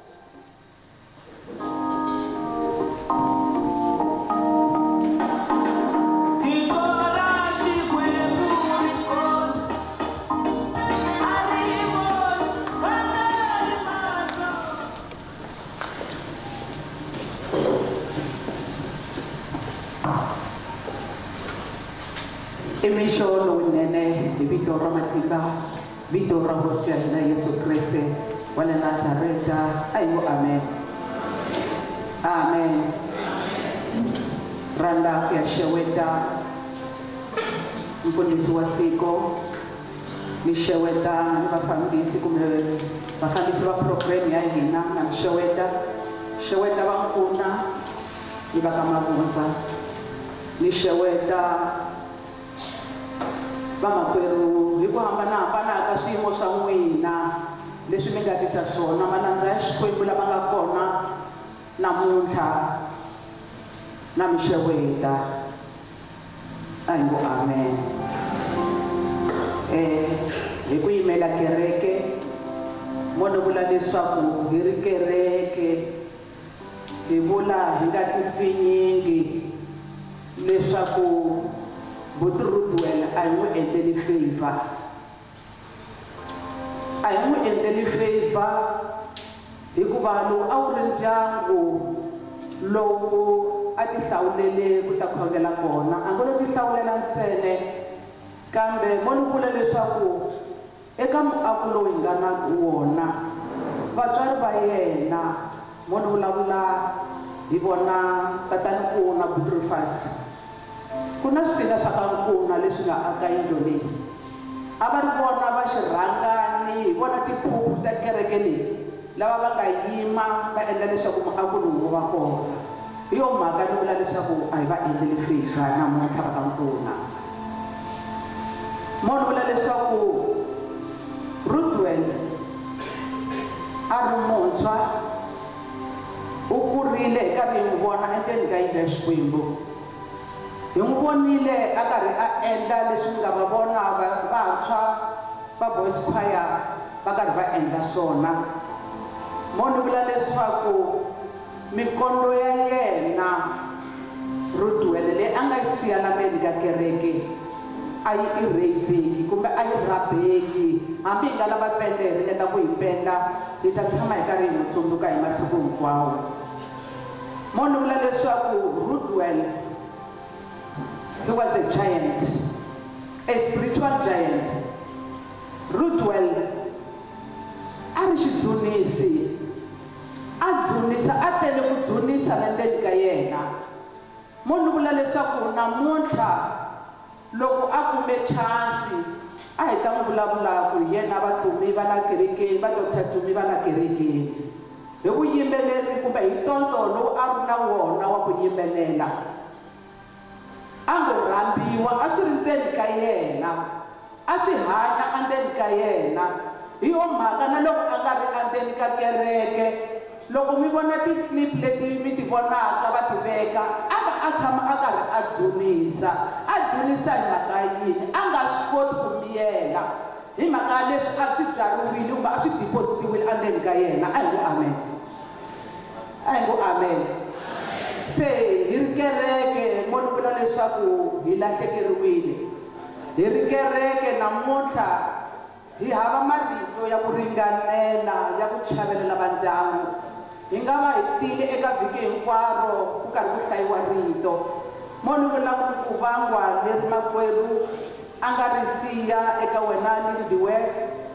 Imixo lowunene hi vito ra matimba, vito ra hosi ya hina Yesu Kriste wa le Nazareta. Ayo amen. Amen. Randa ku ya xeweta mfundhisi wa siku, ni xeweta ni vafambisi kumbe vafambisi va program ya hina, na mi xeweta va Nkuna ni va ka Mavundza, ni xeweta vamakwerhu hi ku hambanahambana ka swiyimo swa n'wina leswi mi nga tisa swona, malandza ya Xikwembu lava nga kona namuntlha, na mi xeweta. A hi ngo amen. Hi ku yimela kereke mo ni vula leswaku hi ri kereke hi vula hi nga tipfinyingi leswaku buti Rudewell a hi n'wi endleli favor, a hi n'wi endleli favor hikuva lowu a wu ri ndyangu lowu a ti hlawulele ku ta khongela kona. A ngo lo ti hlawulela ntsena kambe mo ni vula leswaku eka muako lowu hi nga na wona vatswari va yena mo ni vulavula hi vona tatani Nkuna Butrifasi, ku na switina swa ka Nkuna leswi nga aka yindlo leyi. A va ri vona va xirhangani, hi vona tiphuphu ta kereke leyi lava va nga yima va endla leswaku muako lowu va kona. Hi yo mhaka ni vula leswaku a hi va endleli favor namuntlha va ka Nkuna. Mo ni vula leswaku Rudewell a ri muntshwa, u kurile hi karhi hi n'wi vona endzeni ka yindlu ya Xikwembu. hi n'wi vonile a karhi a endla leswi nga va vona vantshwa va boys choir va karhi va endla swona. Mo ni vula leswaku mikondo ya yena Rudewell leyi a nga yi siya lameni ka kereke a yi eraseki kumbe a yi rabeki, hambi hi nga lava pende hi ringeta ku hi penda hi ta tshama hi karhi hi n'wi tsundzuka hi masiku hinkwawo. Mo ni vula leswaku Rudewell, he was a giant, a spiritual giant. Rudewell a ri xidzunisi, a dzunisa, a tele ku dzunisa na ndzeni ka yena. Mo ni vula leswaku namuntlha loko a kume chance a hi ta n'wi vulavula ku yena Vatumi va la kerekeni, va Dr. Tumi va la kerekeni, hi vuyimbeleri kumbe hi ntonto lowu a ri na wona wa ku yimbelela. A ngo rhambiwa a swi ri ndzeni ka yena, a swi hanya endzeni ka yena. Hi yo mhaka na loko a nga ri endzeni ka kereke, loko mi vona ti-clip leti mi ti vonaka va ti veka, a va a tshama a karhi a dzunisa. A dzunisa hi mhaka yini? A nga swi koti ku miyela hi mhaka leswi a swi byariwile kumbe a swi depositiwile endzeni ka yena. A hi ngo amen, a hi ngo amen. Se hi ri kereke mo ni vula leswaku hi lahlekeriwile. Hi ri kereke namuntlha hi hava marito ya ku ringanela ya ku chavelela va ndyangu. Hi nga va hi tile eka vhiki hinkwaro ku karhi ku hlayiwa rito. Mo ni vula ku vangwa leri makwerhu a nga ri siya eka wena Rudewell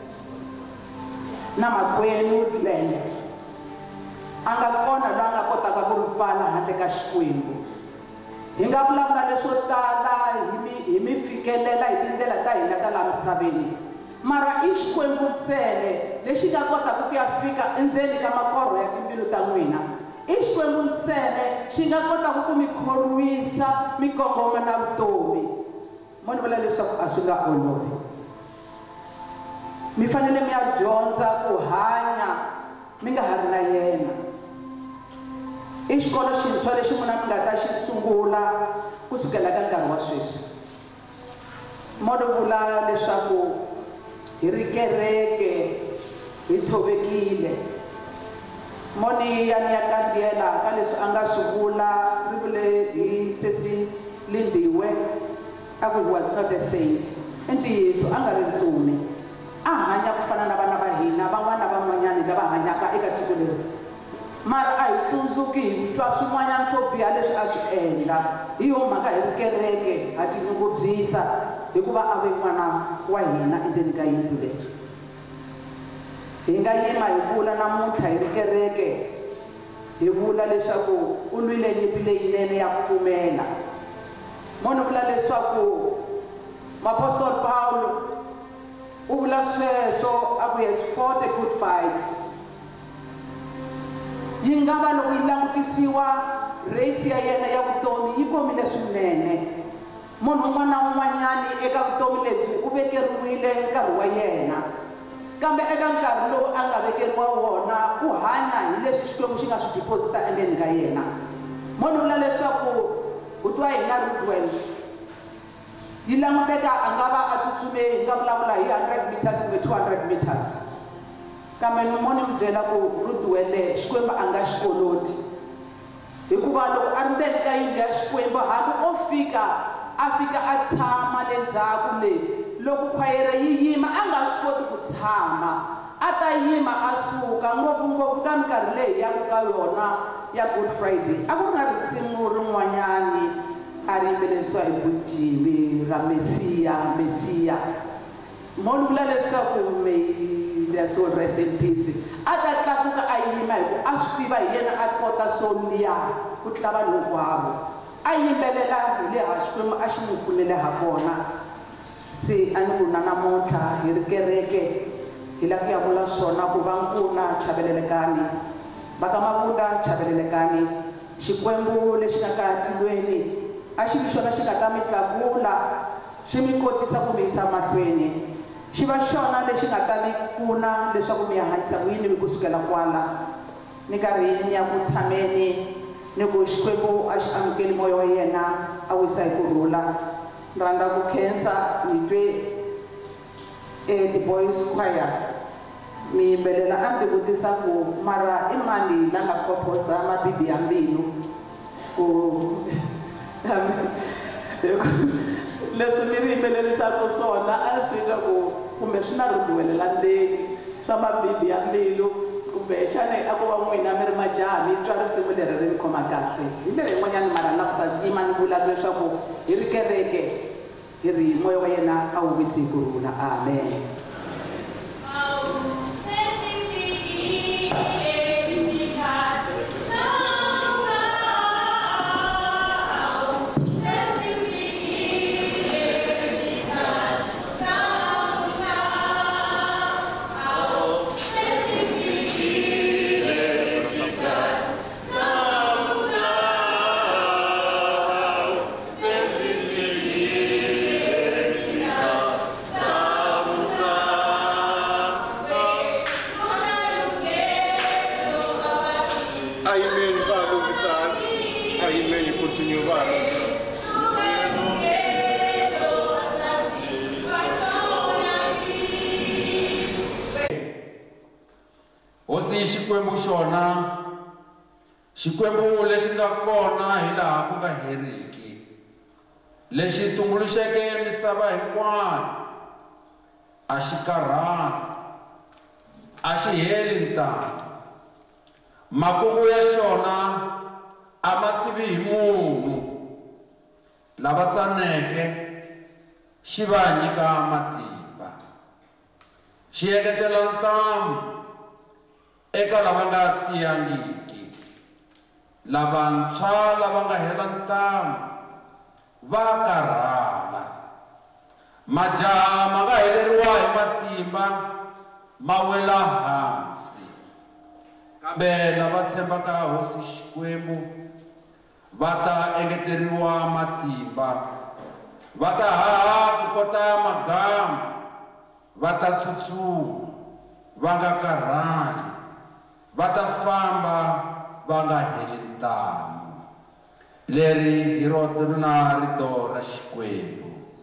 na makwenu Glenn, a nga kona loyi a nga kotaka ku ri pfala handle ka Xikwembu. Hi nga vulavula leswo tala hi mi fikelela hi tindlela ta hina ta laha misaveni, mara i Xikwembu ntsena lexi nga kotaka ku ya fika endzeni ka makorho ya timbilu ta n'wina. I Xikwembu ntsena xi nga kotaka ku mi khorwisa mi kongoma na vutomi. Mo ni vula leswaku a swi nga olovi. Mi fanele mi ya dyondza ku hanya mi nga ha ri na yena. I xikolo xintshwa lexi n'wina mi nga ta xi sungula kusukela ka nkarhi wa sweswi. Mo ni vula leswaku hi ri kereke hi tshovekile. Mo ni ya kandziyela ka leswi a nga swi vula, ri vule hi sesi Lindiwe, a ku he was not a saint. I ntiyiso a nga ri ntsumi, a hanya ku fana na vana va hina van'wana van'wanyani lava hanyaka eka tiko leri. Mara a hi tsundzuki hi twa swin'wanyana swo biha leswi a swi endla. Hi yo mhaka hi ri kereke ha tinyungubyisa hikuva a ve n'wana wa hina endzeni ka yindlu leyi. Hi nga yima hi vula namuntlha hi ri kereke, hi vula leswaku u lwile nyimpi leyinene ya ku pfumela. Mo ni vula leswaku Apostol Paulo u vula sweswo a ku has fought a good fight. Yi nga va loko yi langutisiwa race ya yena ya vutomi yi komile swinene. Munhu un'wana na un'wanyani eka vutomi lebyi u vekeriwile nkarhi wa yena, kambe eka nkarhi lowu a nga vekeriwa wona u hanya hi leswi Xikwembu xi nga swi deposita endzeni ka yena. Mo ni vula leswaku u twa hina Rudewell yi languteka a nga va a tsutsume hi nga vulavula hi 100 meters kumbe 200 meters, kambe mo ni mi byela ku Rudewell Xikwembu a nga xi koloti, hikuva loko a ri ndzeni ka yindlu ya Xikwembu hambi o fika a tshama le ndzhaku le, loko khwayere yi yima a nga swi koti ku tshama, a ta yima a suka. Ngopfungopfu ka minkarhi leyi ya ka yona ya Good Friday a ku ri na risimu rin'wanyani a ri yimbelisiwa hi Bujimi ra Mesiya. Mo ni vula leswaku may their soul rest in peace. A ta tlakuka a yima hi ku a swi tiva hi yena a kota soul liya ku tlula vanhu hinkwavo. A yimbelela hi le ha Xikwembu a xi n'wi pfunele ha kona. Se a ni vula namuntlha hi ri kereke hi lava ku ya vula swona ku va Nkuna chavelelekani, va ka Mabunda chavelelekani. Xikwembu lexi nga ka tilweni a xi vi xona xi nga ta mi tlakula xi mi kotisa ku mi yisa mahlweni, xi va xona lexi nga ta mi pfuna leswaku mi ya hanyisa ku yini mi kusukela kwala. Ni karhi ni ya ku tshameni ni ku Xikwembu a xi amukeli moya wa yena a wisa hi kurhula. Ni rhandza ku khensa ni twe the boys choir mi yimbelela a mi vutisa ku mara i mani la nga proposa mabibi ya mbilu ku leswi mi ri yimbelerisaka swona a swi twa ku kumbe swi na Rudewell la ndzeni swa mabibi ya mbilu kumbe xana a ku va n'wina mi ri majaha mi twa risimu leri ri mi khoma kahle hi ndlela yin'wanyana mara na ku ta yima ni vula leswaku hi ri kereke hi ri moya wa yena a wu wisi hi kurhula. Amen. Xikwembu lexi nga kona hi laha ku nga heriki, lexi tumbuluxeke misava hinkwayo, a xi karhali, a xi heli ntangha. Makungu ya xona a ma tivi hi munhu, lava tsaneke xi va nyika matimba, xi engetela ntamu eka lava nga tiyangiki, lavantshwa lava nga hela ntamu va karhala. Majaha ma nga heleriwa hi matimba ma wela hansi, kambe lava tshembaka Hosi Xikwembu va ta engeteriwa matimba, va ta haha ku kota magamu, va ta tsutsuma va nga karhali, va ta famba va nga heli ntamu. Leri hi rona rito ra Xikwembu.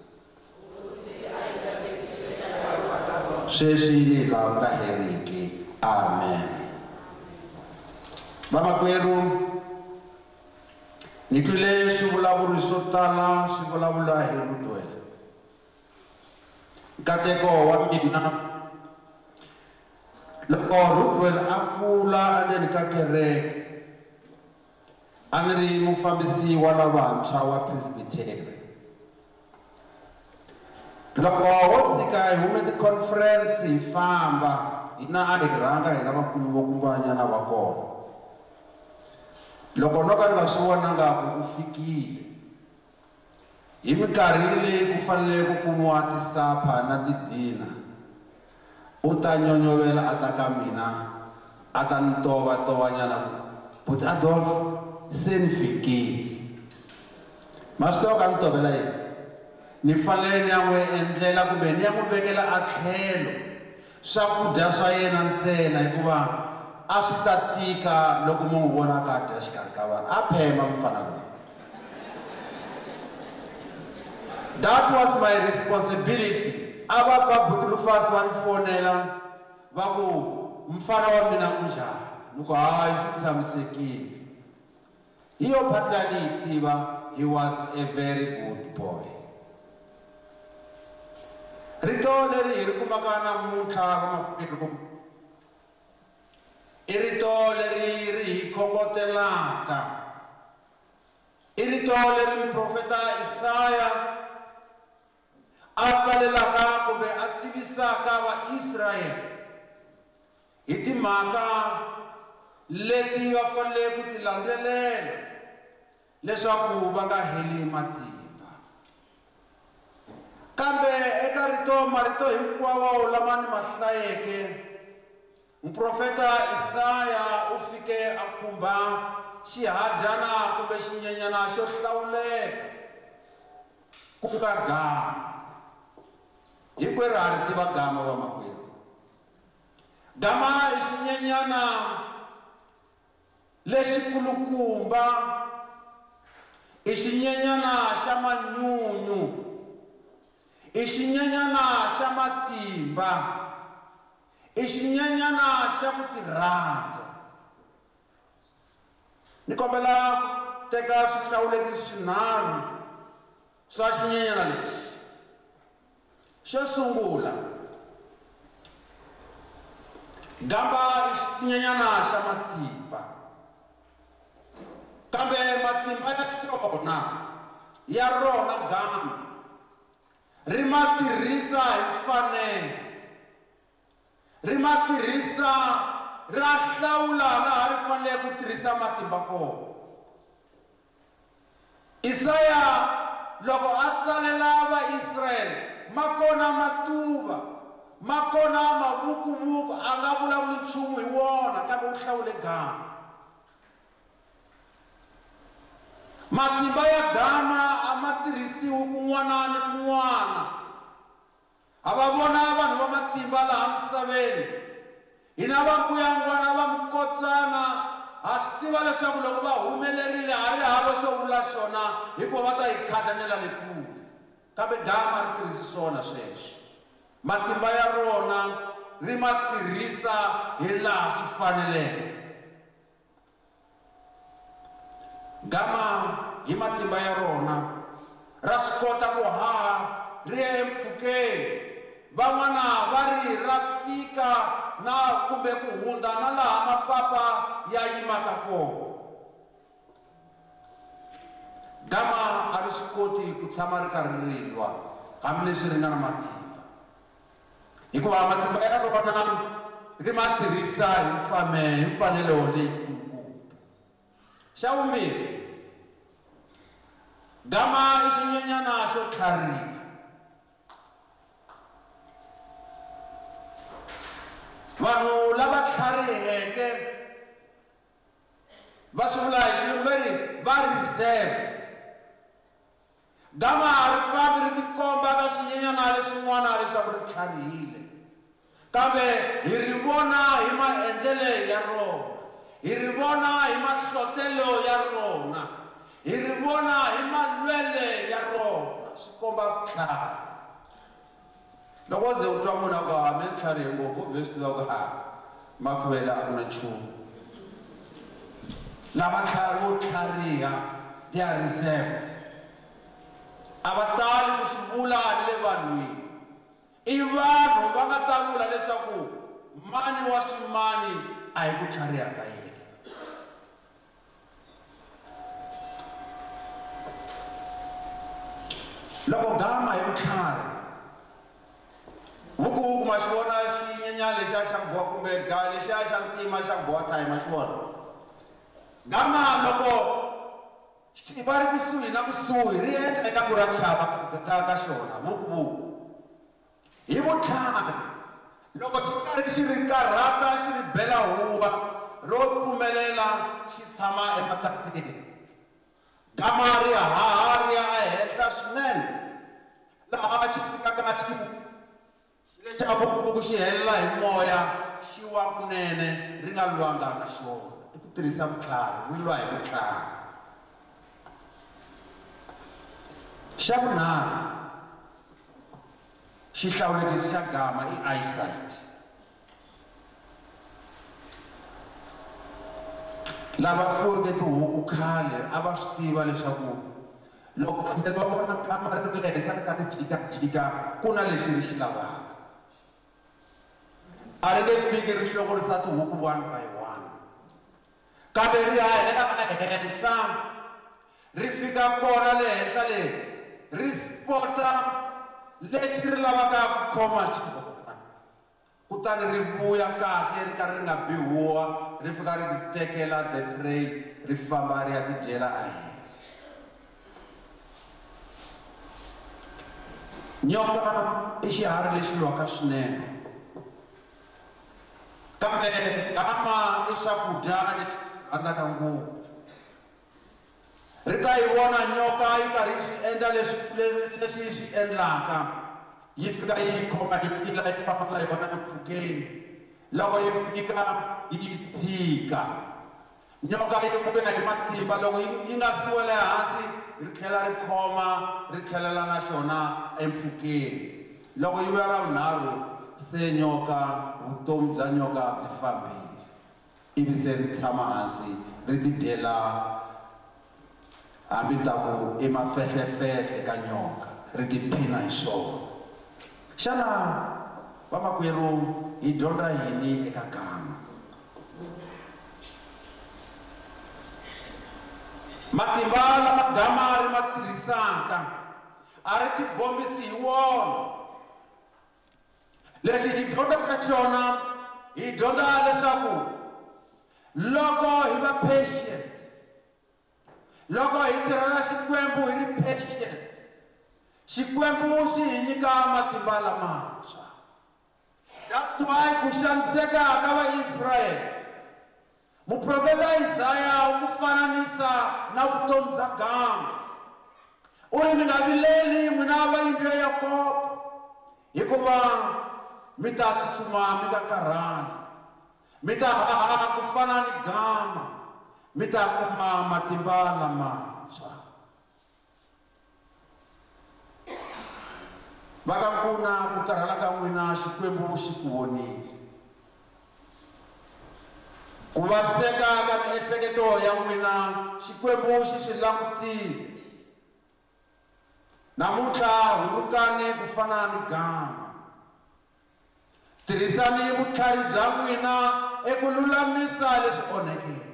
Sweswi ni laha ku nga heriki. Amen. Vamakwerhu, ni twile swivulavuri swo tala swi vulavula hi Rudewell. Nkateko wa mina loko Rudewell a kula endzeni ka kereke, a ni ri mufambisi wa lavantshwa wa Presbyterian. Loko ho tshika hi hume ti-conference hi famba, hina a hi rhanga hina vakulu vo kumbanyana va kona. Loko no ka ni nga swi vonanga ku fikile, hi minkarhi leyi ku fanele ku kumiwa tisapha na tidina, u ta nyonyovela a ta ka mina a ta ni tovatovanyana ku but Adolf se ni fikile. Ma swi tiva ka ni tovela yini? Ni fanele ni ya n'wi endlela kumbe ni ya n'wi vekela a tlhelo swakudya swa yena ntsena, hikuva a swi ta tika loko mo n'wi vona ka dya xikarhi ka vanhu. A phema mufana loyi. That was my responsibility. A va ka Butrufas va ni fonela va ku mfana wa mina u njhani? Ni ku hayi swi tshamisekile. Hi yo phatla ni yi tiva, he was a very good boy. Rito leri hi ri kumaka namuntlha vamakwerhu i rito leri ri hi khongotelaka, i rito leri muprofeta Isaya a tsalelaka kumbe a tivisaka vaIsrael hi timhaka leti va fanele ku ti landzelela leswaku va nga heli matimba. Kambe eka marito hinkwawo lama ni ma hlayeke, muprofeta Isaya u fike a khumba xihadyana kumbe xinyenyana xo hlawuleka ku nga gama. Hinkwerhu ha ri tiva gama vamakwerhu. Gama i xinyenyana lexi kulukumba i xinyenyana xa manyunyu, i xinyenyana xa matimba, i xinyenyana xa ku tirhandza. Ni kombela teka swihlawulekisi swinharhu swa xinyenyana lexi. Xo sungula, gamba i xinyenyana xa matimba, kambe matimba ya xona ya rona gamba ri ma tirhisa hi mfanelo, ri ma tirhisa ra hlawula laha ri fanele ku tirhisa matimba kona. Isaya loko a tsalela vaIsraeli ma kona matuva, ma kona mavukuvuku a nga vulavuli nchumu hi wona, kambe u hlawule gama. Matimba ya gama a ma tirhisiwi kun'wana ni kun'wana. A va vona vanhu va matimba laha misaveni, hina vambuyangwana va mukotsana ha swi tiva leswaku loko va humelerile ha ri hava xo vula xona hikuva va ta hi khadlanela le kule, kambe gama ri tirhisi swona sweswo. Matimba ya rona ri ma tirhisa hi laha swi faneleke. Gama hi matimba ya rona ra swi kota ku haha ri ya empfhukeni, van'wana va ri ra fika na kumbe ku hundza na laha mapapa ya yimaka kona. Gama a ri swi koti ku tshama ri karhi ri lwa hambileswi ri nga na matimba, hikuva matimba ya rona ri ma tirhisa hi mfanelo leyikulukumba. Xa vumbirhi, gama i xinyenyana xo tlhariha. Vanhu lava tlhariheke va swi vula hi xilungwini va reserved. Gama ri fambi ri tikomba ka swinyenyana leswin'wana leswaku ri tlharihile, kambe hi ri vona hi maendlelo ya rona, hi ri vona hi mahlotelo ya rona, hi ri vona hi malwele ya rona, swi komba vutlhari. Loko ze u twa munhu a ku ha me tlharihe ngopfu u vhe swi tiva ku makhuvela a ku na nchumu. Lava vo tlhariha they are reserved, a va tali ku swi vula ni le vanhwini. I vanhu va nga ta vula leswaku mani wa swimani a hi ku tlhariha ka yena. Loko gama hi vutlhari, vukuvuku ma xi vona xinyenyana lexiya xa nghowa kumbe lexiya xa ntima xa nghowa thayi ma xi vona. Gama loko va ri kusuhi na kusuhi ri endla eka ku ra chava ka xona vukuvuku. Hi vutlhari loko xi karhi xi ri karhata xi ri bela huwa ro pfumelela xi tshama emakateni, gama ri haha ri ya ehenhla swinene laha xi fikaka xi lexi a vukuvuku xi helela hi moya xi wa kunene ri nga lwanga na xona. I ku tirhisa vutlhari, ri lwa hi vutlhari. Xa vunharhu, xihlawulekisi xa gama i eyesight. Lava fuweke tihuku khale a va swi tiva leswaku loko se va vona gama ri le henhla ri ka ri jikajika ku na lexi ri xi lavaka. A ri nge fiki ri hlokurisa tihuku one by one, kambe ri hahela henhla ri fika kona le henhla le ri spota lexi ri lavaka ku khoma xona, kutani ri vuya kahle ri karhi ri nga bihuwa ri fika ri ti tekela the prey ri famba ri ya ti dyela ehenhla. Nyoka i xiharhi lexi lwaka swinene, kambe gama i swakudya lexi rhandzaka ngopfu. Ri ta yi vona nyoka yi karhi xi endla leswi xi endlaka, yi fika yi khoma yi pila yi famba yi vona empfhukeni, loko yi fika yi tshika. nyoka yi mukela hi matimba loko yi nga siwele hansi ri tlhela ri khoma ri tlhelela na xona empfhukeni loko yi vuya ra vunharhu se nyoka vutomi bya nyoka byi fambile ivi se ri tshama hansi ri ti dyela hambi ta ku i mafehlefehle ka nyoka ri tiphina hi swona xana vamakwerhu hi dyondza yini eka gama matimba lama gama ri ma tirhisaka a ri tibombisi hi wona lexi hi dyondzaka xona hi dyondza leswaku loko hi va patient loko hi tirhela xikwembu hi ri patient xikwembu xi hi nyika matimba lamantshwa that's why ku xaniseka ka vaisrayele muprofeta Isaya u ku fananisa na vutomi bya gama u ri mi nga vileli n'wina vayindlu ya Yakobo hikuva mi ta tsutsuma mi nga karhali mi ta haha ku fana ni gama mi ta kuma matimba lamantshwa va ka Nkuna ku karhala ka n'wina xikwembu xi ku vonile ku vaviseka ka miehleketo ya n'wina xikwembu xi swi langutile namuntlha hundrukani ku fana ni gama tirhisani vutlhari bya n'wina eku lulamisa leswi onhekeke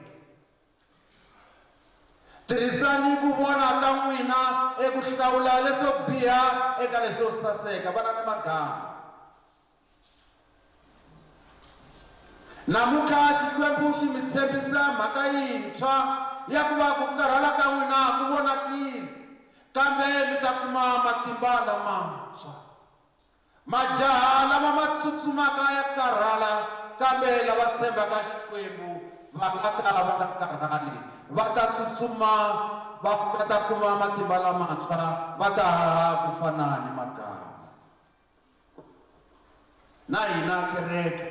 tirhisani ku vona ka n'wina eku hlawula leswo biha eka leswo saseka vana ni magama namuntlha xikwembu xi mi tshembisa mhaka yintshwa ya ku va ku karhala ka n'wina ku vonakile kambe mi ta kuma matimba lamantshwa majaha lama ma tsutsumaka ya karhala kambe lava tshembaka xikwembu va nga kala va nga karhali va ta tsutsuma va ta kuma matimba lamantshwa va ta haha ku fana ni magama na hina kereke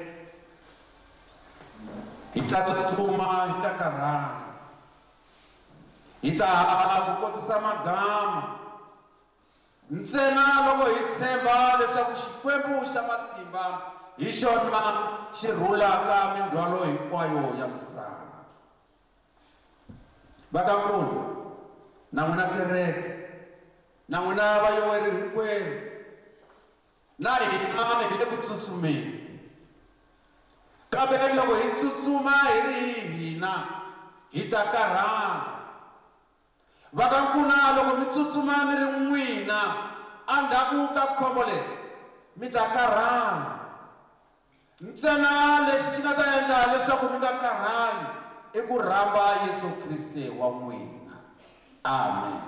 hi ta tsutsuma hi ta karhala hi ta haha ku kotisa magama ntsena loko hi tshemba leswaku xikwembu xa matimba hi xona xi rhulaka mindzhwalo hinkwayo ya misava va ka Nkuna na n'wina kereke na n'wina vayoweri hinkwenu na hina hi le ku tsutsumeni kambe loko hi tsutsuma hi ri hina hi ta karhala va ka Nkuna loko mi tsutsuma mi ri n'wina endzhaku ka khombo leri mi ta karhala ntsena lexi xi nga ta endla leswaku mi nga karhali i ku rhamba Yesu Kriste wa n'wina amen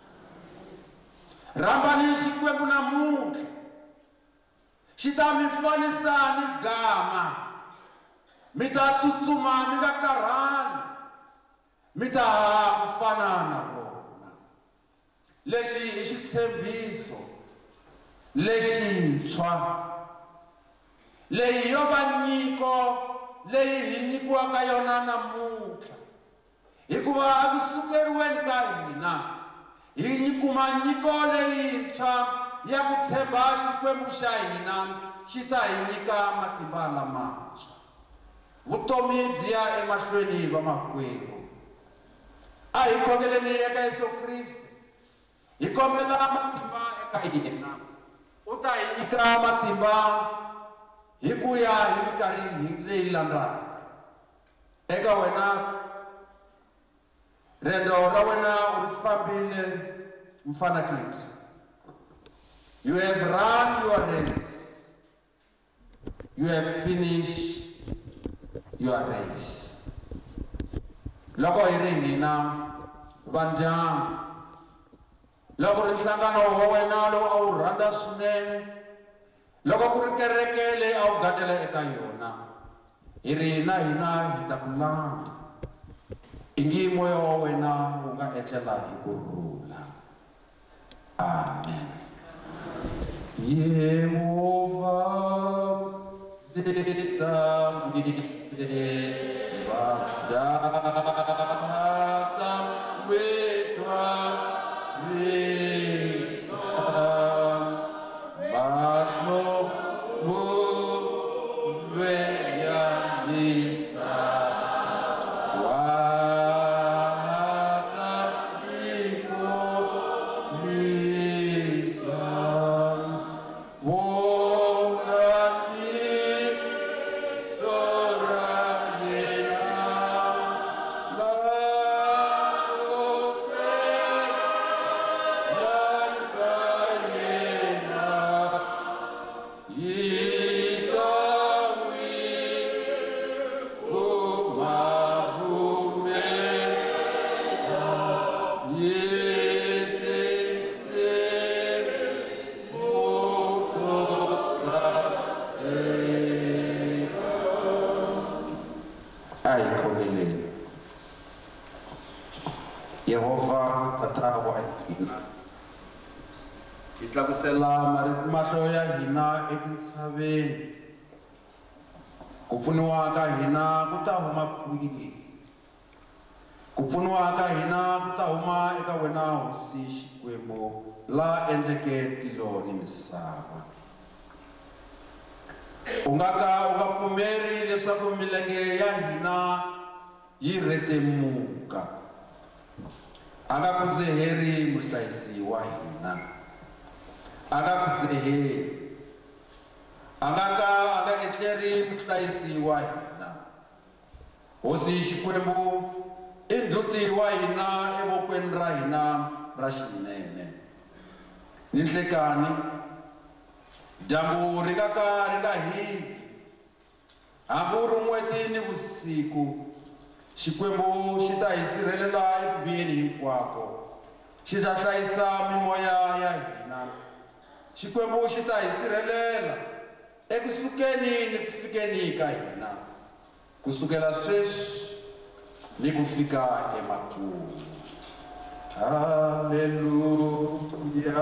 rhambani xikwembu namuntlha xi ta mi fanisa ni gama mi ta tsutsuma mi nga karhali mi ta ku fana na rona lexi i xitshembiso lexintshwa leyi yo va nyiko leyi hi nyikiwaka yona namuntlha hikuva a ku sukeriweni ka hina hi kuma nyiko leyintshwa ya ku tshemba xikwembu xa hina xi ta hi nyika matimba lamantshwa vutomi byi ya emahlweni vamakwerhu a hi khongeleni eka Yesu Kriste hi kombela matimba eka hina u ta hi nyika matimba hi ku ya hi minkarhi leyi landaka eka wena riendzo ra wena u ri fambile mfanakiti you have run your race you have finished your race loko hi ri hina va ndyangu loko ri nhlangano wa wena lowu a wu rhandza swinene loko ku ri kereke leyi a wu gadela eka yona hi ri na hina hi ta ku langa i ngi moya wa wena wu nga etlela hi kurhula amen Yehova ndzi ta Yehova tatawa hina itlakusela mahlo ya hina etintshaveni ku pfuniwa ka hina ku ta huma kwihi ku pfuniwa ka hina ku ta huma eka wena hosi Xikwembu la endleke tilo ni misava u nga pfumeri leswaku milenge ya hina yi retemuka anga kudzeheri muhlayisi wa hina anga kudzeheri anga etleri muhlayisi wa hina hosi Xikwembu i ndzhuti wa hina evokweni ra hina ra xinene ni nhlekani dyambu ri nga hili hambi u ri n'weti ni vusiku Xikwembu xi ta hi sirhelela eku biheni hinkwako xi ta hlayisa mimoya ya hina Xikwembu xi ta hi sirhelela ekusukeni ni ku fikeni ka hina kusukela sweswi ni ku fika emakumu haleluya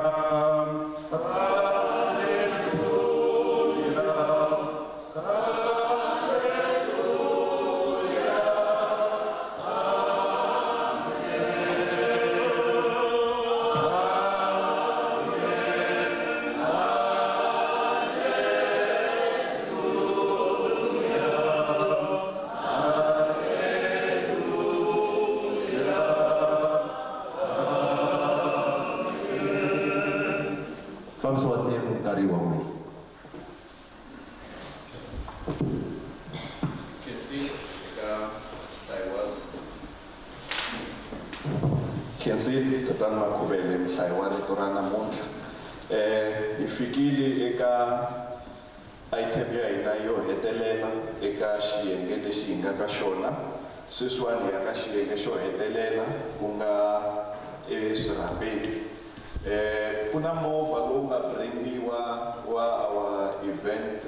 Tatana Makubele mhlayi wa rito ra namuntlha hi fikile eka item ya hina yo hetelela eka xiyenge lexi hi nga ka xona sweswiwani ya ka xiyenge xo hetelela ku nga eswirhapeni ku na movha lowu nga bringiwa wa our event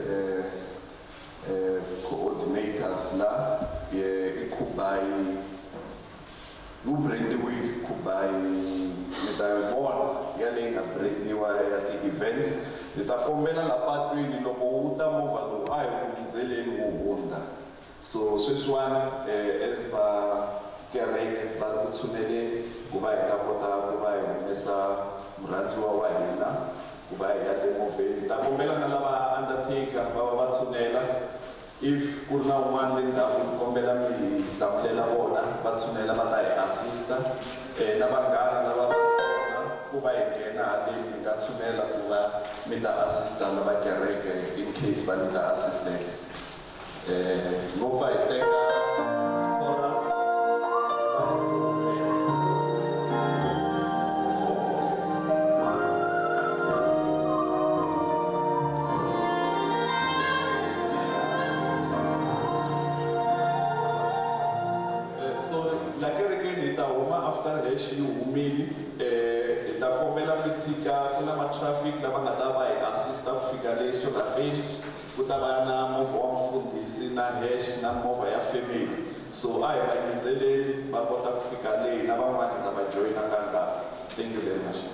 coordinators la eKhubai ubrendiwile Khubai mi ta vona ya leyi nga brendiwa ya ti-events ni ta kombela la patwini loko wu ta movha lowu a hi ku bizeleni wu hundza so sweswiwani as va kereke va ri ku tshuneleni ku va hi ta kota ku va hi humesa murhandziwa wa hina ku va hi ya timovheni ta kombela na lava undertaker va va va tshunela if ku ri na un'wana le ndzhaku ni kombela mi hlamulela vona va tshunela va ta hi assista na vanghana lava va kona ku va hi nghena haleni mi nga tshunela ku va mi ta assista lava kereke in case va need assistance ngopfa hi teka chorus after hash yi humile hi ta kombela mi tshika ku na matraffic lava nga ta va hi assista ku fika le xirhapeni ku ta va na movha wa mufundhisi na hash na movha ya family so a hi va yizeleli va kota ku fika leyi na van'wani hi ta va joyina ka nkarhi thank you very much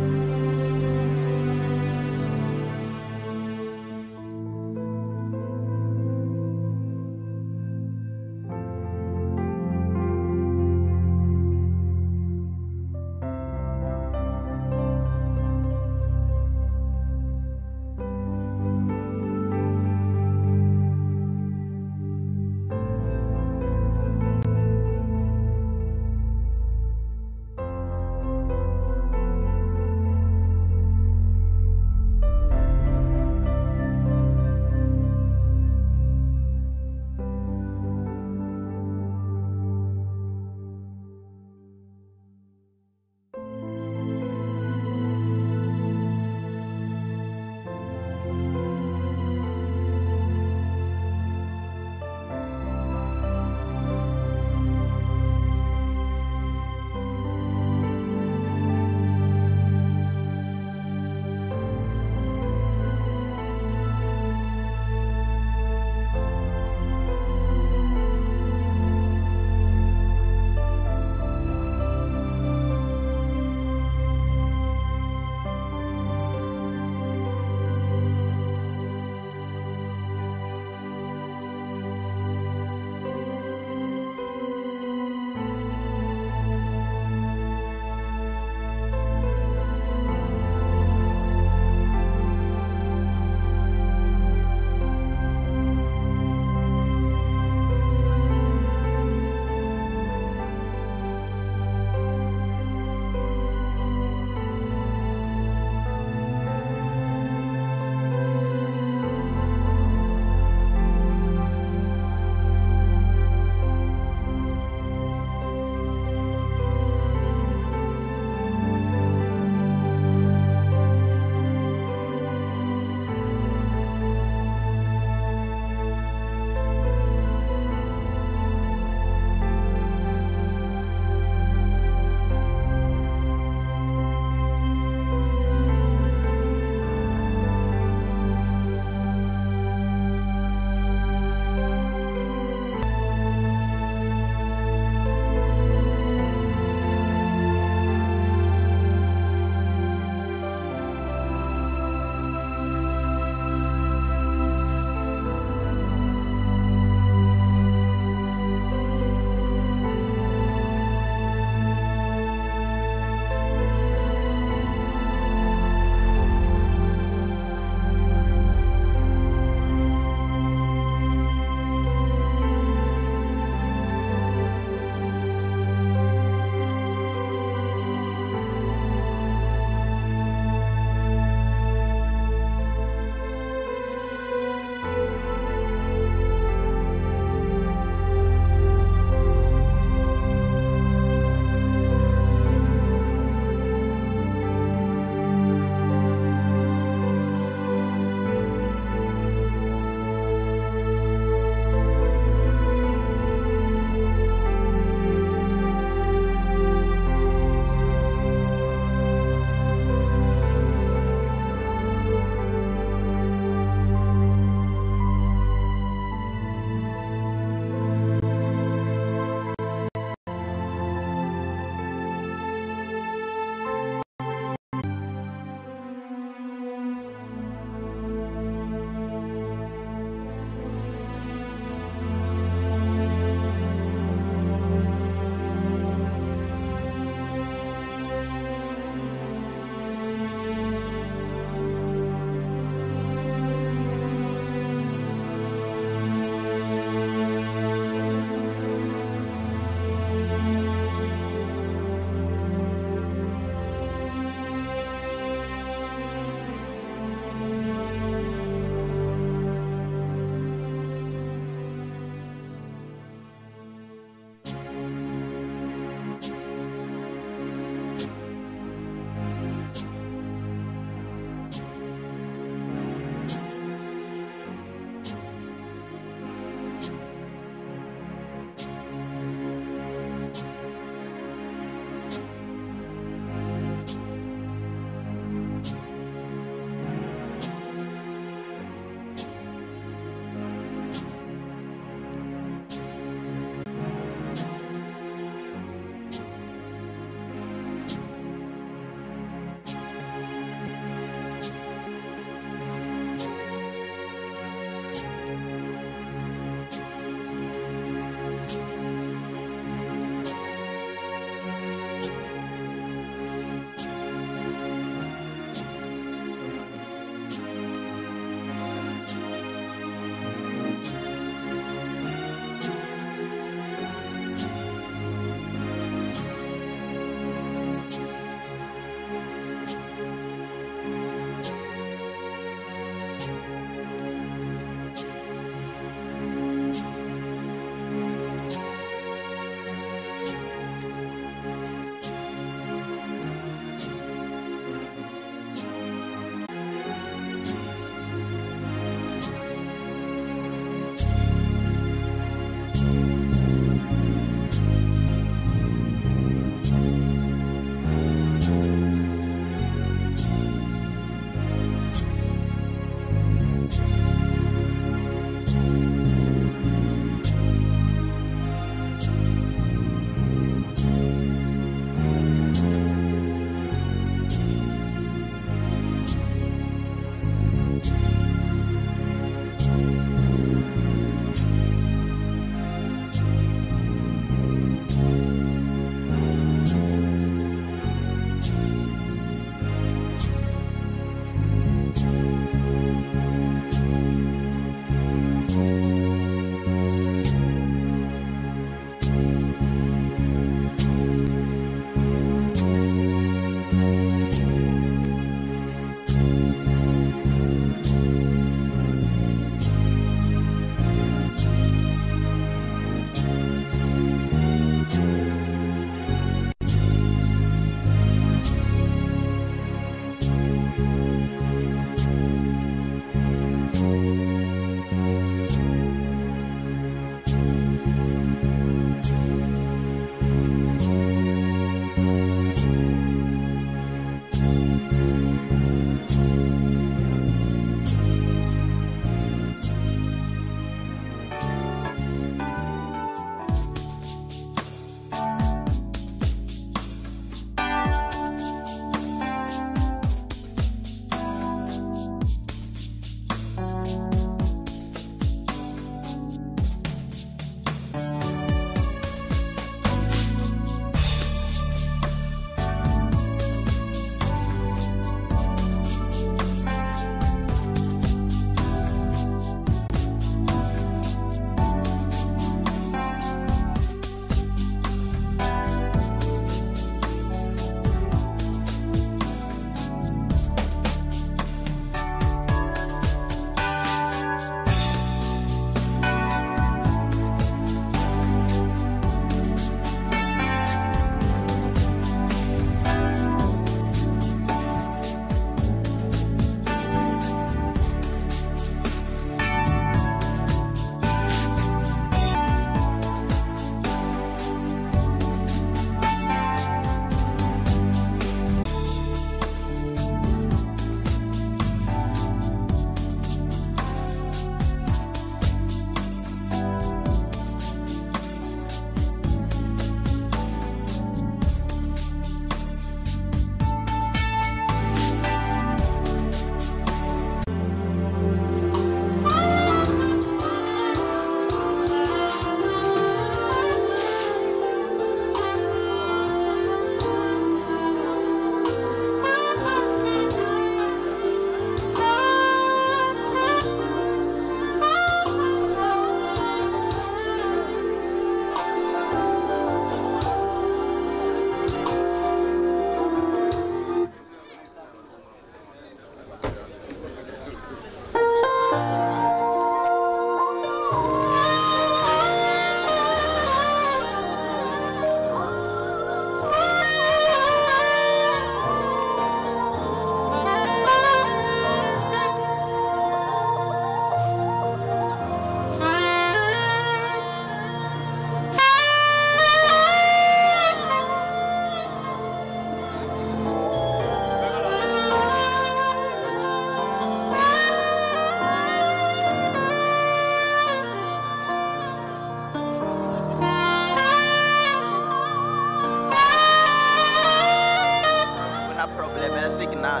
problem ya signal.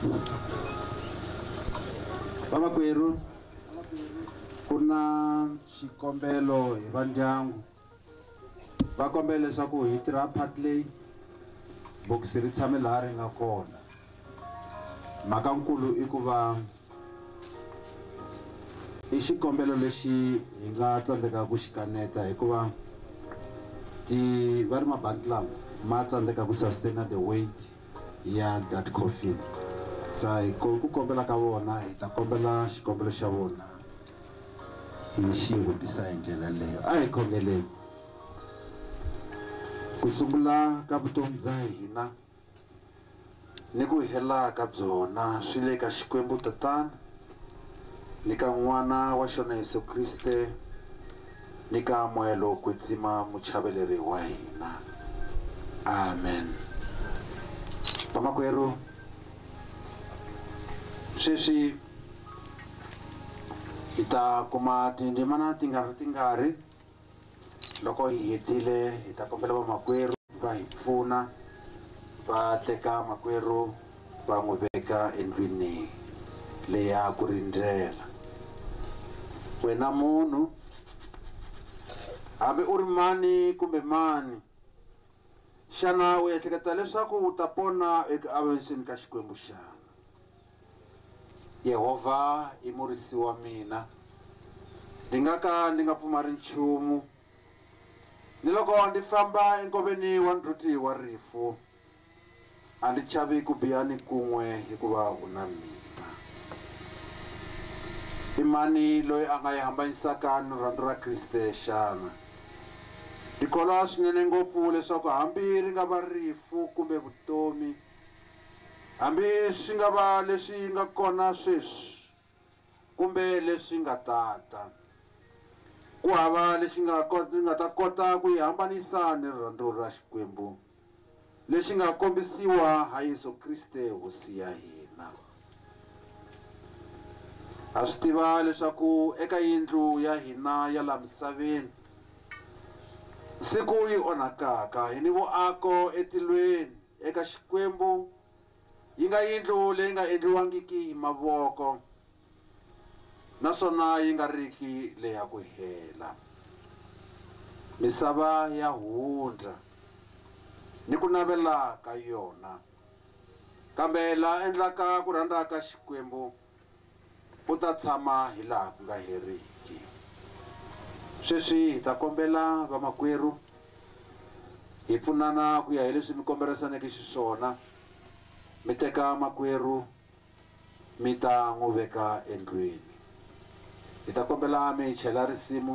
Vamakwerhu ku na xikombelo hi va ndyangu va kombela leswaku hi tirha part leyi bokisi ri tshame laha ri nga kona. Mhaka nkulu i ku va i xikombelo lexi hi nga tsandzeka ku xi kaneta hikuva va ri mabandi lama ma tsandzeka ku sustain the weight ya that coffin. Sa hi ku kombela ka vona hi ta kombela xikombelo xa vona hi xi vutisa hi ndlela leyo. A hi khongeleni. Ku sungula ka vutomi bya hina ni ku hela ka byona swi le ka Xikwembu Tatana ni ka n'wana wa xona Yesu Kriste ni ka moya lowo kwetsima muchaveleri wa hina. Amen. Vamakwerhu, sweswi hi ta kuma tindzimana tingari loko hi hetile hi ta kombela vamakwerhu va hi pfuna va teka makwerhu va n'wi veka endlwini leya ku rindzela. Wena munhu hambi u ri mani kumbe mani, xana u ehleketa leswaku u ta pona eku aveniseni ka Xikwembu xana? Yehovha i murisi wa mina, ndi nga ka ndi nga pfumari nchumu ni loko ndi famba enkoveni wa ndzhuti wa rifu, a ndi chavi ku biha ni kun'we hikuva u na mina. I mani loyi a nga yi hambanyisaka ni rirhandzu ra Kriste xana? Ndi kholwa swinene ngopfu leswaku hambi ri nga va rifu kumbe vutomi, hambi swi nga va leswi nga kona sweswi kumbe leswi nga tata, ku hava lexi nga ta kota ku yi hambanisa ni rirhandzu ra Xikwembu lexi nga kombisiwa ha Yesu Kriste hosi ya hina. Ha swi tiva leswaku eka yindlu ya hina ya la misaveni siku yi onhakaka hi ni vuako etilweni eka Xikwembu, yi nga yindlu leyi nga endliwangiki hi mavoko naswona yi nga riki leya ku hela. Misava ya hundza ni ku navela ka yona, kambe laha endlaka ku rhandza ka Xikwembu u ta tshama hi laha ku nga heriki. Sweswi hi ta kombela vamakwerhu hi pfunana ku ya hi leswi mi komberisaneke xiswona. Mi teka makwerhu mi ta n'wi veka endlwini. Hi ta kombela mi chela risimu.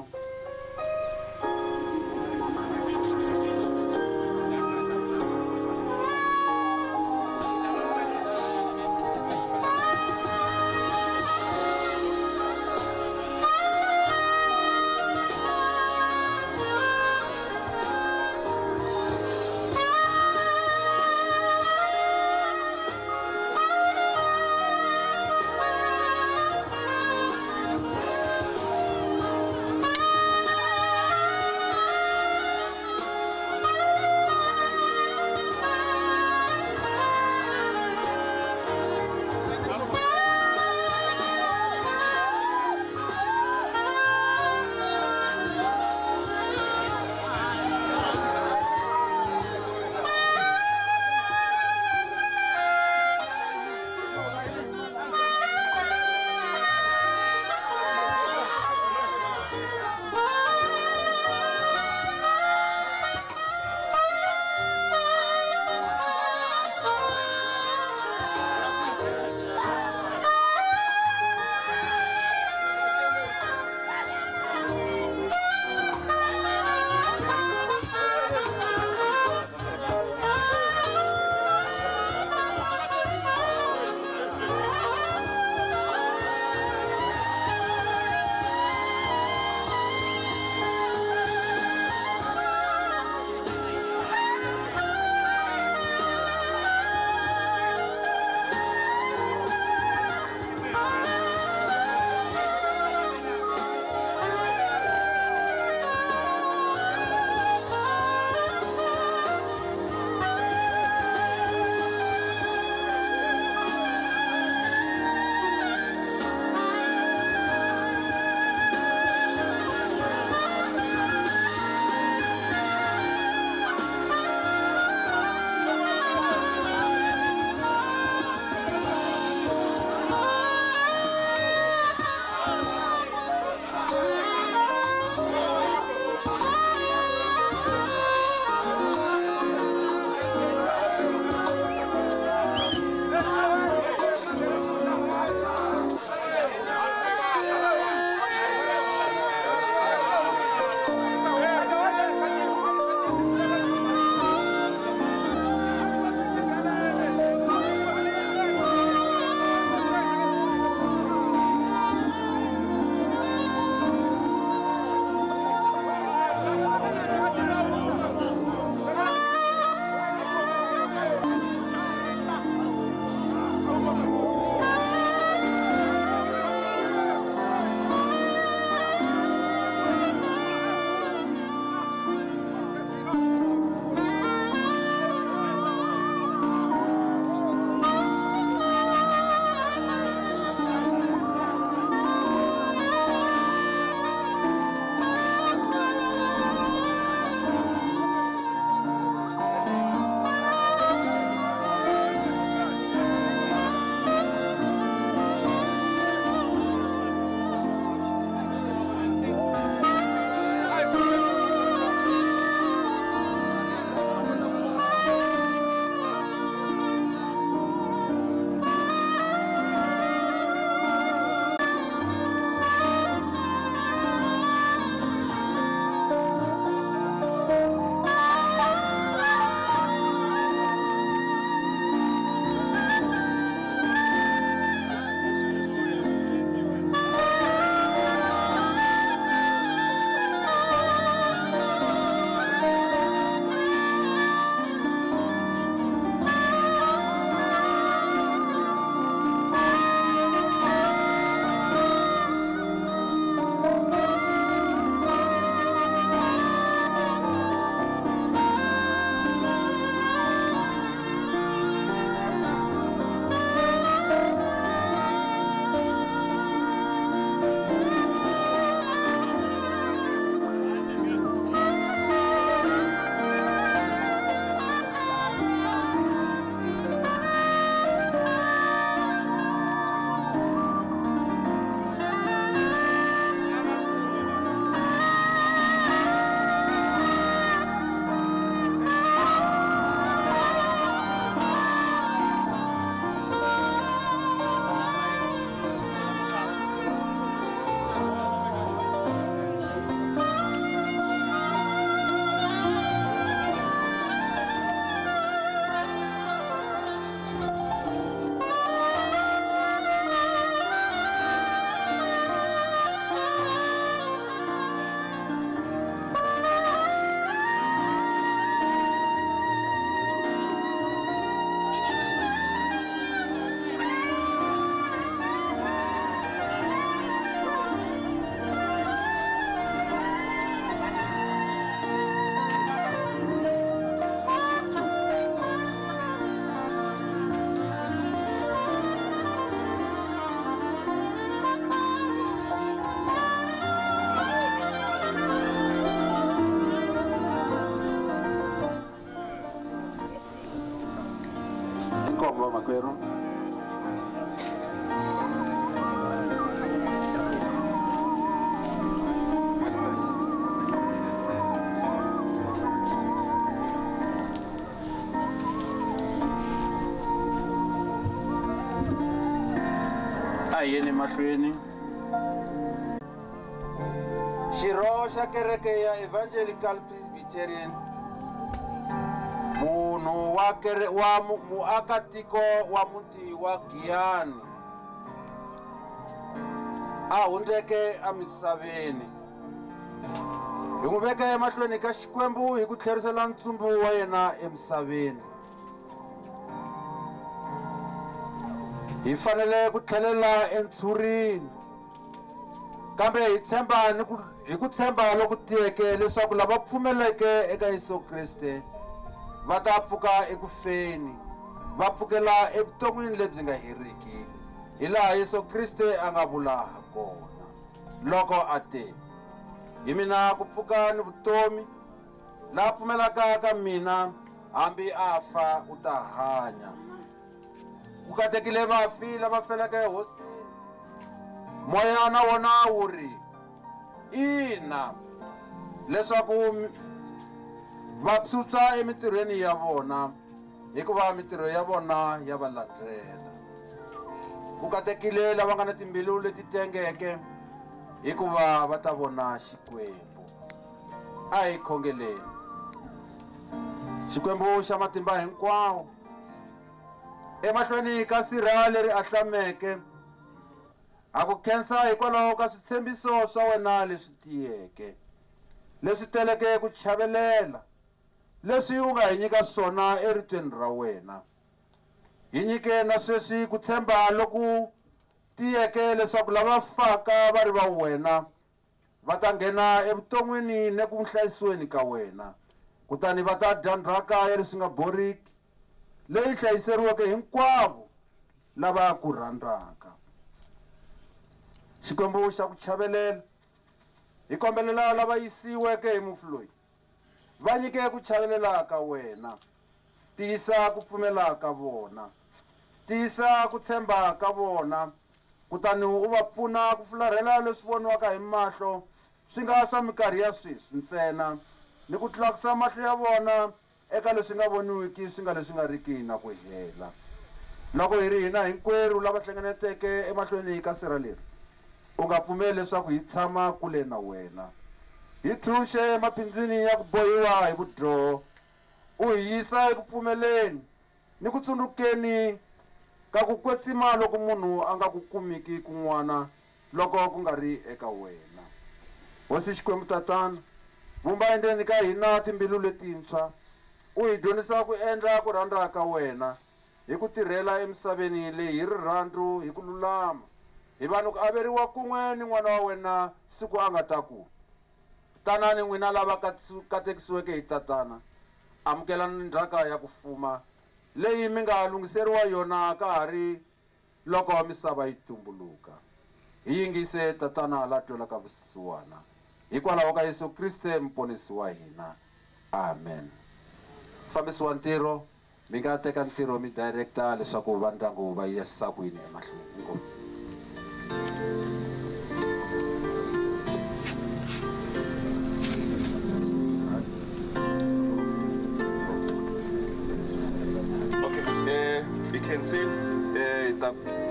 Yeni mahlweni xirho xa kereke ya Evangelical Presbyterian munhu wa muakatiko wa muti wa Giyani a hundzeke emisaveni hi n'wi veka emahlweni ka Xikwembu hi ku tlherisela ntsumbu wa yena emisaveni. Hi fanele ku tlhelela entshurini kambe hi ku tshemba loku tiyeke leswaku lava pfumeleke eka Yesu Kriste va ta pfuka ekufeni va pfukela evuton'wini lebyi nga heriki hi laha Yesu Kriste a nga vula kona loko a te hi mina ku pfuka ni vutomi la pfumelaka ka mina hambi a fa u ta hanya. Ku katekile vafi lava feleke hosini moya na wona wu ri ina leswaku va phyuphya emitirhweni ya vona hikuva mitirho ya vona ya va landzela. Ku katekile lava nga na timbilu leti tengeke hikuva va ta vona Xikwembu. A hi khongeleni. Xikwembu xa matimba hinkwawo emahlweni ka sirha leri a hlameke a ku khensa hikwalaho ka switshembiso swa wena leswi tiyeke leswi teleke ku chavelela leswi u nga hi nyika swona eritweni ra wena. Hi nyike na sweswi ku tshemba loku tiyeke leswaku lava faka va ri va wena va ta nghena evuton'wini ni ku hlayisiweni ka wena kutani va ta dya ndzhaka leswi nga boriki leyi hlayiseriweke hinkwavo lava ku rhandzaka. Xikwembu xa ku chavelela hi kombelela lava yisiweke hi mufi loyi va nyike ku chavelela ka wena. Tiyisa ku pfumela ka vona, tiyisa ku tshemba ka vona kutani u va pfuna ku fularhela leswi voniwaka hi mahlo swi nga swa minkarhi ya sweswi ntsena ni ku tlakusa mahlo ya vona eka leswi nga voniwiki swi nga leswi nga riki na ku hela. Loko hi ri hina hinkwerhu lava hlengeleteke emahlweni ka sirha leri u nga pfumeli leswaku hi tshama kule na wena. Hi thunxe emaphindzini ya ku bohiwa hi vudyoho u hi yisa eku pfumeleni ni ku tsundzukeni ka ku kwetsima loko munhu a nga ku kumiki kun'wana loko ku nga ri eka wena. Hosi Xikwembu Tatana vumba endzeni ka hina timbilu letintshwa u hi dyondzisa ku endla ku rhandza ka wena hi ku tirhela emisaveni leyi hi rirhandzu hi ku lulama hi vanhu ku averiwa kun'we ni n'wana wa wena siku a nga ta ku tanani n'wina lava katekisiweke hi tatana amukelani ndzhaka ya ku fuma leyi mi nga lunghiseriwa yona ka ha ri loko misava yi tumbuluka. Hi yingise tatana la twelaka vusiwana hikwalaho ka Yesu Kriste muponisi wa hina. Amen. Mfambisi wa ntirho mi nga teka ntirho mi director leswaku va ndyangu va yisa ku yini emahlweni. Okay, we can see the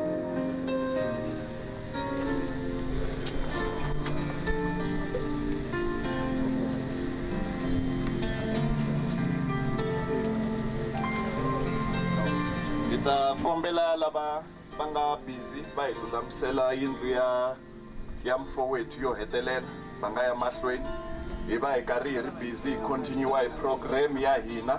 ta kombela lava va nga busy va hi lulamisela yindlu ya mfowethu yo hetelela va nga ya mahlweni hi va hi karhi hi ri busy hi continue hi program ya hina.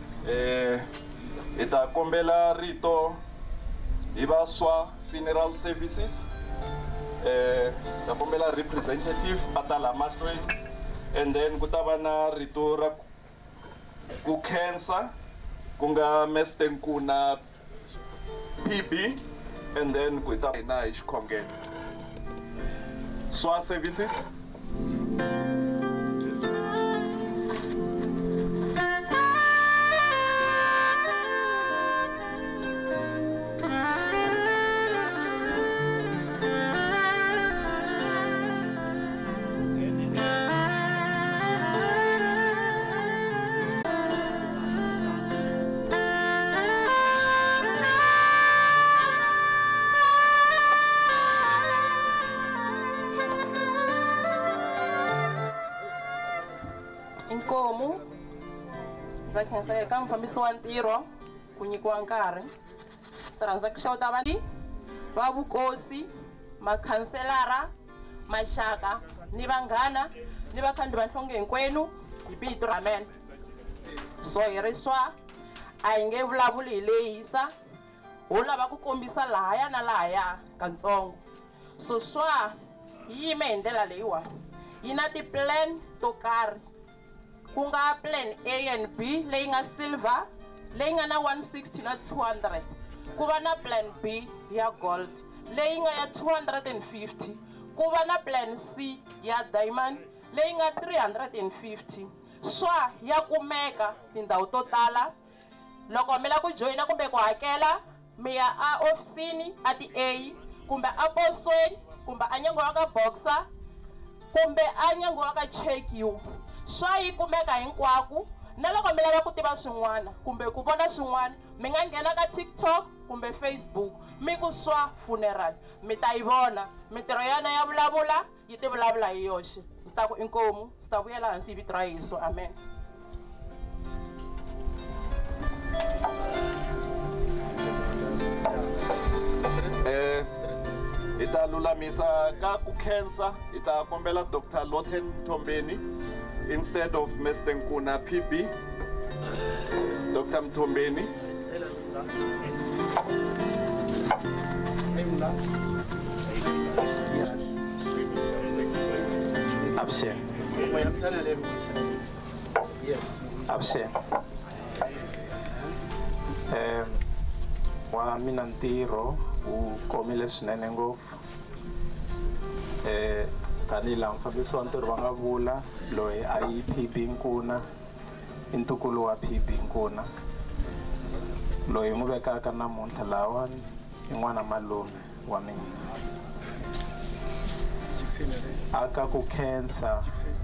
Hi ta kombela rito hi va swa funeral services ta kombela representative a ta la mahlweni and then ku ta va na rito ra ku khensa ku nga Mr. Nkuna PB and then ku ta hina hi xikhongelo. Swa services Inkomu, ndza khensa eka mufambisi wa ntirho ku nyikiwa nkarhi. Ndzi rhandza ku xeweta va vukosi, makhanselara, maxaka, ni vanghana, ni vakhandli va nhlonge hinkwenu hi vito ra mina. So hi ri swa a hi nge vulavuli hi lehisa, ho lava ku kombisa lahaya na lahaya kantsongo. So swa yi yime hi ndlela leyiwa, yi na ti-plan to karhi. Ku nga plan A and B leyi nga silver, leyi nga na 160 na 200. Ku va na plan B ya gold leyi nga ya 250. Ku va na plan C ya diamond leyi nga 350. Swa ya kumeka tindhawu to tala. Loko mi la ku joyina kumbe ku hakela, mi ya a ofisini a ti-A kumbe a posweni kumbe a nyango wa ka boxer kumbe a nyango wa ka check you. Swa yi kumeka hinkwako. Na loko mi lava ku tiva swin'wana kumbe ku vona swin'wana, mi nga nghena ka TikTok kumbe Facebook mi ku Swa funeral, mi ta yi vona. Mintirho yana ya vulavula yi ti vulavula hi yoxe. Ndzi ta ku inkomu, ndzi ta vuyela hansi hi vito ra Yesu, amen. Ita lulamisa ka ku khensa, ita kombela Dr. Loten Mtombeni instead of Mr. Nkuna PB. Dr. Mtombeni. Absent. Yes. Absent. Wa mina ntirho wu komile swinene ngopfu. Tanihi laha mufambisi wa ntirho va nga vula, loyi a yi PB Nkuna i ntukulu wa PB Nkuna. Loyi n'wi vekaka namuntlha lawani i n'wana malume wa mina. Aka ku khensa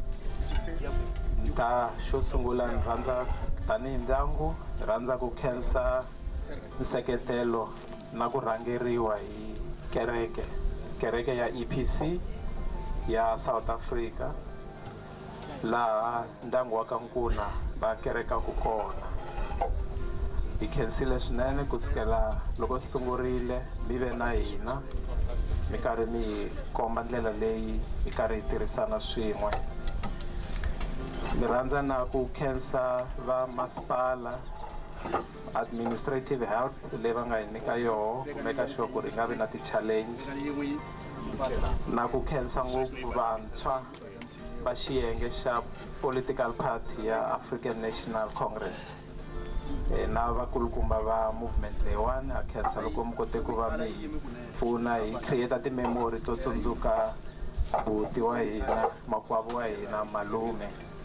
ta xo sungula ni rhandza tanihi ndyangu, ni rhandza ku khensa nseketelo na ku rhangeriwa hi kereke ya EPC ya South Africa, laha ndyangu wa ka Nkuna va kerekaka kona. Hi khensile swinene kusukela loko sungurile mi ve na hina, mi karhi mi komba ndlela leyi hi karhi hi tirhisana swin'we. Ni rhandza na ku khensa va masipala, administrative help leyi va nga hi nyika yoho ku make sure ku ri nga vi na ti-challenge, na ku khensa ngopfu vantshwa va xiyenge xa political party ya African National Congress na vakulukumba va movement leyiwani. A khensa loko mi kote ku va mi pfuna hi create ti-memory to tsundzuka buti wa hina, makwavo wa hina, malume.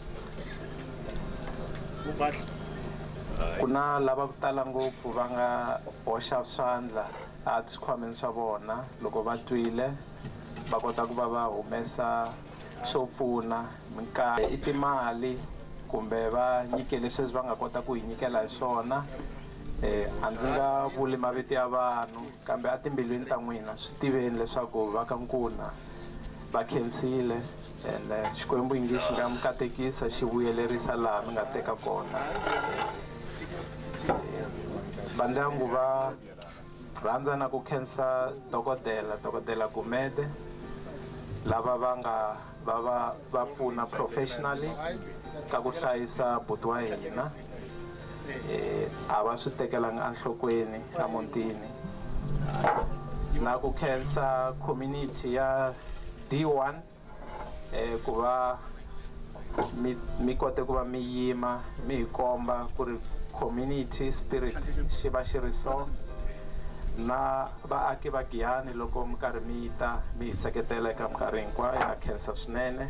Ku na lava ku tala ngopfu va nga hoxa swandla a swikhwameni swa vona, loko va twile va kota ku va va humesa swo pfuna minkarhi i timali kumbe va nyikele sweswi va nga kota ku hi nyikela hi swona. A ndzi nga vuli mavito ya vanhu, kambe a timbilwini ta n'wina swi tiveni leswaku va ka Nkuna va khensile, and Xikwembu hi nge xi nga mi katekisa xi vuyelerisa laha mi nga teka kona. Va ndyangu va rhandza na ku khensa dokodela Gumede, lava va nga va pfuna professionally ka ku hlayisa buti wa hina. A va swi tekelanga enhlokweni emutini. Na ku khensa community ya D1 ku va mi kote ku va mi yima mi hi komba ku ri community spirit xi va xi ri so, na vaaki va Giyani loko mi karhi mi ta mi hi seketela eka minkarhi hinkwayo. Ha khensa swinene.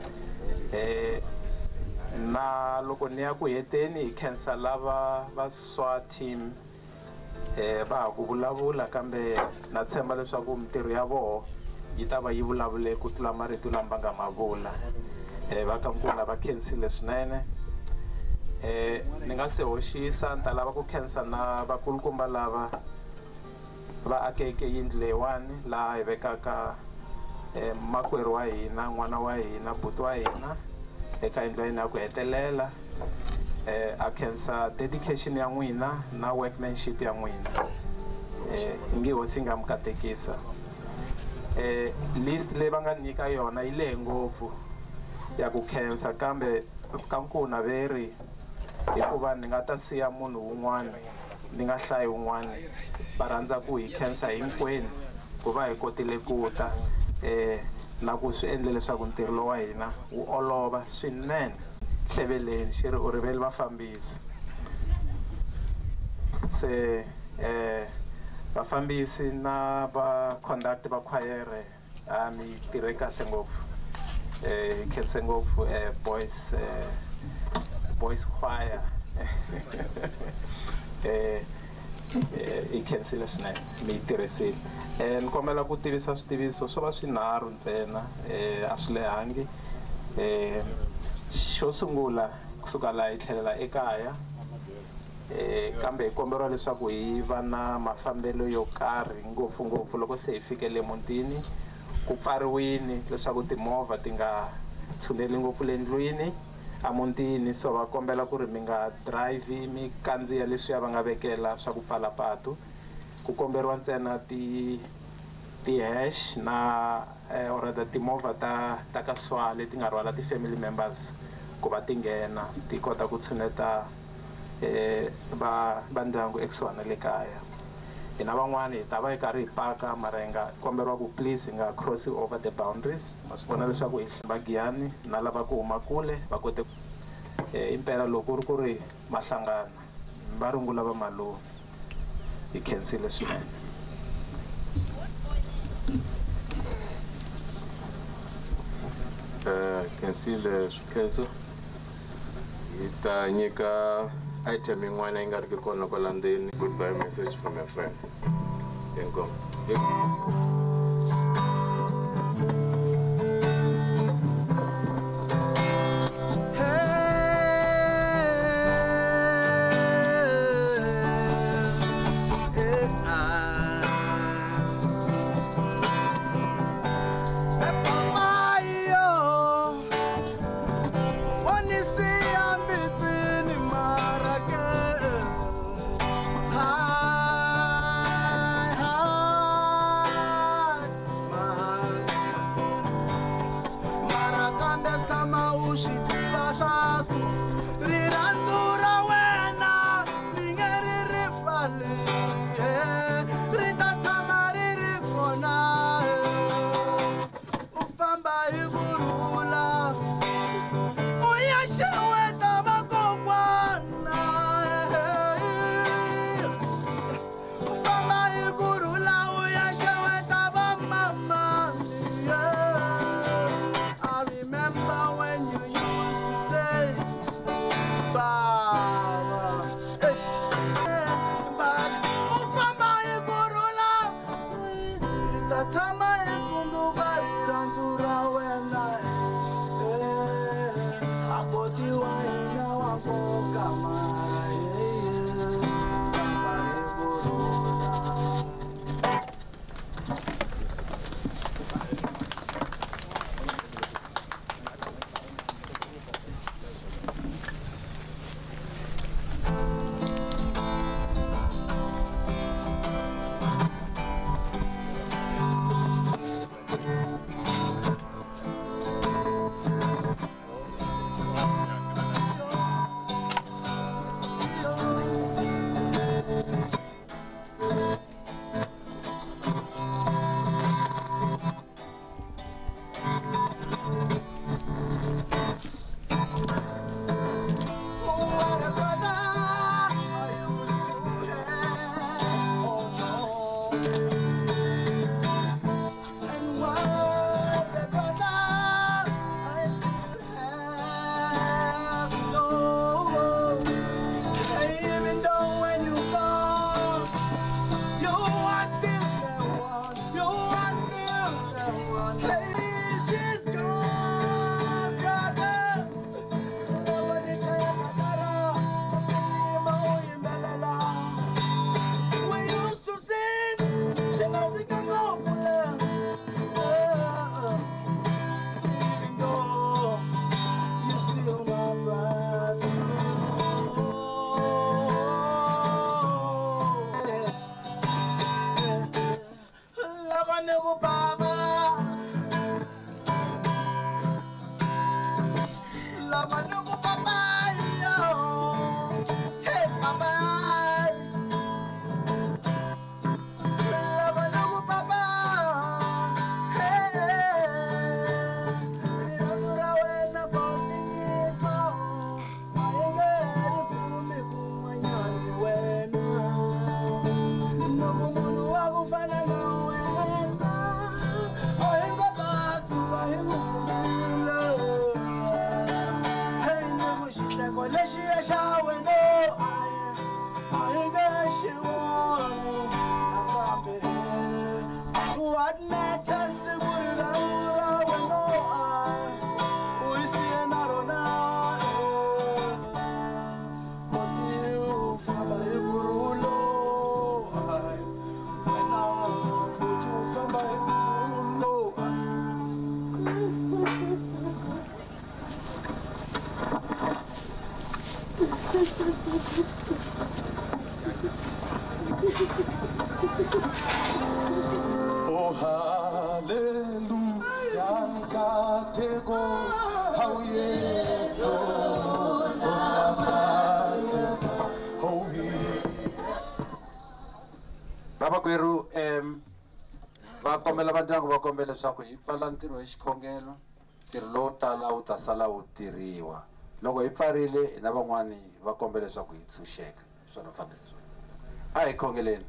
Na loko ni ya ku heteni hi khensa lava va Swa team va ha ku vulavula, kambe na tshemba leswaku mintirho ya vona yi ta va yi vulavule ku tlula marito lama va nga ma vula. Va ka Nkuna va khensile swinene. Ni nga se hoxisa ni ta lava ku khensa na vakulukumba lava va akeke yindlu leyiwani laha hi vekaka makwerhu wa hina, n'wana wa hina, buti wa hina. eka yindlu ya hina ya ku hetelela a khensa dedication ya n'wina na workmanship ya n'wina. Nge hosi nga mi katekisa. List leyi va nga nyika yona yi lehe ngopfu ya ku khensa, kambe ka Nkuna veri hikuva ni nga ta siya munhu wun'wana ni nga hlayi wun'wana, va rhandza ku hi khensa hinkwenu ku va hi kotile ku ta na ku swi endle leswaku ntirho lowu wa hina wu olova swinene. Hleveleni xi ri u rivele vafambisi. Se vafambisi na va conduct va khwayere mi tirhe kahle ngopfu, hi khense ngopfu boys choir hi khensile swinene, mi tirhisile. Ni kombela ku tivisa switiviso swo va swinharhu ntsena, a swi lehangi. Xo sungula kusuka laha hi tlhelela ekaya, kambe hi komberiwa leswaku hi va na mafambelo yo karhi ngopfungopfu loko se hi fikele mutini. Ku pfariwini leswaku timovha ti nga tshuneli ngopfu le ndlwini a mutini, so va kombela ku ri mi nga drive mi kandziya leswiya va nga vekela swa ku pfala patu. Ku komberiwa ntsena ti-hash na or timovha ta ka SWA leti nga rhwala ti-family members ku va ti nghena ti kota ku tshuneta va ndyangu ekusuhana le kaya. Hina van'wani hi ta va hi karhi hi paka, mara hi nga komberiwa ku please hi nga crossing over the boundaries. Ma swi vona leswaku hi va Giyani na lava ku huma kule va kote impela loko ku ri mahlangana va rungula va malume hi khensile swinene. Khensile swikhenso. Hi ta nyika item yin'wana yi nga riki kona kwala ndzeni. Goodbye message from your friend. Inkomu. What matters is Oh hallelujah, nkateko, how yes, oh Baba Kweru, va kombela vandyangu va kombela leswaku hi pfala ntirho wa xikhongelo, ntirho lowu tala wu ta sala wu tirhiwa. Loko hi pfarile hina van'wani va kombela leswaku hi tshunxeka. Swona mfambisi. A hi khongeleni.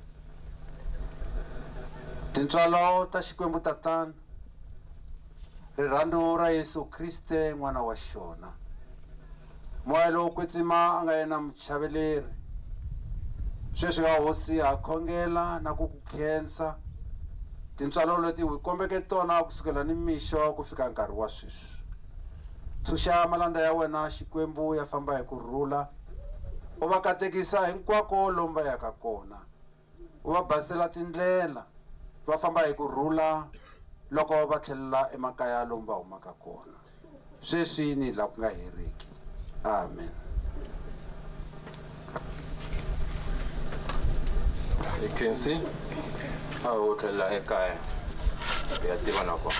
Tintswalo ta Xikwembu Tatana, rirhandzu ra Yesu Kriste n'wana wa xona, moya lowo kwetsima a nga yena muchaveleri, sweswi va hosi ha khongela na ku ku khensa tintswalo leti hi kombeke tona kusukela ni mixo ku fika nkarhi wa sweswi. Tshunxa malanda ya wena Xikwembu ya famba hi kurhula, u va katekisa hinkwako lomu va yaka kona, u va basela tindlela va famba hi kurhula loko va tlhelela emakaya lomu va humaka kona, sweswi ni laha ku nga heriki. Amen. Ikensi a ho tlhelela ekaya ya tiva na kona.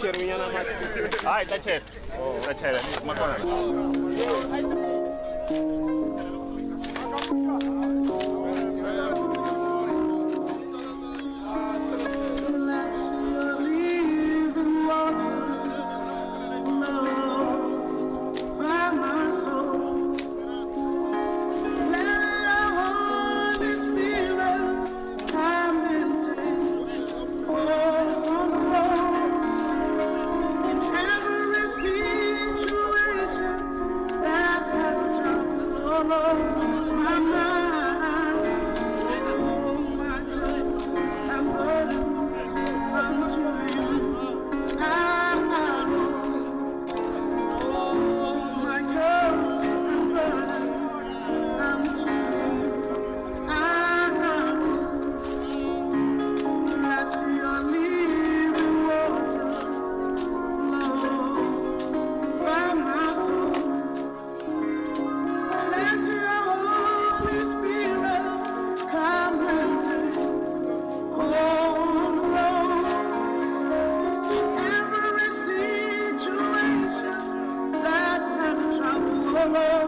Ai, tá certo. Tá certo. Uma coisa. Lord.